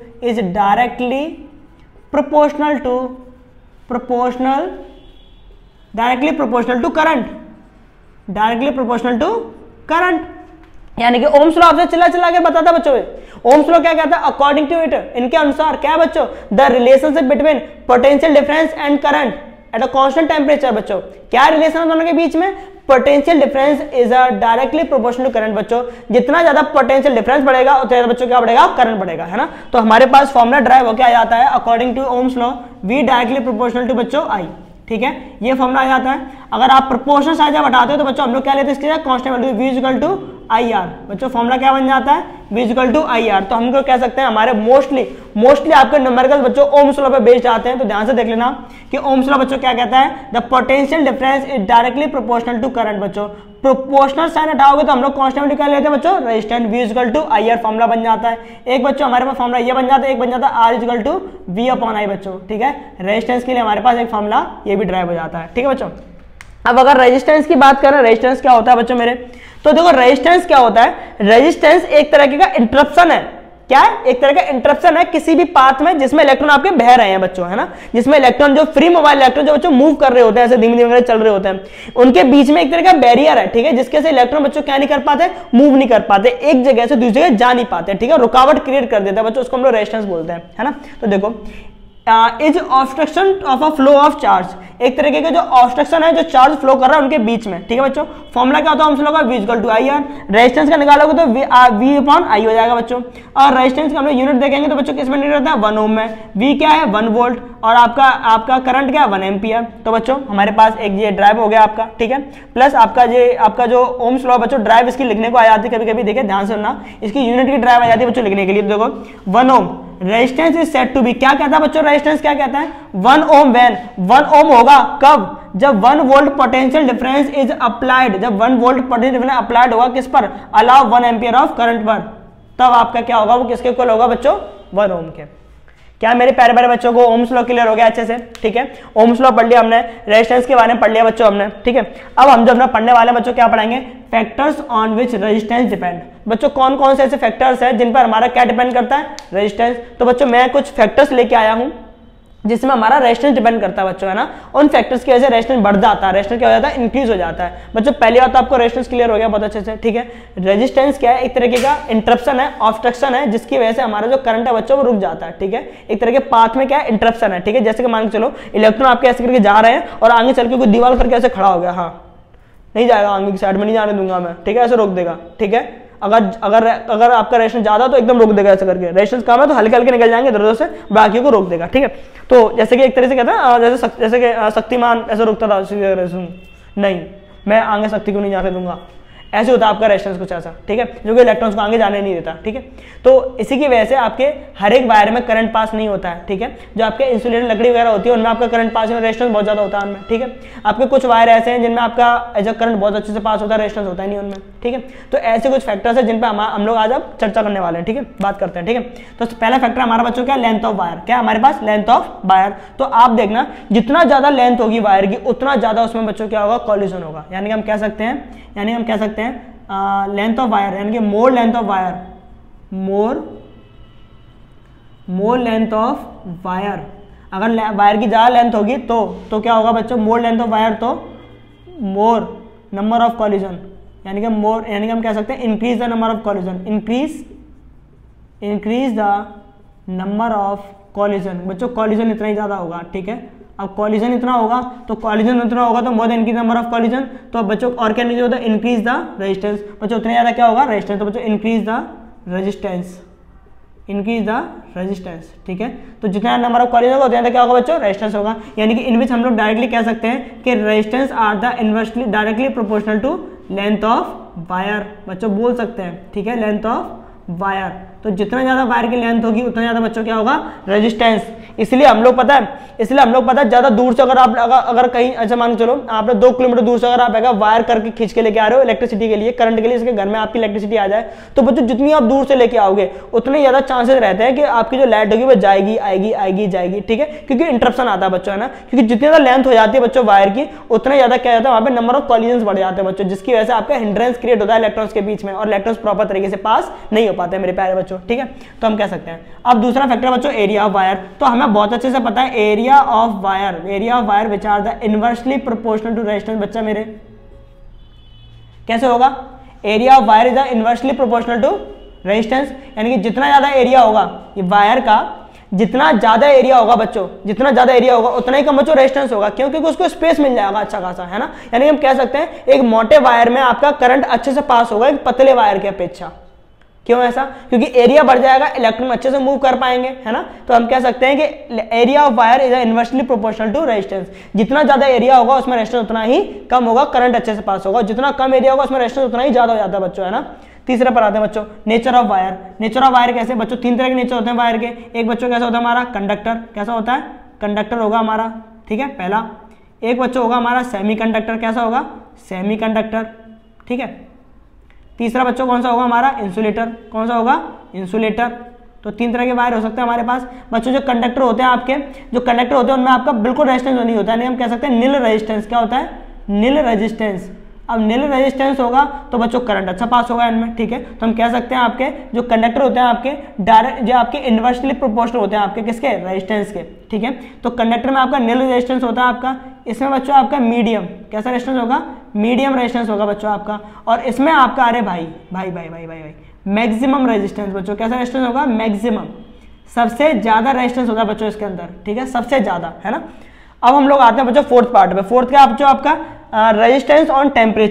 to current. यानी कि ओम्स लॉ आपसे चिल्ला के बताता है बच्चों। ओम्स लॉ क्या कहता है? अकॉर्डिंग टू इट, इनके अनुसार क्या है बच्चों? The relationship between potential difference and current at a constant temperature. बच्चों क्या रिलेशन है दोनों के बीच में? Potential difference is a directly proportional to current. बच्चों जितना ज्यादा पोटेंशियल डिफरेंस बढ़ेगा उतना ज्यादा बच्चों क्या बढ़ेगा? करंट बढ़ेगा, है ना। तो हमारे पास फॉर्मूला ड्राइव होकर आ जाता है according to Ohm's law we directly proportional to बच्चों आई। ठीक है, ये फॉर्मूला आ जाता है। अगर आप प्रोपोर्शनल साइज हटाते हो तो बच्चों हम लोग क्या लेते हैं? इसके constant value v equal to I R. बच्चों फॉर्मूला क्या बन जाता है? v equal to I R. तो हम लोग कह सकते हैं हमारे मोस्टली आपके न्यूमेरिकल बच्चों ओम्स लॉ पे बेस्ड आते हैं। तो ध्यान से देख लेना कि ओम्स लॉ बच्चों क्या कहता है? The potential difference is directly proportional to current. बच्चों प्रोपोर्शनल साइन हटाओगे तो हम लोग कांस्टेंट वैल्यू क्या लेते हैं बच्चों? Resistance v equal to I R formula बन जाता है। एक बच्चों हमारे पास फॉर्मूला ये बन जाता है, एक बन जाता है r equal to v upon I. बच्चों ठीक है, रेजिस्टेंस के लिए हमारे पास एक फॉर्मूला ये भी ड्राइव हो जाता है। ठीक है बच्चों, अब अगर रेजिस्टेंस की बात करें, रेजिस्टेंस क्या होता है बच्चों मेरे? तो देखो रेजिस्टेंस क्या होता है? रेजिस्टेंस एक तरह का इंटरप्शन है। क्या है? एक तरह का इंटरप्शन है किसी भी पाथ में जिसमें इलेक्ट्रॉन आपके बह रहे हैं बच्चों, है ना। जिसमें इलेक्ट्रॉन जो फ्री मोबाइल इलेक्ट्रॉन जो बच्चों मूव कर रहे होते हैं, ऐसे धीमे धीमे चल रहे होते हैं, उनके बीच में एक तरह का बैरियर है। ठीक है, जिसके से इलेक्ट्रॉन बच्चों क्या नहीं कर पाते? मूव नहीं कर पाते, एक जगह से दूसरी जगह जा नहीं पाते। ठीक है, रुकावट क्रिएट कर देता है बच्चों, उसको हम लोग रेजिस्टेंस बोलते हैं, है ना। तो देखो is obstruction of a flow of charge, एक तरीके का जो ऑब्स्ट्रक्शन है जो चार्ज फ्लो कर रहा है उनके बीच में। ठीक है बच्चों, फॉर्मूला क्या होता है ओम्स लॉ का? v equal to I R. Resistance का निकालोगे तो v अपॉन आई हो जाएगा बच्चों। और रेजिस्टेंस का हम लोग यूनिट देखेंगे तो बच्चों किस में यूनिट होता है? 1 ओम में। v क्या है? 1 वोल्ट। और आपका करंट क्या है? 1 एम्पियर। तो बच्चों हमारे पास एक ये ड्राइव हो गया आपका। ठीक है, प्लस आपका जो ओम्स लॉ बच्चों ड्राइव इसकी लिखने को आ जाती है, कभी कभी देखिए ध्यान से सुनना, इसकी यूनिट की ड्राइव आ जाती है बच्चों लिखने के लिए। देखो 1 ohm resistance is said to be, क्या कहता है बच्चों? रेजिस्टेंस क्या कहता है? 1 ओम व्हेन 1 ओम होगा कब? जब 1 volt potential difference is applied, जब 1 वोल्ट पोटेंशियल डिफरेंस अप्लाइड होगा किस पर? अलाउ 1 एम्पियर ऑफ करंट पर, तब आपका क्या होगा? वो किसके इक्वल होगा बच्चों? 1 ओम के। क्या मेरे प्यारे प्यारे बच्चों को ओम्स लॉ क्लियर हो गया अच्छे से? ठीक है, ओम्स लॉ पढ़ लिया हमने, रेजिस्टेंस के बारे में पढ़ लिया बच्चों हमने। ठीक है, अब हम जो अपना पढ़ने वाले बच्चों क्या पढ़ेंगे? Factors on which resistance depend. बच्चों कौन कौन से ऐसे फैक्टर्स हैं जिन पर हमारा क्या डिपेंड करता है? रेजिस्टेंस। तो बच्चों मैं कुछ फैक्टर्स लेके आया हूं जिसमें हमारा रेजिस्टेंस डिपेंड करता है बच्चों, है ना। उन फैक्टर्स की वजह से रेजिस्टेंस बढ़ जाता है, रेजिस्टेंस क्या हो जाता है? इंक्रीज हो जाता है। बच्चों पहली बात तो आपको रेजिस्टेंस क्लियर हो गया बहुत अच्छे से। ठीक है, रेजिस्टेंस क्या है? एक तरीके का इंटरप्शन है, ऑब्स्ट्रक्शन है, जिसकी वजह से हमारा जो करंट है बच्चों वो रुक जाता है। ठीक है, एक तरह के पाथ में क्या है? इंटरप्शन है। ठीक है, जैसे कि मान के चलो इलेक्ट्रॉन आपके ऐसे करके जा रहे हैं और आगे चल के कोई दीवार करके ऐसे खड़ा हो गया, हाँ नहीं जाएगा, आगे की साइड में नहीं जाने दूंगा मैं। ठीक है, ऐसे रोक देगा। ठीक है, अगर आपका रेजिस्टेंस ज्यादा तो एकदम रोक देगा ऐसे करके, रेजिस्टेंस कम है तो हल्के हल्के निकल जाएंगे इधर से, बाकी को रोक देगा। ठीक है, तो जैसे कि एक तरह से कहते हैं जैसे कि शक्तिमान ऐसे रोकता था, नहीं मैं आगे शक्ति को नहीं जाने दूंगा, ऐसे होता है आपका रेजिस्टेंस कुछ ऐसा। ठीक है, जो कि इलेक्ट्रॉन्स को आगे जाने नहीं देता। ठीक है, तो इसी की वजह से आपके हर एक वायर में करंट पास नहीं होता है। ठीक है, जो आपके इंसुलेटेड लकड़ी वगैरह होती है उनमें आपका करंट पास में रेजिस्टेंस बहुत ज्यादा होता है उनमें। ठीक है, आपके कुछ वायर ऐसे हैं जिनमें आपका एज करंट बहुत अच्छे से पास होता है, रेजिस्टेंस होता है नहीं उनमें। ठीक है, तो ऐसे कुछ फैक्टर्स है जिन पर हम लोग आज अब चर्चा करने वाले हैं। ठीक है, बात करते हैं। ठीक है, तो पहला फैक्टर हमारा बच्चों क्या? Length of wire. क्या हमारे पास? Length of wire. तो आप देखना जितना ज्यादा लेंथ होगी वायर की उतना ज्यादा उसमें बच्चों क्या होगा? कॉलिजन होगा। यानी हम कह सकते हैं लेंथ ऑफ वायर, यानी कि more length of wire, more length of wire. अगर वायर की ज्यादा लेंथ होगी तो क्या होगा बच्चों? मोर लेंथ ऑफ वायर तो मोर नंबर ऑफ कॉलिजन, यानी कि हम कह सकते हैं increase the number of collision, increase the number of collision. बच्चों कॉलिजन इतना ही ज्यादा होगा। ठीक है, अब कॉलिजन इतना होगा तो more then increase number of collision, तो बच्चों और क्या नहीं होता, इंक्रीज द रेजिस्टेंस। बच्चों उतने ज्यादा क्या होगा, रेजिस्टेंस, तो बच्चों इंक्रीज द रेजिस्टेंस, ठीक है। तो जितना नंबर ऑफ कॉलिजन होगा उतना क्या होगा बच्चों, रेजिस्टेंस होगा। यानी कि इन विच हम लोग डायरेक्टली कह सकते हैं कि resistance are the inversely directly proportional to length of wire, बच्चों बोल सकते हैं, ठीक है, लेंथ ऑफ वायर। तो जितना ज्यादा वायर की लेंथ होगी उतना ज्यादा बच्चों क्या होगा, रेजिस्टेंस। इसलिए हम लोग पता है ज्यादा दूर से अगर आप अगर कहीं अच्छा मान चलो आपने 2 किलोमीटर दूर से अगर आप वायर करके खींच के लेके आ रहे हो इलेक्ट्रिसिटी के लिए, करंट के लिए, इसके घर में आपकी इलेक्ट्रिसिटी आ जाए, तो बच्चों जितनी आप दूर से लेके आओगे उतने ज्यादा चांसेस रहते हैं कि आपकी जो लाइट होगी वो जाएगी, ठीक है, क्योंकि इंटरप्शन आता है बच्चों, है ना, क्योंकि जितनी ज्यादा लेंथ हो जाती है बच्चों वायर की उतना ज्यादा क्या जाता है, वहां पे नंबर ऑफ कॉलिजन्स बढ़ जाते हैं बच्चों, जिसकी वजह से आपका हिंड्रेंस क्रिएट होता है इलेक्ट्रॉन्स के बीच में और इलेक्ट्रॉन्स प्रॉपर तरीके से पास नहीं हो पाते मेरे प्यारे बच्चों, ठीक है। तो हम कह सकते हैं अब दूसरा फैक्टर बच्चों एरिया ऑफ वायर, तो हमें बहुत अच्छे से पता है area of wire which are the inversely proportional to resistance. बच्चा मेरे कैसे होगा, area of wire is the inversely proportional to resistance, यानी कि जितना ज्यादा एरिया होगा ये वायर का, जितना ज्यादा एरिया होगा बच्चों, जितना ज्यादा एरिया होगा उतना ही कम बच्चों रेजिस्टेंस होगा, क्यों, क्योंकि उसको स्पेस मिल जाएगा अच्छा खासा, है ना। यानी हम कह सकते हैं एक मोटे वायर में आपका करंट अच्छे से पास होगा एक पतले वायर की अपेक्षा। क्यों ऐसा, क्योंकि एरिया बढ़ जाएगा, इलेक्ट्रॉन अच्छे से मूव कर पाएंगे, है ना। तो हम कह सकते हैं कि area of wire is inversely proportional to resistance. जितना ज्यादा एरिया होगा उसमें रेजिस्टेंस उतना ही कम होगा, करंट अच्छे से पास होगा, जितना कम एरिया होगा उसमें रेजिस्टेंस उतना ही ज्यादा हो जाता है बच्चों, है ना। तीसरे पर आते हैं बच्चों नेचर ऑफ वायर कैसे, बच्चों 3 तरह के नेचर होते हैं वायर के। एक बच्चों कैसा होता है हमारा कंडक्टर, कैसा होता है, कंडक्टर होगा हमारा, ठीक है, पहला। एक बच्चों होगा हमारा सेमी कंडक्टर, कैसा होगा, सेमी कंडक्टर, ठीक है। तीसरा बच्चों कौन सा होगा हमारा, इंसुलेटर, कौन सा होगा, इंसुलेटर। तो 3 तरह के वायर हो सकते हैं हमारे पास बच्चों। जो कंडक्टर होते हैं आपके, जो कंडक्टर होते हैं उनमें आपका बिल्कुल रेजिस्टेंस नहीं होता है, नहीं हम कह सकते हैं नील रेजिस्टेंस, क्या होता है, नील रेजिस्टेंस। अब नील रेजिस्टेंस होगा तो बच्चों करंट अच्छा पास होगा इनमें, ठीक है। तो हम कह सकते हैं आपके जो कंडक्टर होते हैं आपके डायरेक्ट जो आपके इनवर्सली प्रोपोर्शनल होते हैं आपके किसके, रेजिस्टेंस के, ठीक है। तो कंडक्टर में आपका नील रेजिस्टेंस होता है आपका, इसमें बच्चों आपका मीडियम कैसा रेजिस्टेंस होगा, मीडियम रेजिस्टेंस होगा बच्चों आपका, और इसमें आपका अरे भाई मैक्सिमम रेजिस्टेंस बच्चों, कैसा रेजिस्टेंस होगा, मैक्सिमम, सबसे ज्यादा रेजिस्टेंस होगा बच्चों इसके अंदर, ठीक है, सबसे ज्यादा, है ना। अब हम लोग आते हैं बच्चों फोर्थ पार्ट पे। फोर्थ क्या बच्चों आपका रेजिस्टेंस ऑन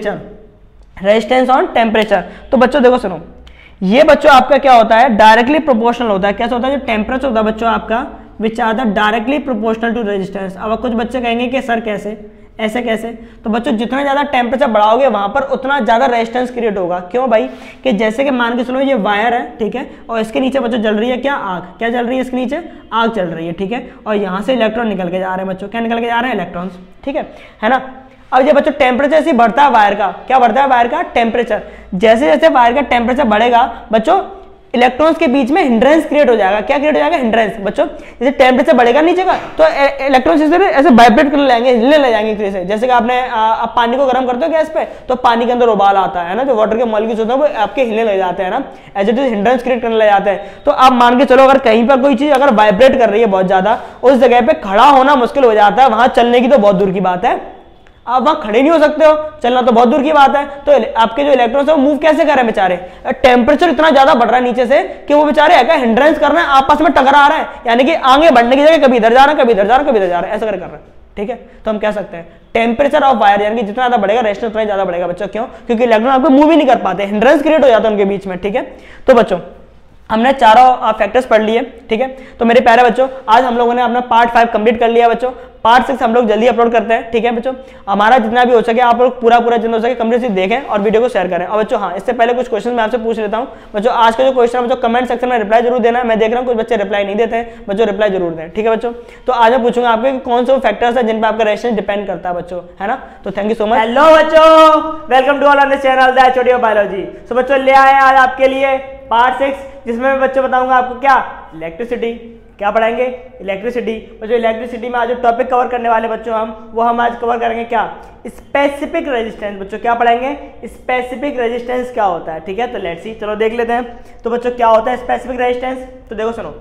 टेम्परेचर। तो बच्चों देखो सुनो, ये बच्चों आपका क्या होता है, डायरेक्टली प्रोपोर्शनल होता है। कैसा होता है, जो टेम्परेचर होता है बच्चों आपका which are the directly proportional to resistance. अब कुछ बच्चे कहेंगे कि सर कैसे, ऐसे कैसे, तो बच्चों जितना ज्यादा टेम्परेचर बढ़ाओगे वहां पर उतना ज्यादा रेजिस्टेंस क्रिएट होगा। क्यों भाई, कि जैसे कि मान के चलो ये वायर है, ठीक है, और इसके नीचे बच्चों जल रही है क्या, आग, क्या जल रही है इसके नीचे, आग चल रही है, ठीक है, और यहाँ से इलेक्ट्रॉन निकल के जा रहे हैं बच्चों, क्या निकल के जा रहे हैं, इलेक्ट्रॉन्स, ठीक है ना। अब ये बच्चों टेम्परेचर ऐसे बढ़ता है वायर का, क्या बढ़ता है वायर का टेम्परेचर, जैसे जैसे वायर का टेम्परेचर बढ़ेगा बच्चों इलेक्ट्रॉन्स के बीच में हिंड्रेंस क्रिएट हो जाएगा। क्या क्रिएट हो जाएगा, हिंड्रेंस बच्चों। जैसे टेम्परेचर बढ़ेगा नीचे का तो इलेक्ट्रॉन्स ऐसे वाइब्रेट करने लगेंगे, हिलने लग जाएंगे एक तरह से। जैसे कि आपने आप पानी को गर्म करते हो गैस पे तो पानी के अंदर उबाल आता है ना, जो वाटर के मॉलिक्यूल्स होते हैं वो आपके हिलने लग जाते हैं ना, as it is hindrance create करने लग जाते हैं। तो आप मान के चलो अगर कहीं पर कोई चीज अगर वाइब्रेट कर रही है बहुत ज्यादा, उस जगह पे खड़ा होना मुश्किल हो जाता है, वहां चलने की तो बहुत दूर की बात है, आप वहां खड़े नहीं हो सकते हो, चलना तो बहुत दूर की बात है। तो आपके जो इलेक्ट्रॉन्स है वो मूव कैसे कर रहे हैं बेचारे, टेम्परेचर इतना ज्यादा बढ़ रहा है नीचे से कि वो बेचारे क्या हिंड्रेंस कर रहे हैं, आपस में टकरा रहे हैं, यानी कि आगे बढ़ने की जगह कभी इधर जा रहे हैं, कभी इधर जा रहे हैं, कभी इधर जा रहे हैं, ऐसा कर रहे हैं, ठीक है। तो हम कह सकते हैं टेम्परेचर ऑफ वायर यानी कि जितना ज्यादा बढ़ेगा रेजिस्टेंस उतना ज्यादा बढ़ेगा बच्चों। क्यों, क्योंकि इलेक्ट्रॉन आपको मूव ही नहीं कर पाते, हिंड्रेंस क्रिएट हो जाता है उनके बीच में, ठीक है। तो बच्चों हमने चारों फैक्टर्स पढ़ लिए, ठीक है। तो मेरे प्यारे बच्चों आज हम लोगों ने अपना पार्ट 5 कंप्लीट कर लिया बच्चों। पार्ट 6 हम लोग जल्दी अपलोड करते हैं, ठीक है बच्चों। हमारा जितना भी हो सके आप लोग पूरा जितना हो सके कंप्लीट देखें और वीडियो को शेयर करें। और बच्चों हाँ, इससे पहले कुछ क्वेश्चन मैं आपसे पूछ लेता हूं बच्चों। आज का जो क्वेश्चन है बच्चों कमेंट सेक्शन में रिप्लाई जरूर देना। मैं देख रहा हूँ कुछ बच्चे रिप्लाई नहीं देते हैं, बच्चों रिप्लाई जरूर दें, ठीक है बच्चों। तो आज मैं पूछूंगा आपके कौन से फैक्टर्स है जिन पर आपका रेजिस्टेंस डिपेंड करता है बच्चों, है ना। तो thank you so much. Hello बच्चों, welcome to all on the channel the HOD of biology. So बच्चों ले आए आज आपके लिए पार्ट 6 जिसमें मैं बच्चों बताऊंगा आपको क्या, इलेक्ट्रिसिटी। क्या पढ़ाएंगे, इलेक्ट्रिसिटी। बच्चों इलेक्ट्रिसिटी में आज जो टॉपिक कवर करने वाले बच्चों हम आज कवर करेंगे क्या, स्पेसिफिक रेजिस्टेंस। बच्चों क्या पढ़ाएंगे, स्पेसिफिक रेजिस्टेंस क्या होता है, ठीक है। तो लेट्स सी, चलो देख लेते हैं। तो बच्चों क्या होता है स्पेसिफिक रेजिस्टेंस, तो देखो सुनो,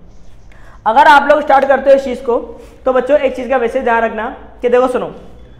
अगर आप लोग स्टार्ट करते हो इस चीज को तो बच्चों एक चीज का वैसे ध्यान रखना कि देखो सुनो,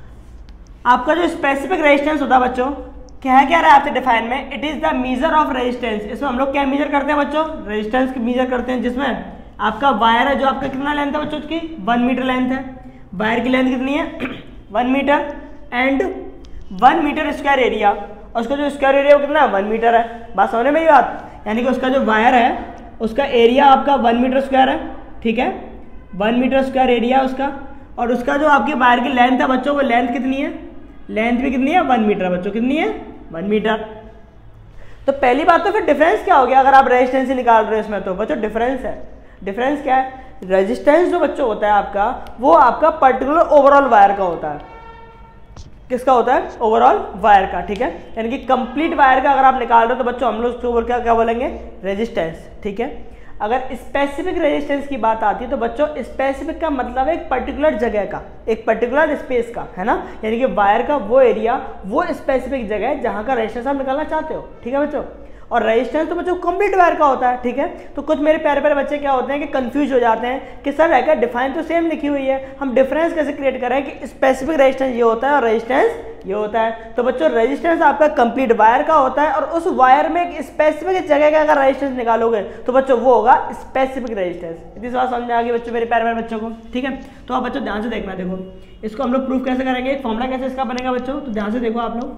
आपका जो स्पेसिफिक रेजिस्टेंस होता है बच्चों क्या है, क्या रहा है आपसे डिफाइन में, it is the measure of resistance. इसमें हम लोग क्या मेजर करते हैं बच्चों, रेजिस्टेंस की मेजर करते हैं, जिसमें आपका वायर है जो आपका कितना लेंथ है बच्चों की 1 मीटर लेंथ है। वायर की लेंथ कितनी है 1 metre and 1 metre square area, और उसका जो स्क्वायर एरिया वो कितना है 1 मीटर है। बात समझ में ये बात, यानी कि उसका जो वायर है उसका एरिया आपका 1 मीटर स्क्वायर है, ठीक है, 1 मीटर स्क्वायर एरिया है उसका, और उसका जो आपकी वायर की लेंथ है बच्चों, वो लेंथ कितनी है, लेंथ भी कितनी है 1 मीटर बच्चों, कितनी है 1 मीटर। तो पहली बात तो फिर डिफरेंस क्या हो गया अगर आप रेजिस्टेंस ही निकाल रहे हो इसमें, तो बच्चों डिफरेंस है। डिफरेंस क्या है, रेजिस्टेंस जो बच्चों होता है आपका, वो आपका पर्टिकुलर ओवरऑल वायर का होता है। किसका होता है, ओवरऑल वायर का, ठीक है, यानी कि कंप्लीट वायर का अगर आप निकाल रहे हो तो बच्चों हम लोग उसको क्या बोलेंगे, रेजिस्टेंस, ठीक है। अगर स्पेसिफिक रेजिस्टेंस की बात आती है तो बच्चों स्पेसिफिक का मतलब है एक पर्टिकुलर जगह का, एक पर्टिकुलर स्पेस का, है ना, यानी कि वायर का वो एरिया, वो स्पेसिफिक जगह है जहां का रेजिस्टेंस आप निकालना चाहते हो, ठीक है बच्चों। और रेजिस्टेंस तो बच्चों कंप्लीट वायर का होता है, ठीक है। तो कुछ मेरे प्यारे प्यारे बच्चे क्या होते हैं कि कंफ्यूज हो जाते हैं कि सर अगर डिफाइन तो सेम लिखी हुई है, हम डिफरेंस कैसे क्रिएट करें कि स्पेसिफिक रेजिस्टेंस ये होता है और रेजिस्टेंस ये होता है। तो बच्चों रेजिस्टेंस आपका कंप्लीट वायर का होता है, और उस वायर में एक स्पेसिफिक जगह का अगर रेजिस्टेंस निकालोगे तो बच्चों वो होगा स्पेसिफिक रेजिस्टेंस। इतनी बात समझ में आ गई बच्चों, मेरे प्यारे प्यारे बच्चों को, ठीक है। तो आप बच्चों ध्यान से देखना, देखो इसको हम लोग प्रूफ कैसे करेंगे, एक फॉर्मूला कैसे इसका बनेगा बच्चों, तो ध्यान से देखो आप लोग।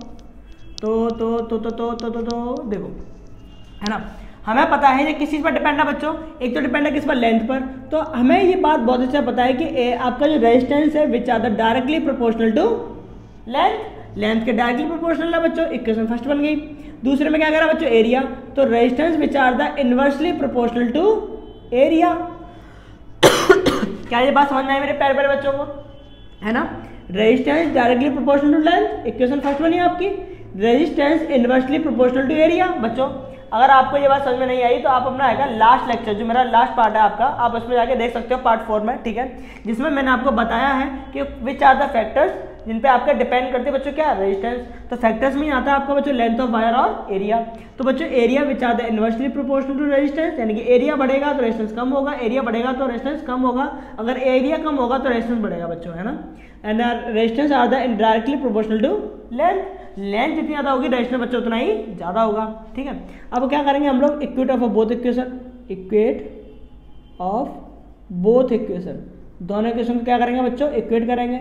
तो देखो, है ना, हमें पता है ये किस चीज़ पर डिपेंड है बच्चों, एक तो डिपेंड है किस पर, लेंथ पर। तो हमें ये बात बहुत अच्छा पता है कि आपका जो रेजिस्टेंस है which are the directly proportional to length, length के डायरेक्टली प्रोपोर्शनल है बच्चों, इक्वेशन फर्स्ट बन गई। दूसरे में क्या करा बच्चों, एरिया, तो resistance which are the inversely proportional to area. क्या ये बात समझ में आई मेरे प्यारे प्यारे बच्चों को, है ना। Resistance directly proportional to length, equation first बनी आपकी, resistance inversely proportional to area. बच्चों अगर आपको ये बात समझ में नहीं आई तो आप अपना आएगा लास्ट लेक्चर, जो मेरा लास्ट पार्ट है आपका, आप उसमें जाके देख सकते हो पार्ट 4 में, ठीक है, जिसमें मैंने आपको बताया है कि विच आर द फैक्टर्स जिन पे आपका डिपेंड करते हैं बच्चों क्या, रेजिस्टेंस। तो फैक्टर्स में आता है आपका बच्चों लेंथ ऑफ वायर और एरिया। तो बच्चों area which are the inversely proportional to resistance, यानी कि एरिया बढ़ेगा तो रेजिस्टेंस कम होगा, एरिया बढ़ेगा तो रेजिस्टेंस कम होगा, अगर एरिया कम होगा तो रेजिस्टेंस बढ़ेगा बच्चों, है ना। And resistance are the indirectly proportional to length, length जितनी ज्यादा होगी रेजिस्टेंस बच्चों उतना ही ज्यादा होगा, ठीक है। अब क्या करेंगे हम लोग, equate of both equation, equate of both equation, दोनों इक्वेशन को क्या करेंगे बच्चों, इक्वेट करेंगे,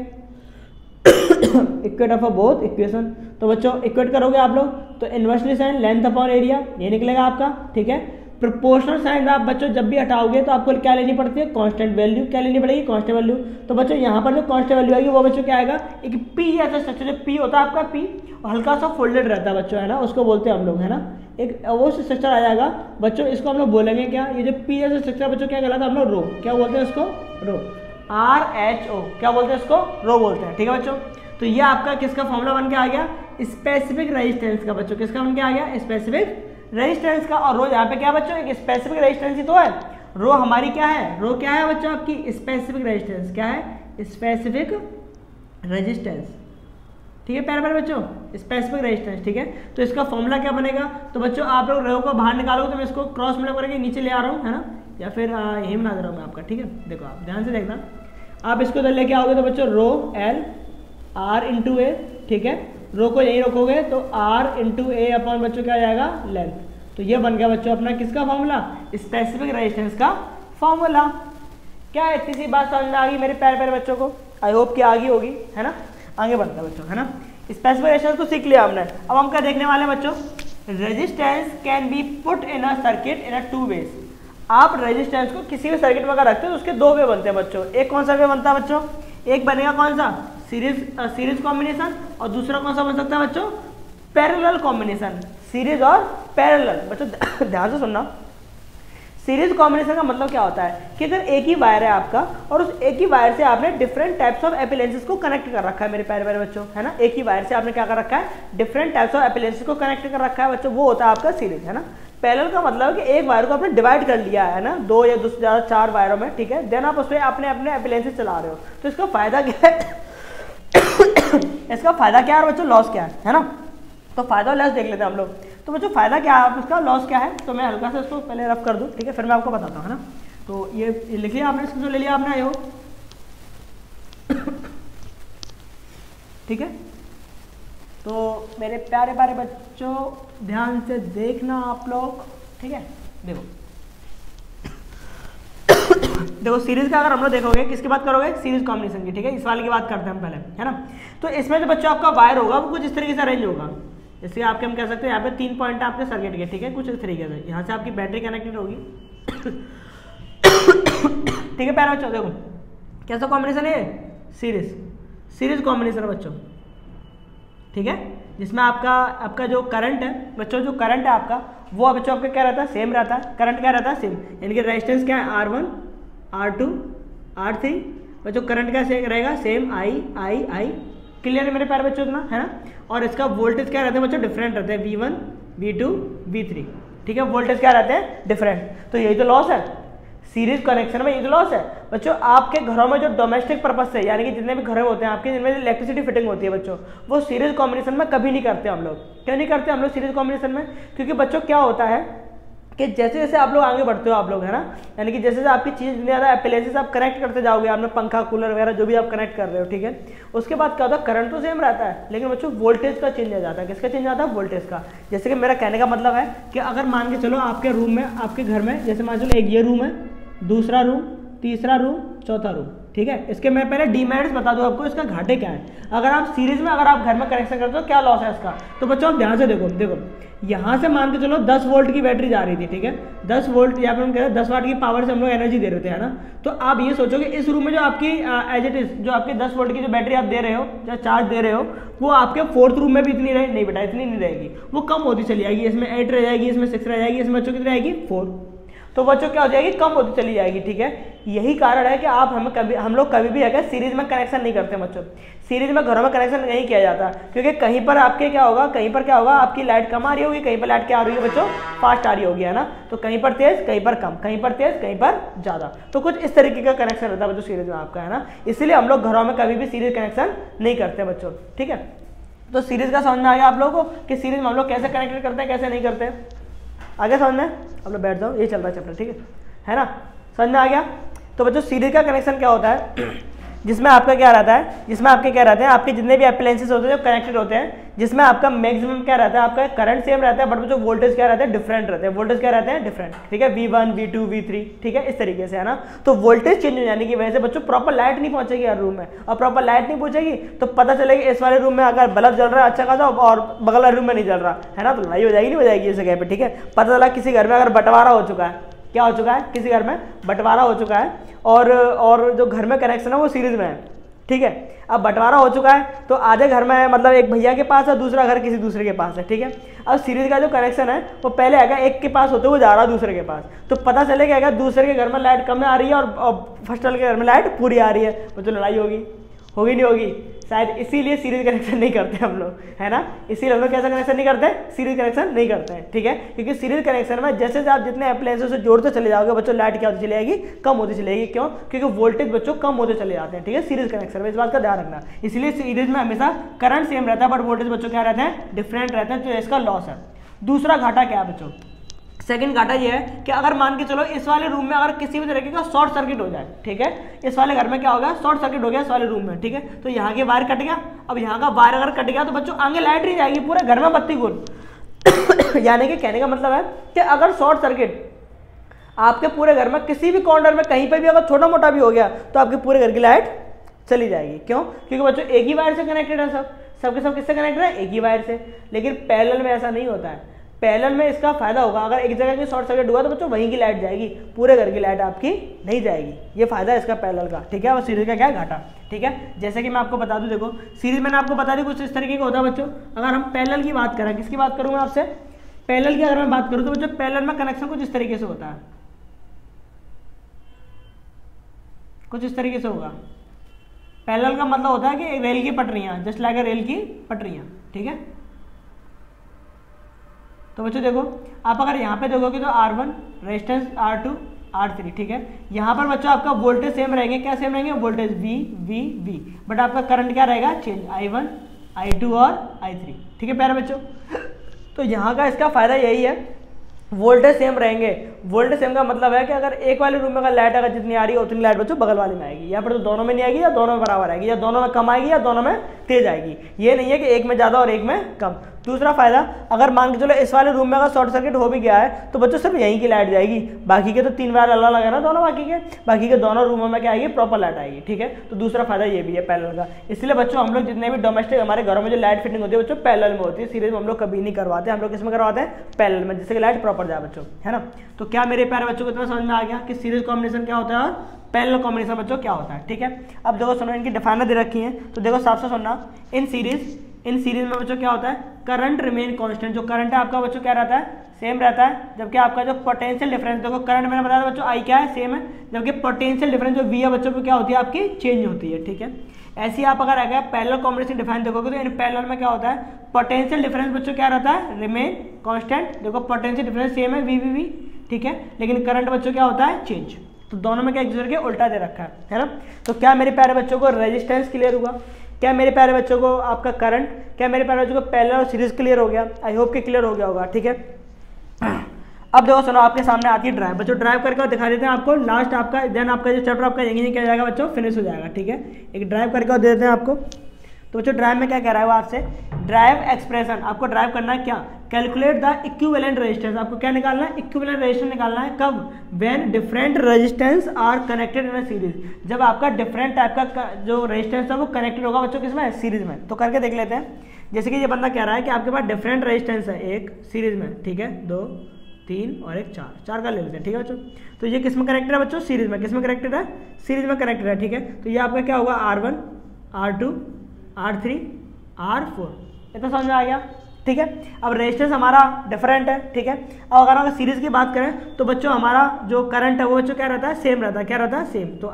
इक्वेट ऑफ बोथ इक्वेशन। तो बच्चों इक्वेट करोगे आप लोग तो inversely sign length upon area ये निकलेगा आपका, ठीक है। प्रोपोर्शनल साइन आप बच्चों जब भी हटाओगे तो आपको क्या लेनी पड़ती है, कांस्टेंट वैल्यू, क्या लेनी पड़ेगी, कांस्टेंट वैल्यू। तो बच्चों यहाँ पर जो कांस्टेंट वैल्यू आएगी वो बच्चों क्या आएगा, एक पी ऐसा स्ट्रक्चर, जो पी होता है आपका, पी हल्का सा फोल्डेड रहता है बच्चों, है ना, उसको बोलते हैं हम लोग, है ना, एक वो स्ट्रक्चर आ जाएगा बच्चों, इसको हम लोग बोलेंगे क्या, ये जो पी जैसा स्ट्रक्चर बच्चों क्या कहलाता है, हम लोग रो, क्या बोलते हैं इसको, रो, RHO, क्या बोलते हैं इसको, रो बोलते हैं, ठीक है बच्चों। तो ये आपका किसका फॉर्मूला बन के आ गया, स्पेसिफिक रेजिस्टेंस का बच्चों, किसका बन के आ गया, स्पेसिफिक रेजिस्टेंस का। और रो यहाँ पे क्या बच्चों, एक स्पेसिफिक रेजिस्टेंस ही तो है, रो हमारी क्या है, रो क्या है बच्चों आपकी, स्पेसिफिक रेजिस्टेंस, क्या है, स्पेसिफिक रेजिस्टेंस, ठीक है प्यारे प्यारे बच्चों, स्पेसिफिक रेजिस्टेंस, ठीक है। तो इसका फॉर्मूला क्या बनेगा, तो बच्चों आप लोग रो को बाहर निकालोगे तो मैं इसको क्रॉस मल्टीप्लाई करके नीचे ले आ रहा हूँ, है ना, या फिर यही बना दे रहा हूँ मैं आपका, ठीक है। देखो आप ध्यान से देखना, आप इसको इधर लेके आओगे तो बच्चों rho L R into A, ठीक है, रो को यहीं रखोगे तो R इंटू ए अपॉन बच्चों क्या जाएगा, लेंथ। तो ये बन गया बच्चों अपना किसका फॉर्मूला, स्पेसिफिक रेजिस्टेंस का फॉर्मूला। क्या इतनी सी बात समझ में आ गई मेरे प्यारे प्यारे बच्चों को, आई होप कि आगे होगी, है ना, आगे बढ़ता है बच्चों, है ना। स्पेसिफिक रेजिस्टेंस तो सीख लिया हमने, अब हम क्या देखने वाले हैं बच्चों, resistance can be put in a circuit in a 2 ways. आप रेजिस्टेंस को किसी भी सर्किट में अगर रखते हो तो उसके 2 वे बनते हैं बच्चों। एक कौन सा वे बनता है बच्चों, एक बनेगा कौन सा, सीरीज कॉम्बिनेशन, और दूसरा कौन सा बन सकता है बच्चों, पैरेलल कॉम्बिनेशन, सीरीज और पैरेलल। बच्चों ध्यान से सुनना, सीरीज कॉम्बिनेशन का मतलब क्या होता है कि अगर एक ही वायर है आपका और उस एक ही वायर से आपने डिफरेंट टाइप्स ऑफ एप्लायंसेस को कनेक्ट कर रखा है मेरे प्यारे प्यारे बच्चों, है ना, एक ही वायर से आपने क्या कर रखा है, डिफरेंट टाइप्स ऑफ एप्लायंसेस को कनेक्ट कर रखा है बच्चों, वो होता है आपका सीरीज, है ना। पैरेलल का मतलब है कि एक वायर को आपने डिवाइड कर लिया है ना, 2 या 2 से ज़्यादा 4 वायरों में, ठीक है, देन आप उसमें अपने अपने एप्लायंसेस चला रहे हो। तो इसका फायदा क्या है इसका फायदा क्या है बच्चों, लॉस क्या है ना। तो फायदा और लॉस देख लेते हैं हम लोग। तो बच्चों फायदा क्या है, इसका लॉस क्या है, तो मैं हल्का से इसको पहले रफ कर दूं, ठीक है, फिर मैं आपको बताता हूँ, है ना। तो ये लिख लिया आपने, इसको ले लिया आपने, आयो ठीक है। तो मेरे प्यारे प्यारे बच्चों ध्यान से देखना आप लोग, ठीक है, देखो देखो सीरीज का अगर हम लोग देखोगे, किसकी बात करोगे, सीरीज कॉम्बिनेशन की, ठीक है, इस वाले की बात करते हैं हम पहले, है ना। तो इसमें जो बच्चों आपका वायर होगा वो कुछ इस तरीके से अरेंज होगा, जैसे आपके हम कह सकते हैं यहाँ पे 3 पॉइंट आपके सर्किट के, ठीक है, कुछ इस तरीके से, यहाँ से आपकी बैटरी कनेक्टेड होगी ठीक है प्यारे बच्चों, देखो कैसा कॉम्बिनेशन है, सीरीज कॉम्बिनेशन है बच्चों, ठीक है, जिसमें आपका जो करंट है बच्चों, जो करंट है आपका वो बच्चों आपका क्या रहता है, सेम रहता है, करंट क्या रहता है, सेम, यानी कि रेजिस्टेंस क्या है, R1 R2 R3 बच्चों, करंट क्या रहेगा, सेम I। क्लियर है मेरे प्यारे बच्चों इतना, है ना। और इसका वोल्टेज क्या रहता है बच्चों, डिफरेंट रहते हैं, V1 V2 V3, ठीक है, वोल्टेज क्या रहते हैं, डिफरेंट। तो यही तो लॉस है सीरीज कनेक्शन में, ये तो लॉस है बच्चों। आपके घरों में जो डोमेस्टिक पर्पज से, यानी कि जितने भी घर होते हैं आपके, जिनमें इलेक्ट्रिसिटी फिटिंग होती है बच्चों, वो सीरीज कॉम्बिनेशन में कभी नहीं करते हम लोग। क्यों नहीं करते हम लोग सीरीज कॉम्बिनेशन में, क्योंकि बच्चों क्या होता है कि जैसे जैसे आप लोग आगे बढ़ते हो आप लोग, है ना, यानी कि जैसे जैसे आपकी चीज़ जितनी ज़्यादा एप्लायंसेस आप कनेक्ट करते जाओगे, आपने पंखा कूलर वगैरह जो भी आप कनेक्ट कर रहे हो, ठीक है, उसके बाद क्या होता है, करंट तो सेम रहता है, लेकिन बच्चों वोल्टेज का चेंज आ जाता है। किसका चेंज आता है, वोल्टेज का। जैसे कि मेरा कहने का मतलब है कि अगर मान के चलो आपके रूम में, आपके घर में, जैसे मान चलो एक ये रूम है, दूसरा रूम, तीसरा रूम, चौथा रूम, ठीक है, इसके मैं पहले डीमेरिट्स बता दूं आपको, इसका घाटे क्या है। अगर आप सीरीज में अगर आप घर में कनेक्शन करते हो क्या लॉस है इसका, तो बच्चों आप ध्यान से देखो यहाँ से मान के चलो 10 वोल्ट की बैटरी जा रही थी, ठीक है, 10 वोल्ट, यहाँ पे हम कह रहे हैं 10 वाट की पावर से हम लोग एनर्जी दे रहे थे, है ना। तो आप ये सोचोगे इस रूम में जो आपकी एज इट इज जो आपकी 10 वोल्ट की जो बैटरी आप दे रहे हो, जो चार्ज दे रहे हो, वो आपके 4th रूम में भी इतनी रहे नहीं बेटा, इतनी नहीं रहेगी, वो कम होती चली जाएगी, इसमें 8 रह जाएगी, इसमें 6 रह जाएगी, इसमें बच्चों कितनी रहेगी, 4। तो बच्चों क्या हो जाएगी, कम होती चली जाएगी, ठीक है। यही कारण है कि हम लोग कभी भी अगर सीरीज में कनेक्शन नहीं करते बच्चों, सीरीज में घरों में कनेक्शन नहीं किया जाता, क्योंकि कहीं पर आपके क्या होगा, कहीं पर क्या होगा, आपकी लाइट कम आ रही होगी, कहीं पर लाइट क्या आ रही है बच्चों, फास्ट आ रही होगी, है ना। तो कहीं पर तेज, कहीं पर कम, कहीं पर तेज, कहीं पर ज्यादा, तो कुछ इस तरीके का कनेक्शन रहता है बच्चों सीरीज में आपका, है ना। इसीलिए हम लोग घरों में कभी भी सीरीज कनेक्शन नहीं करते बच्चों, ठीक है। तो सीरीज का समझ में आ गया आप लोगों को कि सीरीज में हम लोग कैसे कनेक्टेड करते हैं, कैसे नहीं करते, आगे समझ में, आप लोग बैठ जाओ, ये चल रहा है चैप्टर, ठीक है ना, समझ में आ गया। तो बच्चों सीरीज का कनेक्शन क्या होता है, जिसमें आपका क्या रहता है, जिसमें आपके क्या रहते हैं, आपके जितने भी अप्लायंसेस होते हैं जो कनेक्टेड होते हैं, जिसमें आपका मैक्सिमम क्या रहता है, आपका करंट सेम रहता है, बट जो वोल्टेज क्या रहता है, डिफरेंट रहते हैं, वोल्टेज क्या रहते हैं, डिफरेंट, ठीक है, V1 V2 V3, ठीक है, इस तरीके से, है ना। तो वोल्टेज चेंज हो जाने की वजह से बच्चों प्रॉपर लाइट नहीं पहुंचेगी हर रूम में, और प्रॉपर लाइट नहीं पहुंचेगी तो पता चलेगा इस वाले रूम में अगर बल्ब जल रहा है अच्छा खासा और बगल वाले रूम में नहीं जल रहा है ना, तो लड़ाई हो जाएगी, नहीं हो जाएगी इस जगह पे, ठीक है। पता चला किसी घर में अगर बंटवारा हो चुका है, क्या हो चुका है, किसी घर में बंटवारा हो चुका है, और जो घर में कनेक्शन है वो सीरीज में है, ठीक है। अब बंटवारा हो चुका है तो आधे घर में है, मतलब एक भैया के पास है, दूसरा घर किसी दूसरे के पास है, ठीक है। अब सीरीज का जो कनेक्शन है वो पहले आएगा एक के पास होते हुए जा रहा है दूसरे के पास, तो पता चलेगा अगर दूसरे के घर में लाइट कम आ रही है और फर्स्ट वाले के घर में लाइट पूरी आ रही है, तो लड़ाई होगी नहीं होगी, शायद इसीलिए सीरीज कनेक्शन नहीं करते हम लोग, है ना। इसीलिए हम लोग कैसा कनेक्शन नहीं करते, सीरीज कनेक्शन नहीं करते हैं, ठीक है। क्योंकि सीरीज कनेक्शन में जैसे आप जितने अप्लायंसेस से जोड़ते चले जाओगे बच्चों, लाइट क्या होती चली जाएगी, कम होती चलेगी। क्यों, क्योंकि वोल्टेज बच्चों कम होते चले जाते हैं, ठीक है, सीरीज कनेक्शन में, इस बात का ध्यान रखना। इसलिए सीरीज में हमेशा करंट सेम रहता है बट वोल्टेज बच्चों क्या रहते हैं, डिफरेंट रहते हैं, तो इसका लॉस है। दूसरा घाटा क्या है बच्चों, सेकंड घाटा ये है कि अगर मान के चलो इस वाले रूम में अगर किसी भी तरीके का शॉर्ट सर्किट हो जाए, ठीक है, इस वाले घर में क्या होगा, शॉर्ट सर्किट हो गया इस वाले रूम में, ठीक है, तो यहाँ के वायर कट गया। अब यहाँ का वायर अगर कट गया तो बच्चों आगे लाइट नहीं जाएगी, पूरे घर में बत्ती गुल यानी कि कहने का मतलब है कि अगर शॉर्ट सर्किट आपके पूरे घर में किसी भी कॉर्नर में कहीं पर भी अगर छोटा मोटा भी हो गया तो आपके पूरे घर की लाइट चली जाएगी। क्यों, क्योंकि बच्चों एक ही वायर से कनेक्टेड है, सबके सब किससे कनेक्टेड है, एक ही वायर से। लेकिन पैरेलल में ऐसा नहीं होता है, पैरेलल में इसका फायदा होगा, अगर एक जगह की शॉर्ट सर्किट हुआ तो बच्चों वहीं की लाइट जाएगी, पूरे घर की लाइट आपकी नहीं जाएगी। ये फायदा है इसका पैरेलल का, ठीक है। और सीरीज का क्या है, घाटा, ठीक है। जैसे कि मैं आपको बता दूं, देखो सीरीज मैंने आपको बता दी कुछ इस तरीके का होता है बच्चों। अगर हम पैरेलल की बात करें, किसकी बात करूँ मैं आपसे, पैरेलल की अगर मैं बात करूँ तो बच्चों पैरेलल में कनेक्शन कुछ इस तरीके से होता है, कुछ इस तरीके से होगा। पैरेलल का मतलब होता है कि रेल की पटरियां, जस्ट लाइक रेल की पटरियां, ठीक है। तो बच्चों देखो आप अगर यहाँ पे देखोगे तो R1 रेजिस्टेंस, R2 R3, ठीक है। यहाँ पर बच्चों आपका वोल्टेज सेम रहेंगे, क्या सेम रहेंगे, वोल्टेज V, बट आपका करंट क्या रहेगा, चेंज, I1 I2 और I3, ठीक है प्यारे बच्चों। तो यहाँ का इसका फायदा यही है, वोल्टेज सेम रहेंगे। वोल्टेज सेम का मतलब है कि अगर एक वाले रूम में अगर लाइट अगर जितनी आ रही है उतनी लाइट बच्चों बगल वाले में आएगी, यहाँ पर तो दोनों में नहीं आएगी, या दोनों में बराबर आएगी, या दोनों में कम आएगी, या दोनों में तेज आएगी। ये नहीं है कि एक में ज़्यादा और एक में कम। दूसरा फायदा, अगर मान के चलो इस वाले रूम में अगर शॉर्ट सर्किट हो भी गया है तो बच्चों सिर्फ यहीं की लाइट जाएगी, बाकी के तो 3 वायर अलग अलग है ना दोनों, बाकी के दोनों रूमों में क्या आएगी, प्रॉपर लाइट आएगी। ठीक है, तो दूसरा फायदा ये भी है पैरेलल का। इसलिए बच्चों हम लोग जितने भी डोमेस्टिक हमारे घरों में जो लाइट फिटिंग होती है बच्चों पैरेलल में होती है, सीरीज में हम लोग कभी नहीं करवाते, हम लोग किस में करवाते हैं, पैरेलल में, जिससे कि लाइट प्रॉपर जाए बच्चों, है ना। तो क्या मेरे प्यारे बच्चों को इतना समझ में आ गया कि सीरीज कॉम्बिनेशन क्या होता है और पैरेलल कॉम्बिनेशन बच्चों क्या होता है। ठीक है, अब देखो सुनो, इनकी डिफाइनर दे रखी है, तो देखो साफ से सुनना, इन सीरीज में बच्चों क्या होता है, करंट रिमेन कांस्टेंट, जो करंट है आपका बच्चों क्या रहता है, सेम रहता है, जबकि आपका जो पोटेंशियल डिफरेंस, देखो करंट मैंने बताया बच्चों आई क्या है, सेम है, जबकि पोटेंशियल डिफरेंस जो वी है बच्चों को क्या होती है आपकी, चेंज होती है। ठीक है, ऐसे आप अगर आगे पैरेलल कॉम्बिनेशन डिफाइन देखोगे तो इन पैरेलल में क्या होता है, पोटेंशियल डिफरेंस बच्चों क्या रहता है, रिमेन कांस्टेंट, देखो पोटेंशियल डिफरेंस सेम है वी, ठीक है, लेकिन करंट बच्चों क्या होता है, चेंज। तो दोनों में क्या एक दूसरे के उल्टा दे रखा है ना। तो क्या मेरे प्यारे बच्चों को रेजिस्टेंस क्लियर हुआ, क्या मेरे प्यारे बच्चों को आपका करंट, क्या मेरे प्यारे बच्चों को पैरेलल और सीरीज क्लियर हो गया, आई होप कि क्लियर हो गया होगा। ठीक है, अब देखो सुनो, आपके सामने आती है ड्राइव, बच्चों ड्राइव करके दिखा देते हैं आपको, लास्ट आपका देन आपका जो चैप्टर आपका यहीं क्या जाएगा बच्चों, फिनिश हो जाएगा। ठीक है, एक ड्राइव करके दे देते हैं आपको। तो बच्चों ड्राइव में क्या कह रहा है वो आपसे, ड्राइव एक्सप्रेशन आपको ड्राइव करना है क्या, कैलकुलेट द इक्विवेलेंट रेजिस्टेंस, आपको क्या निकालना है, इक्विवेलेंट रेजिस्टेंस निकालना है, कब, when different resistance are connected in a series, जब आपका डिफरेंट टाइप का जो रेजिस्टेंस है वो कनेक्टेड होगा बच्चों किसमें, सीरीज में। तो करके देख लेते हैं, जैसे कि ये बंदा कह रहा है कि आपके पास डिफरेंट रेजिस्टेंस है, एक सीरीज में, ठीक है, 2 3 और एक 4 का ले लेते हैं। ठीक है बच्चों, तो ये किस में कनेक्टेड है बच्चों, सीरीज में, किस में कनेक्टेड है, सीरीज में कनेक्टेड है। ठीक है, तो ये आपका क्या होगा, R1 R2 R3 R4, इतना समझ में आ गया। ठीक है, अब रेजिस्टेंस हमारा डिफरेंट है। ठीक है, अब अगर सीरीज की बात करें तो बच्चों हमारा जो करंट है वो बच्चों क्या रहता है, सेम रहता है, क्या रहता है, सेम। तो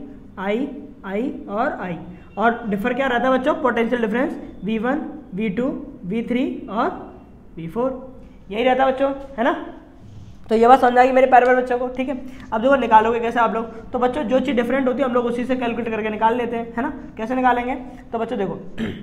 I और डिफर क्या रहता है बच्चों, potential difference V1 V2 V3 और V4, यही रहता है बच्चों, है ना। तो ये बात समझ आएगी मेरे प्यारे बच्चों को। ठीक है, अब देखो निकालोगे कैसे आप लोग, तो बच्चों जो चीज़ डिफरेंट होती है हम लोग उसी से कैलकुलेट करके निकाल लेते हैं, है ना। कैसे निकालेंगे, तो बच्चों देखो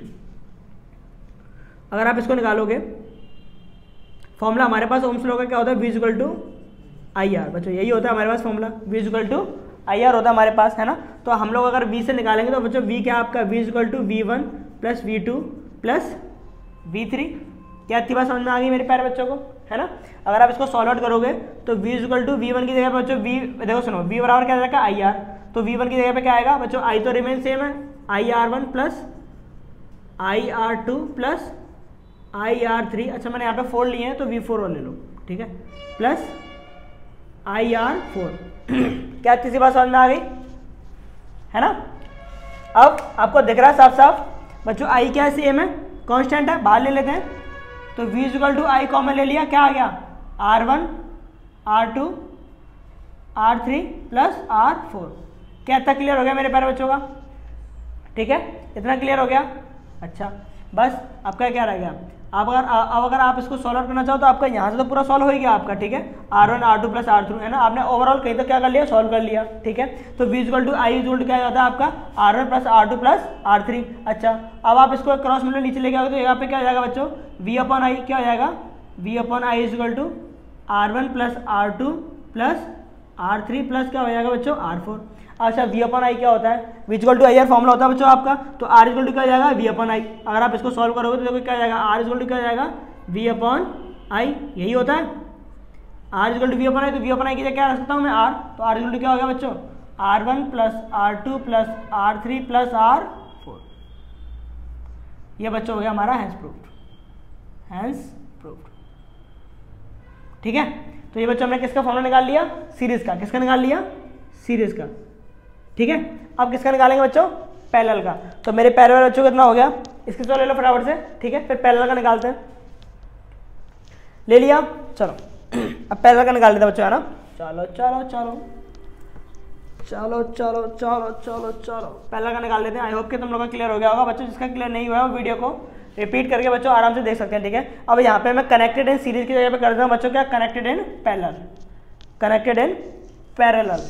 अगर आप इसको निकालोगे, फॉर्मूला हमारे पास ओम्स लॉ का क्या होता है, V = IR, बच्चों यही होता है हमारे पास फॉर्मूला, V = IR होता है हमारे पास, है ना। तो हम लोग अगर V से निकालेंगे तो बच्चों V क्या आपका, V = V1 + V2 + V3, क्या इतनी बात समझ में आ गई मेरे प्यारे बच्चों को, है ना। अगर आप इसको सॉल्व आउट करोगे तो V = V1 की जगह पर बच्चों देखो सुनो, V बराबर क्या रखा, IR, तो V1 की जगह पे क्या आएगा बच्चों, I तो रिमेन सेम है, IR1 + IR2 + IR3, अच्छा मैंने यहाँ पे 4 लिए हैं तो V4 और ले लो, ठीक है, प्लस IR4 क्या इतनी सी बात समझ में आ गई, है ना। अब आपको दिख रहा है साफ साफ बच्चों, I क्या है, सेम है, कांस्टेंट है, बाहर ले लेते हैं, तो V = I कॉमन ले लिया, क्या आ गया, R1 R2 R3 + R4, क्या इतना क्लियर हो गया मेरे प्यारे बच्चों का, ठीक है, इतना क्लियर हो गया। अच्छा बस आपका क्या रह गया, अब अगर आप इसको सॉल्व करना चाहो तो आपका यहाँ से तो पूरा सॉल्व हो ही गया आपका, ठीक है, R1 R2 + R3, है ना, आपने ओवरऑल कहीं तो क्या कर लिया, सॉल्व कर लिया, ठीक है। तो V = I क्या जाता है आपका, R1 + R2 + R3। अच्छा अब आप इसको क्रॉस मतलब नीचे लेके आओगे तो यहाँ पे क्या हो जाएगा बच्चों, V/I क्या हो जाएगा, V/I = R1 + R2 + R3 + क्या हो जाएगा बच्चों, R4। अच्छा V/I क्या होता है, V = IR फॉर्मूला होता है बच्चों आपका, तो R = क्या हो जाएगा, V/I। अगर आप इसको सॉल्व करोगे तो देखो क्या हो जाएगा, R = क्या हो जाएगा, V/I, यही होता है, R = V/I, तो V/I की जगह क्या रख सकता हूँ मैं, R, तो R = क्या हो गया बच्चों, R1 + R2 + R3 + R4, ये बच्चों हो गया हमारा हैंस प्रूफ्ड, ठीक है। तो ये बच्चों हमने किसका फॉर्मूला निकाल लिया, सीरीज का, किसका निकाल लिया, सीरीज का, ठीक है। अब किसका निकालेंगे बच्चों, पैरेलल का। तो मेरे पैरेलल बच्चों कितना हो गया, इसके तो ले लो फटाफट से, ठीक है, फिर पैरेलल का निकालते हैं, ले लिया, चलो अब पैरेलल का निकाल देते हैं बच्चों, है ना। चलो चलो चलो चलो चलो चलो चलो चलो पैरेलल का निकाल देते हैं। आई होप कि तुम लोगों का क्लियर हो गया होगा बच्चों, जिसका क्लियर नहीं हुआ है वो वीडियो को रिपीट करके बच्चों आराम से देख सकते हैं, ठीक है। अब यहाँ पे मैं कनेक्टेड इन सीरीज की जगह पे कर देता हूँ बच्चों, क्या, connected in parallel, connected in parallel,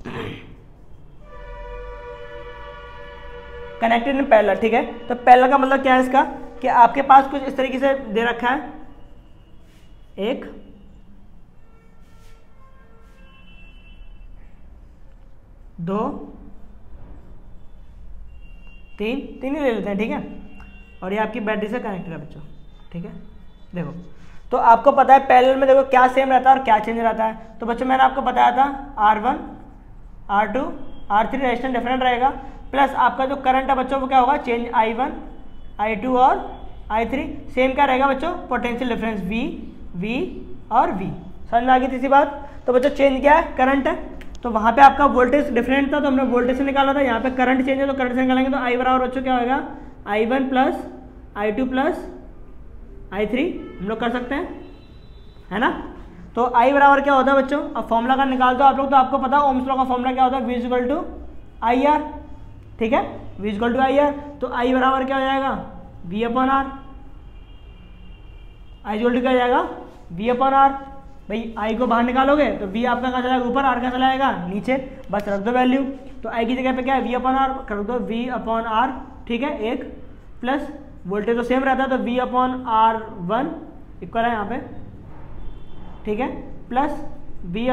connected in parallel, ठीक है। तो पैरेलल का मतलब क्या है इसका, कि आपके पास कुछ इस तरीके से दे रखा है, 1 2 3 ही ले लेते हैं, ठीक है, और ये आपकी बैटरी से कनेक्टेड है बच्चों, ठीक है। देखो तो आपको पता है पैरेलल में देखो क्या सेम रहता है और क्या चेंज रहता है। तो बच्चों मैंने आपको बताया था R1 R2 R3 resistance different रहेगा, प्लस आपका जो करंट है बच्चों वो क्या होगा, चेंज I1 I2 और I3। सेम क्या रहेगा बच्चों, पोटेंशियल डिफरेंस V और V। समझ में आ गई तीसरी बात। तो बच्चों चेंज क्या है, करंट है, तो वहाँ पे आपका वोल्टेज डिफरेंट था तो हमने वोल्टेज से निकाला था, यहाँ पे करंट चेंज है तो करंट से निकालेंगे। तो I बराबर बच्चों क्या होगा, I1 plus I2 plus I3 हम लोग कर सकते हैं, है ना। तो I बराबर क्या होता है बच्चों, अब फॉर्मूला का निकाल दो आप लोग, तो आपको पता है ओम्स लॉ का फॉर्मूला क्या होता है, V इक्वल टू IR, ठीक है, V इक्वल टू IR। तो I बराबर क्या हो जाएगा, V upon R, I equal to क्या हो जाएगा, V अपॉन R। भाई I को बाहर निकालोगे तो V आपका कहाँ चला जाएगा, ऊपर, R कहाँ चला जाएगा, नीचे, बस रख दो वैल्यू। तो I की जगह पे क्या है, V अपॉन R कर दो, V अपॉन R, ठीक है, एक प्लस वोल्टेज तो सेम रहता है तो V अपॉन R1 इक्वल है यहाँ पे, ठीक है, plus V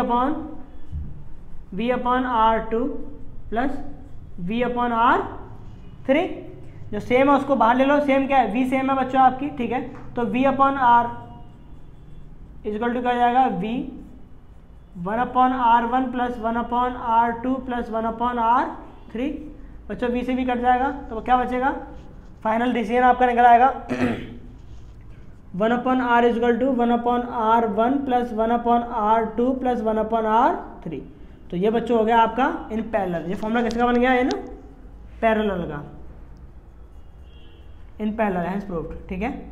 upon R2 plus V upon R3। जो सेम है उसको बाहर ले लो, सेम क्या है, V सेम है बच्चों आपकी, ठीक है। तो V upon R equal to क्या हो जाएगा, V 1 upon R1 plus 1 upon R2 plus 1 upon R3। बच्चों V से भी कट जाएगा तो क्या बचेगा, फाइनल डिसीजन आपका निकल आएगा 1 upon R equal to 1 upon R1 plus 1 upon R2 plus 1 upon R3। तो ये बच्चों हो गया आपका इन पैरेलल। ये फॉर्मूला किसका बन गया है ना, पैरेलल का, इन पैरेलल हैंस प्रूव्ड, ठीक है।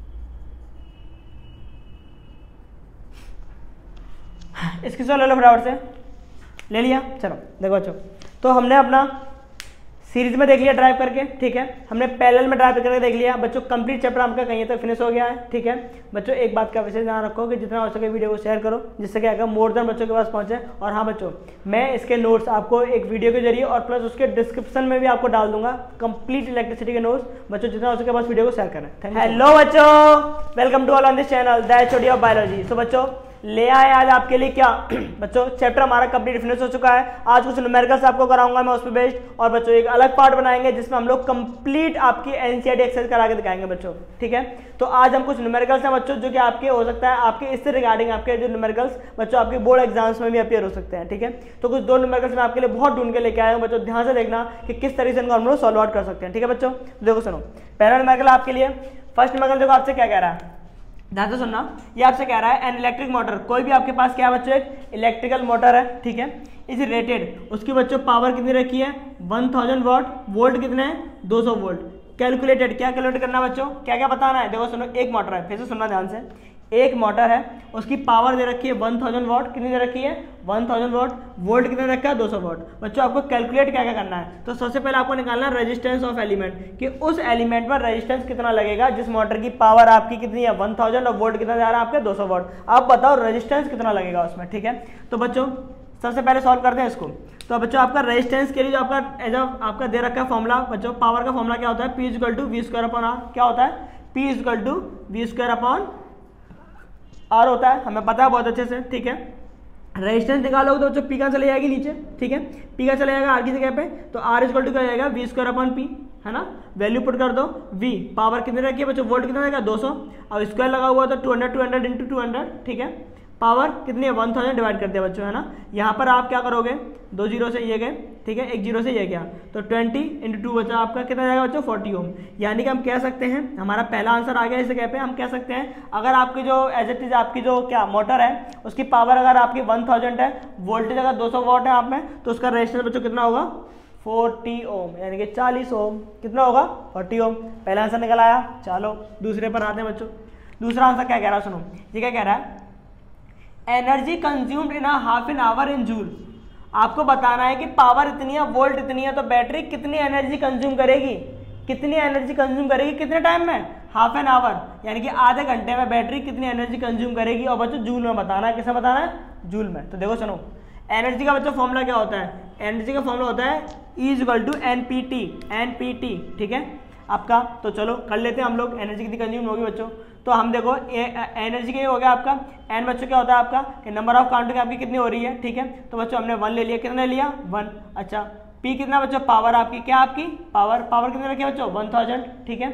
इसकी सॉल्व ले लो फटाफट से, ले लिया। चलो देखो बच्चों, तो हमने अपना सीरीज में देख लिया ड्राइव करके, ठीक है, हमने पैरेलल में ड्राइव करके देख लिया बच्चों। कंप्लीट चैप्टर आपका कहीं तक फिनिश हो गया है, ठीक है बच्चों। एक बात का विशेष ध्यान रखो कि जितना हो सके वीडियो को शेयर करो, जिससे क्या मोर देन बच्चों के पास पहुंचे। और हाँ बच्चों, मैं इसके नोट्स आपको एक वीडियो के जरिए और प्लस उसके डिस्क्रिप्शन में भी आपको डाल दूंगा, कंप्लीट इलेक्ट्रिसिटी के नोट्स। बच्चों जितना हो सके बस वीडियो को शेयर करें। हेलो बच्चों, welcome to all on this channel the HOD of biology. So बच्चों ले आए आज आपके लिए क्या बच्चों, चैप्टर हमारा कंप्लीट फिनिश हो चुका है। आज कुछ न्यूमेरिकल्स आपको कराऊंगा मैं उस पर बेस्ड, और बच्चों एक अलग पार्ट बनाएंगे जिसमें हम लोग कंप्लीट आपकी NCERT एक्सरसाइज करा के दिखाएंगे बच्चों, ठीक है। तो आज हम कुछ न्यूमेरिकल्स हैं बच्चों जो कि आपके हो सकता है आपके इससे रिगार्डिंग आपके जो न्यूमेरिकल्स बच्चों आपके बोर्ड एग्जाम्स में भी अपीयर हो सकते हैं, ठीक है। तो कुछ दो न्यूमेरिकल्स मैं आपके लिए बहुत ढूंढ के लेके आया हूँ बच्चों, ध्यान से देखना कि किस तरीके से इनको हम लोग सॉल्व आउट कर सकते हैं, ठीक है बच्चों। देखो सुनो, पहला न्यूमेरिकल आपके लिए, फर्स्ट न्यूमेरिकल देखो आपसे क्या कह रहा है, ध्यान से सुनना। ये आपसे कह रहा है एन इलेक्ट्रिक मोटर, कोई भी आपके पास क्या बच्चों एक इलेक्ट्रिकल मोटर है, ठीक है, इज रेटेड, उसकी बच्चों पावर कितनी रखी है 1000 वॉट, वोल्ट कितने हैं 200 वोल्ट। कैलकुलेटेड, क्या कैलकुलेट करना बच्चों, क्या क्या बताना है, देखो सुनो, एक मोटर है, फिर से सुनना ध्यान से, एक मोटर है, उसकी पावर दे रखी है 1000 वॉट, कितनी दे रखी है 1000 वॉट, वोल्ट कितने रखा है 200 वॉट। बच्चों आपको कैलकुलेट क्या क्या करना है, तो सबसे पहले आपको निकालना है रेजिस्टेंस ऑफ एलिमेंट, कि उस एलिमेंट में रेजिस्टेंस कितना लगेगा जिस मोटर की पावर आपकी कितनी है 1000 और वोल्ट कितना जा रहा है आपके 200 वॉट। आप बताओ रेजिस्टेंस कितना लगेगा उसमें, ठीक है। तो बच्चों सबसे पहले सॉल्व करते हैं इसको। तो बच्चों आपका रेजिस्टेंस के लिए जो आपका दे रखा है फॉर्मूला बच्चों, पावर का फॉर्मूला क्या होता है, P equal to V square upon R. क्या होता है, P equal to V square upon R होता है, हमें पता है बहुत अच्छे से, ठीक है। रेजिस्टेंस निकालोगे तो बच्चों P का चले जाएगी नीचे, ठीक है, P का चला जाएगा R की जगह पे, तो R इक्वल टू क्या हो जाएगा वी स्क्वायर अपॉन P, है ना। वैल्यू पुट कर दो, V पावर कितनी रखी है बच्चों, वोल्ट कितना रहेगा 200, अब स्क्वायर लगा हुआ तो 200 इंटू 200, ठीक है। पावर कितनी है 1000 डिवाइड कर दिया बच्चों, है ना। यहाँ पर आप क्या करोगे, 2 जीरो से ये गए, ठीक है, 1 जीरो से ये गया, तो 20 इंटू 2 बचा आपका कितना जाएगा बच्चों 40 ओम। यानी कि हम कह सकते हैं हमारा पहला आंसर आ गया इस जगह पे। हम कह सकते हैं अगर आपकी जो एज इट इज आपकी जो क्या मोटर है उसकी पावर अगर आपकी 1000 है, वोल्टेज अगर 200 वॉट है आप में, तो उसका रेजिस्टेंस बच्चों कितना होगा 40 ओम, यानी कि 40 ओम। कितना होगा 40 ओम। पहला आंसर निकल आया। चलो दूसरे पर आते हैं बच्चों। दूसरा आंसर क्या कह रहा है, सुनो ये क्या कह रहा है, energy consumed in half an hour in joule. आपको बताना है कि पावर इतनी है, वोल्ट इतनी है, तो बैटरी कितनी एनर्जी कंज्यूम करेगी, कितनी एनर्जी कंज्यूम करेगी कितने टाइम में, हाफ एन आवर, यानी कि आधे घंटे में बैटरी कितनी एनर्जी कंज्यूम करेगी। और बच्चों जूल में बताना है, किसे बताना है, जूल में। तो देखो सुनो, एनर्जी का बच्चों फॉर्मूला क्या होता है, एनर्जी का फॉर्मूला होता है E इक्वल टू NPT, ठीक है आपका। तो चलो कर लेते हैं हम लोग, एनर्जी कितनी कंज्यूम होगी बच्चों। तो हम देखो एनर्जी के हो गया आपका एन बच्चों क्या होता है आपका कि नंबर ऑफ काउंटिंग आपकी कितनी हो रही है, ठीक है। तो बच्चों हमने 1 ले लिया, कितना लिया 1। अच्छा P कितना बच्चों, पावर आपकी क्या, आपकी पावर कितनी रखी है बच्चों 1000, ठीक है।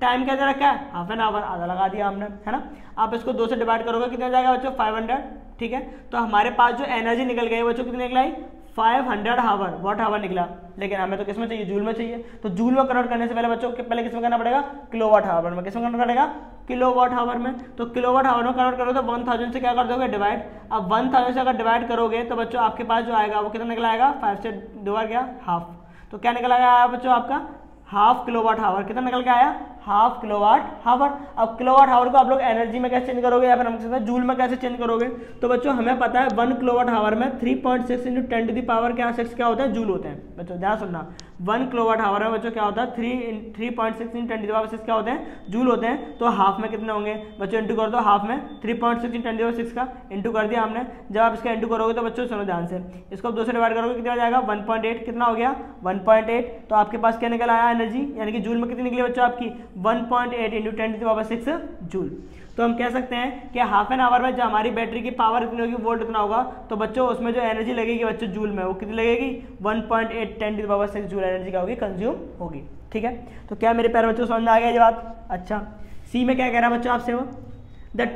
टाइम क्या दे रखा है, हाफ एन आवर, आधा लगा दिया हमने, है ना। आप इसको 2 से डिवाइड करोगे कितना जाएगा बच्चों, 500, ठीक है। तो हमारे पास जो एनर्जी निकल गई बच्चों कितनी निकलाई, 500 हावर, वॉट हावर निकला। लेकिन हमें तो किस में चाहिए, जूल में चाहिए। तो जूल में कन्वर्ट करने से पहले बच्चों पहले किस में करना पड़ेगा, किलोवाट हावर में। किस में कन्वर्ट करेगा, किलोवाट हावर में। तो किलोवाट हावर में कन्वर्ट करोगे तो 1000 से क्या कर दोगे, डिवाइड। अब 1000 से अगर डिवाइड करोगे तो बच्चों आपके पास जो आएगा वो कितना निकल आएगा, 5 से डिवाइड गया हाफ। तो क्या निकल आया बच्चों आपका, हाफ किलोवाट हावर। कितना निकल के आया, हाफ किलोवाट हावर। अब किलोवाट हावर को आप लोग एनर्जी में कैसे चेंज करोगे, या फिर हम कहते हैं जूल में कैसे चेंज करोगे। तो बच्चों हमें पता है 1 किलोवाट हावर में 3.6 × 10⁻⁶ क्या होता है, जूल होते हैं। बच्चों ध्यान सुनना, 1 किलोवाट हावर में बच्चों क्या होता है, 3.6 × 10⁻⁶ क्या होते हैं, जूल होते हैं। तो हाफ में कितने होंगे बच्चों, इंटू कर दो, हाफ में 3.6 × 10⁻⁶ का इंटू कर दिया हमने। जब आप इसका इंटू करोगे तो बच्चों सुनो ध्यान से, इसको आप 2 से डिवाइड करोगे कितना जाएगा, 1.8। कितना हो गया, 1.8। तो आपके पास क्या निकल आया एनर्जी, यानी कि जूल में कितनी निकली बच्चों आपकी, 1.8 × 10⁻⁶ जूल। तो हम कह सकते हैं कि हाफ एन आवर में जो हमारी बैटरी की पावर इतनी होगी, वोल्ट इतना होगा, तो बच्चों उसमें जो एनर्जी लगेगी बच्चों जूल में, वो कितनी लगेगी, 1.8 × 10⁻⁶ जूल एनर्जी का होगी, कंज्यूम होगी, ठीक है। तो क्या मेरे प्यारे बच्चों समझ में आ गया ये बात। अच्छा, सी में क्या कह रहा है बच्चों आपसे, वो the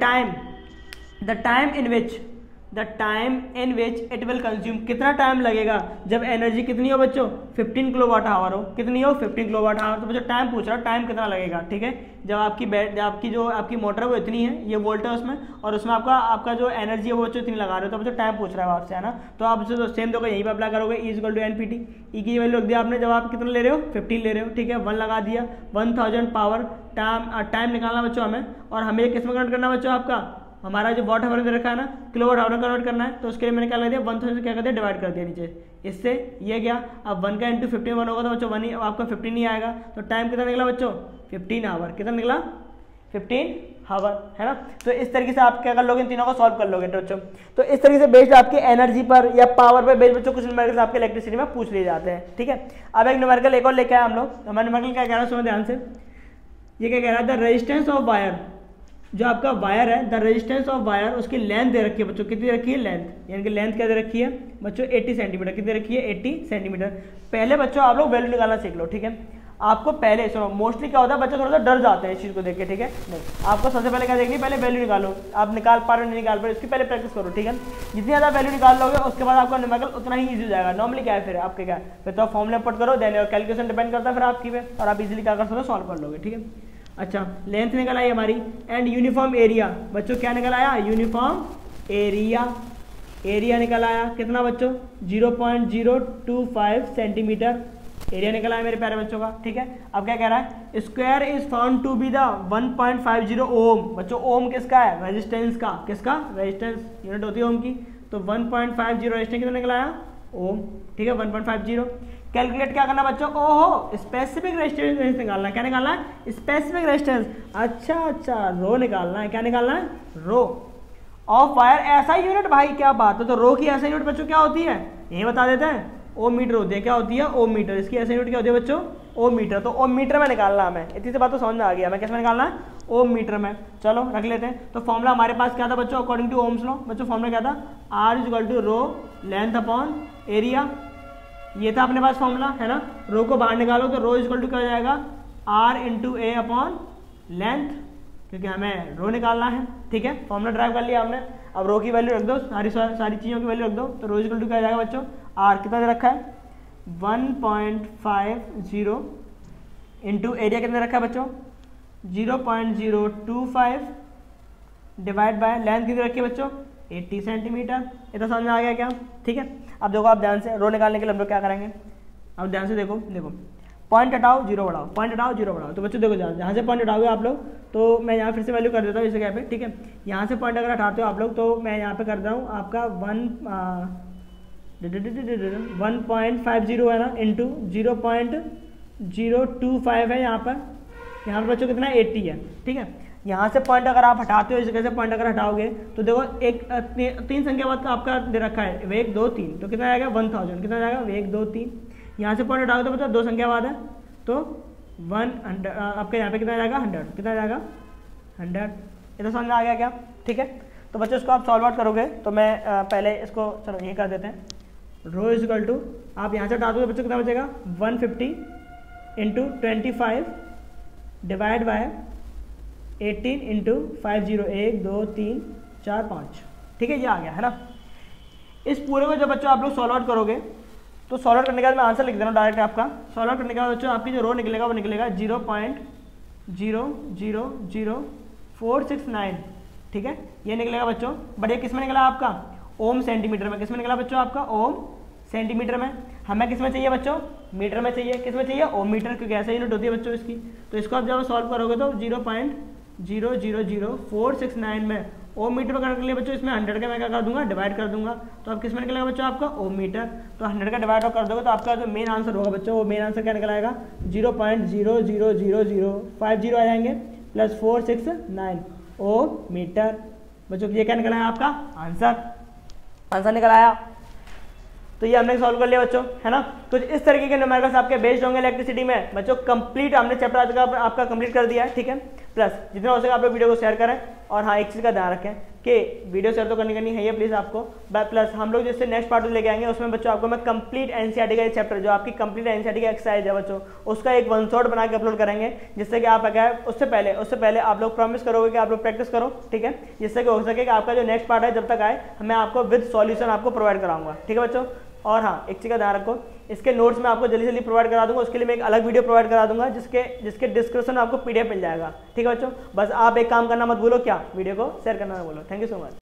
time in which it will consume, कितना टाइम लगेगा जब एनर्जी कितनी हो बच्चों, 15 किलोवाट आवर हो। कितनी हो, 15 किलोवाट आवर। तो बच्चों टाइम पूछ रहा है, टाइम कितना लगेगा, ठीक है। जब आपकी मोटर है वो इतनी है, ये वोल्ट है उसमें, और उसमें आपका जो एनर्जी है वो बच्चों इतनी लगा रहे हो। तो बच्चों टाइम पूछ रहा है आपसे, है ना। तो आप तो सेम दोगे, यहीं पर अप्लाई करोगे, E=NPT। ई की वैल्यू रख दिया आपने, जब आप कितना ले रहे हो, 15 ले रहे हो, ठीक है। 1 लगा दिया, 1000 पावर, टाइम निकालना बच्चों हमें, और हमें किस में कन्वर्ट करना बच्चों, आपका हमारा जो वॉट आवर में रखा है ना, किलोवाट आवर में कन्वर्ट करना है। तो उसके लिए मैंने क्या कर दिया, 1000 से क्या कर दिया, डिवाइड कर दिया नीचे, इससे ये गया। अब 1 का इंटू 15 1 होगा तो बच्चों 1 ही, आपका 15 ही आएगा। तो टाइम कितना निकला बच्चों, 15 आवर। कितना निकला, 15 आवर, है ना। तो इस तरीके से आप क्या कर लोगे, इन तीनों को सॉल्व कर लोगे बच्चों। तो इस तरीके से बेस्ड आपकी एनर्जी पर या पावर पर बेस्ड बच्चों कुछ न्यूमेरिकल्स आपके इलेक्ट्रिसिटी में पूछ लिए जाते हैं, ठीक है। अब एक न्यूमेरिकल एक और लेके आए हम लोग। हमारा न्यूमेरिकल क्या कह रहा है, सुनो ध्यान से। ये क्या कह रहा है, द रेजिस्टेंस ऑफ वायर, जो आपका वायर है, द रेजिस्टेंस ऑफ वायर, उसकी लेंथ दे रखी है बच्चों, कितनी रखी है, लेंथ, यानी कि लेंथ क्या दे रखी है बच्चों, 80 सेंटीमीटर। कितनी रखी है, 80 सेंटीमीटर। पहले बच्चों आप लोग वैल्यू निकालना सीख लो, ठीक है। आपको पहले सुनो, मोस्टली क्या होता है बच्चे थोड़ा सा डर जाते हैं इस चीज़ को देख के, ठीक है। नहीं, आपको सबसे पहले क्या देखनी, पहले वैल्यू निकालो। आप निकाल पा रहे हो नहीं निकाल पा रहे, इसकी पहले प्रैक्टिस करो, ठीक है। जितनी ज़्यादा वैल्यू निकाल लोगे उसके बाद आपका न्यूमेरिकल उतना ही ईजी हो जाएगा। नॉर्मली क्या है फिर आपके, क्या फिर तो फॉर्मूला पुट करो, देन और कैलकुलेशन डिपेंड करता है फिर आपकी पे, और आप इजीली क्या कर सकते हो, सॉल्व कर लोगे, ठीक है। अच्छा, लेंथ निकल आई हमारी, एंड यूनिफॉर्म एरिया बच्चों क्या निकल आया, यूनिफॉर्म एरिया निकल आया। कितना बच्चों, 0.025 सेंटीमीटर एरिया निकल आया मेरे प्यारे बच्चों का, ठीक है। अब क्या कह रहा है, square is found to be the 1.50 ohm. बच्चों ओम किसका है, रेजिस्टेंस का, किसका, रेजिस्टेंस यूनिट होती है ओम की। तो 1.50 रेजिस्टेंस कितना निकल आया, ओम, ठीक है, 1.50। कैलकुलेट क्या करना बच्चों, ओहो स्पेसिफिक रेजिस्टेंस निकालना है। क्या निकालना है, स्पेसिफिक रेजिस्टेंस। अच्छा, रो निकालना है। क्या निकालना है, रो ऑफ वायर, ऐसा यूनिट। भाई क्या बात है, तो रो की ऐसा यूनिट बच्चों क्या होती है, यही बता देते हैं, ओम मीटर होती है। क्या होती है, ओम मीटर। इसकी ऐसा यूनिट क्या होती है बच्चों, ओम मीटर। तो ओम मीटर में निकालना हमें, इतनी सी बात तो समझ में आ गया हमें, किस में निकालना है, ओम मीटर में। चलो रख लेते हैं। तो फॉर्मूला हमारे पास क्या था बच्चों, अकॉर्डिंग टू ओम्स लॉ बच्चों, फॉर्मूला क्या था, R=ρ लेंथ अपॉन एरिया। ये था अपने पास फॉर्मूला, है ना। रो को बाहर निकालो तो रो इक्वल टू क्या हो जाएगा, R × A अपॉन लेंथ, क्योंकि हमें रो निकालना है, ठीक है। फॉर्मूला ड्राइव कर लिया हमने। अब रो की वैल्यू रख दो, सारी चीज़ों की वैल्यू रख दो। तो रो इक्वल टू क्या हो जाएगा बच्चों, R कितना दे रखा है, 1.50 इंटू एरिया कितना रखा है बच्चों, 0.025 डिवाइड बाय लेंथ कितनी रखी है बच्चों, 80 सेंटीमीटर। इतना समझ में आ गया क्या, ठीक है। अब देखो आप ध्यान से, रो निकालने के लिए हम लोग क्या करेंगे, अब ध्यान से देखो, पॉइंट हटाओ जीरो बढ़ाओ, पॉइंट हटाओ जीरो बढ़ाओ। तो बच्चों देखो जहाँ से पॉइंट हटाओगे आप लोग, तो मैं यहाँ फिर से वैल्यू कर देता हूँ इस जगह पे, ठीक है। यहाँ से पॉइंट अगर हटाते हो आप लोग, तो मैं यहाँ पे कर रहा हूँ आपका 1.50 है ना, इंटू 0.025 है यहाँ पर बच्चों कितना 80 है, ठीक है। यहाँ से पॉइंट अगर आप हटाते हो, इस जगह से पॉइंट अगर हटाओगे तो देखो एक 3 संख्या बाद का आपका दे रखा है, 1 2 3, तो कितना आएगा 1000, कितना आएगा 1 2 3। यहाँ से पॉइंट हटाओगे तो बच्चों 2 संख्या बाद है, तो 100 आपके यहाँ पे कितना जाएगा 100, कितना जाएगा 100। इतना समझ में आ गया क्या, ठीक है। तो बच्चों इसको आप सॉल्व आउट करोगे, तो मैं पहले इसको चलो ये कर देते हैं, रो इज इक्वल टू, आप यहाँ से हटा दोगे बच्चों कितना बचेगा 150 इंटू 25 डिवाइड बाय 18 इंटू 50 1 2 3 4 5। ठीक है, ये आ गया है ना। इस पूरे को जब बच्चों आप लोग सॉल्व आउट करोगे तो सॉल्व आउट करने के बाद मैं आंसर लिख दे रहा हूँ डायरेक्ट आपका। सॉल्व आउट करने के बाद बच्चों आपकी जो रो निकलेगा वो निकलेगा 0.00469। ठीक है, ये निकलेगा बच्चों। बट ये किस में निकला आपका? ओम सेंटीमीटर में। किस में निकला बच्चों आपका? ओम सेंटीमीटर में। हमें किस में चाहिए बच्चों? मीटर में चाहिए। किस में चाहिए? ओम मीटर, क्योंकि ऐसे यूनिट होती है बच्चों इसकी। तो इसको आप जब सॉल्व करोगे तो 0.000469 में ओम मीटर में करने के लिए बच्चों इसमें 100 का मैं क्या कर दूंगा? डिवाइड कर दूंगा। तो अब किस में निकलेगा बच्चों आपका? Ohm meter. तो 100 का डिवाइड कर दोगे तो आपका जो मेन आंसर होगा बच्चों, वो मेन आंसर क्या निकल आएगा? 0.00050 आ जाएंगे प्लस 469 ओम मीटर। बच्चों ये क्या निकला है आपका? आंसर निकल आया। तो ये हमने सॉल्व कर लिया बच्चों, है ना। कुछ इस तरीके के न्यूमेरिकल्स आपके बेस्ड होंगे इलेक्ट्रिसिटी में बच्चों। कंप्लीट हमने चैप्टर आज का आपका कंप्लीट कर दिया है। ठीक है, प्लस जितना हो सके आप लोग वीडियो को शेयर करें। और हाँ, एक चीज़ का ध्यान रखें कि वीडियो शेयर तो करनी है ये प्लीज़ आपको। प्लस हम लोग जिससे नेक्स्ट पार्ट लेके आएंगे उसमें बच्चों आपको मैं कंप्लीट एनसीईआरटी का चैप्टर, जो आपकी कंप्लीट एनसीईआरटी का एक्सरसाइज है बच्चों, उसका एक 1 शॉट बना के अपलोड करेंगे, जिससे कि आप क्या है उससे पहले आप लोग प्रॉमिस करोगे कि आप लोग प्रैक्टिस करो। ठीक है, जिससे कि हो सके कि आपका जो नेक्स्ट पार्ट है जब तक आए मैं आपको विद सॉल्यूशन आपको प्रोवाइड कराऊंगा। ठीक है बच्चों। और हाँ, एक चीज़ का ध्यान रखो, इसके नोट्स मैं आपको जल्दी प्रोवाइड करा दूंगा। उसके लिए मैं एक अलग वीडियो प्रोवाइड करा दूंगा जिसके डिस्क्रिप्शन में आपको PDF मिल जाएगा। ठीक है बच्चों, बस आप एक काम करना मत भूलो, क्या वीडियो को शेयर करना मत भूलो। Thank you so much.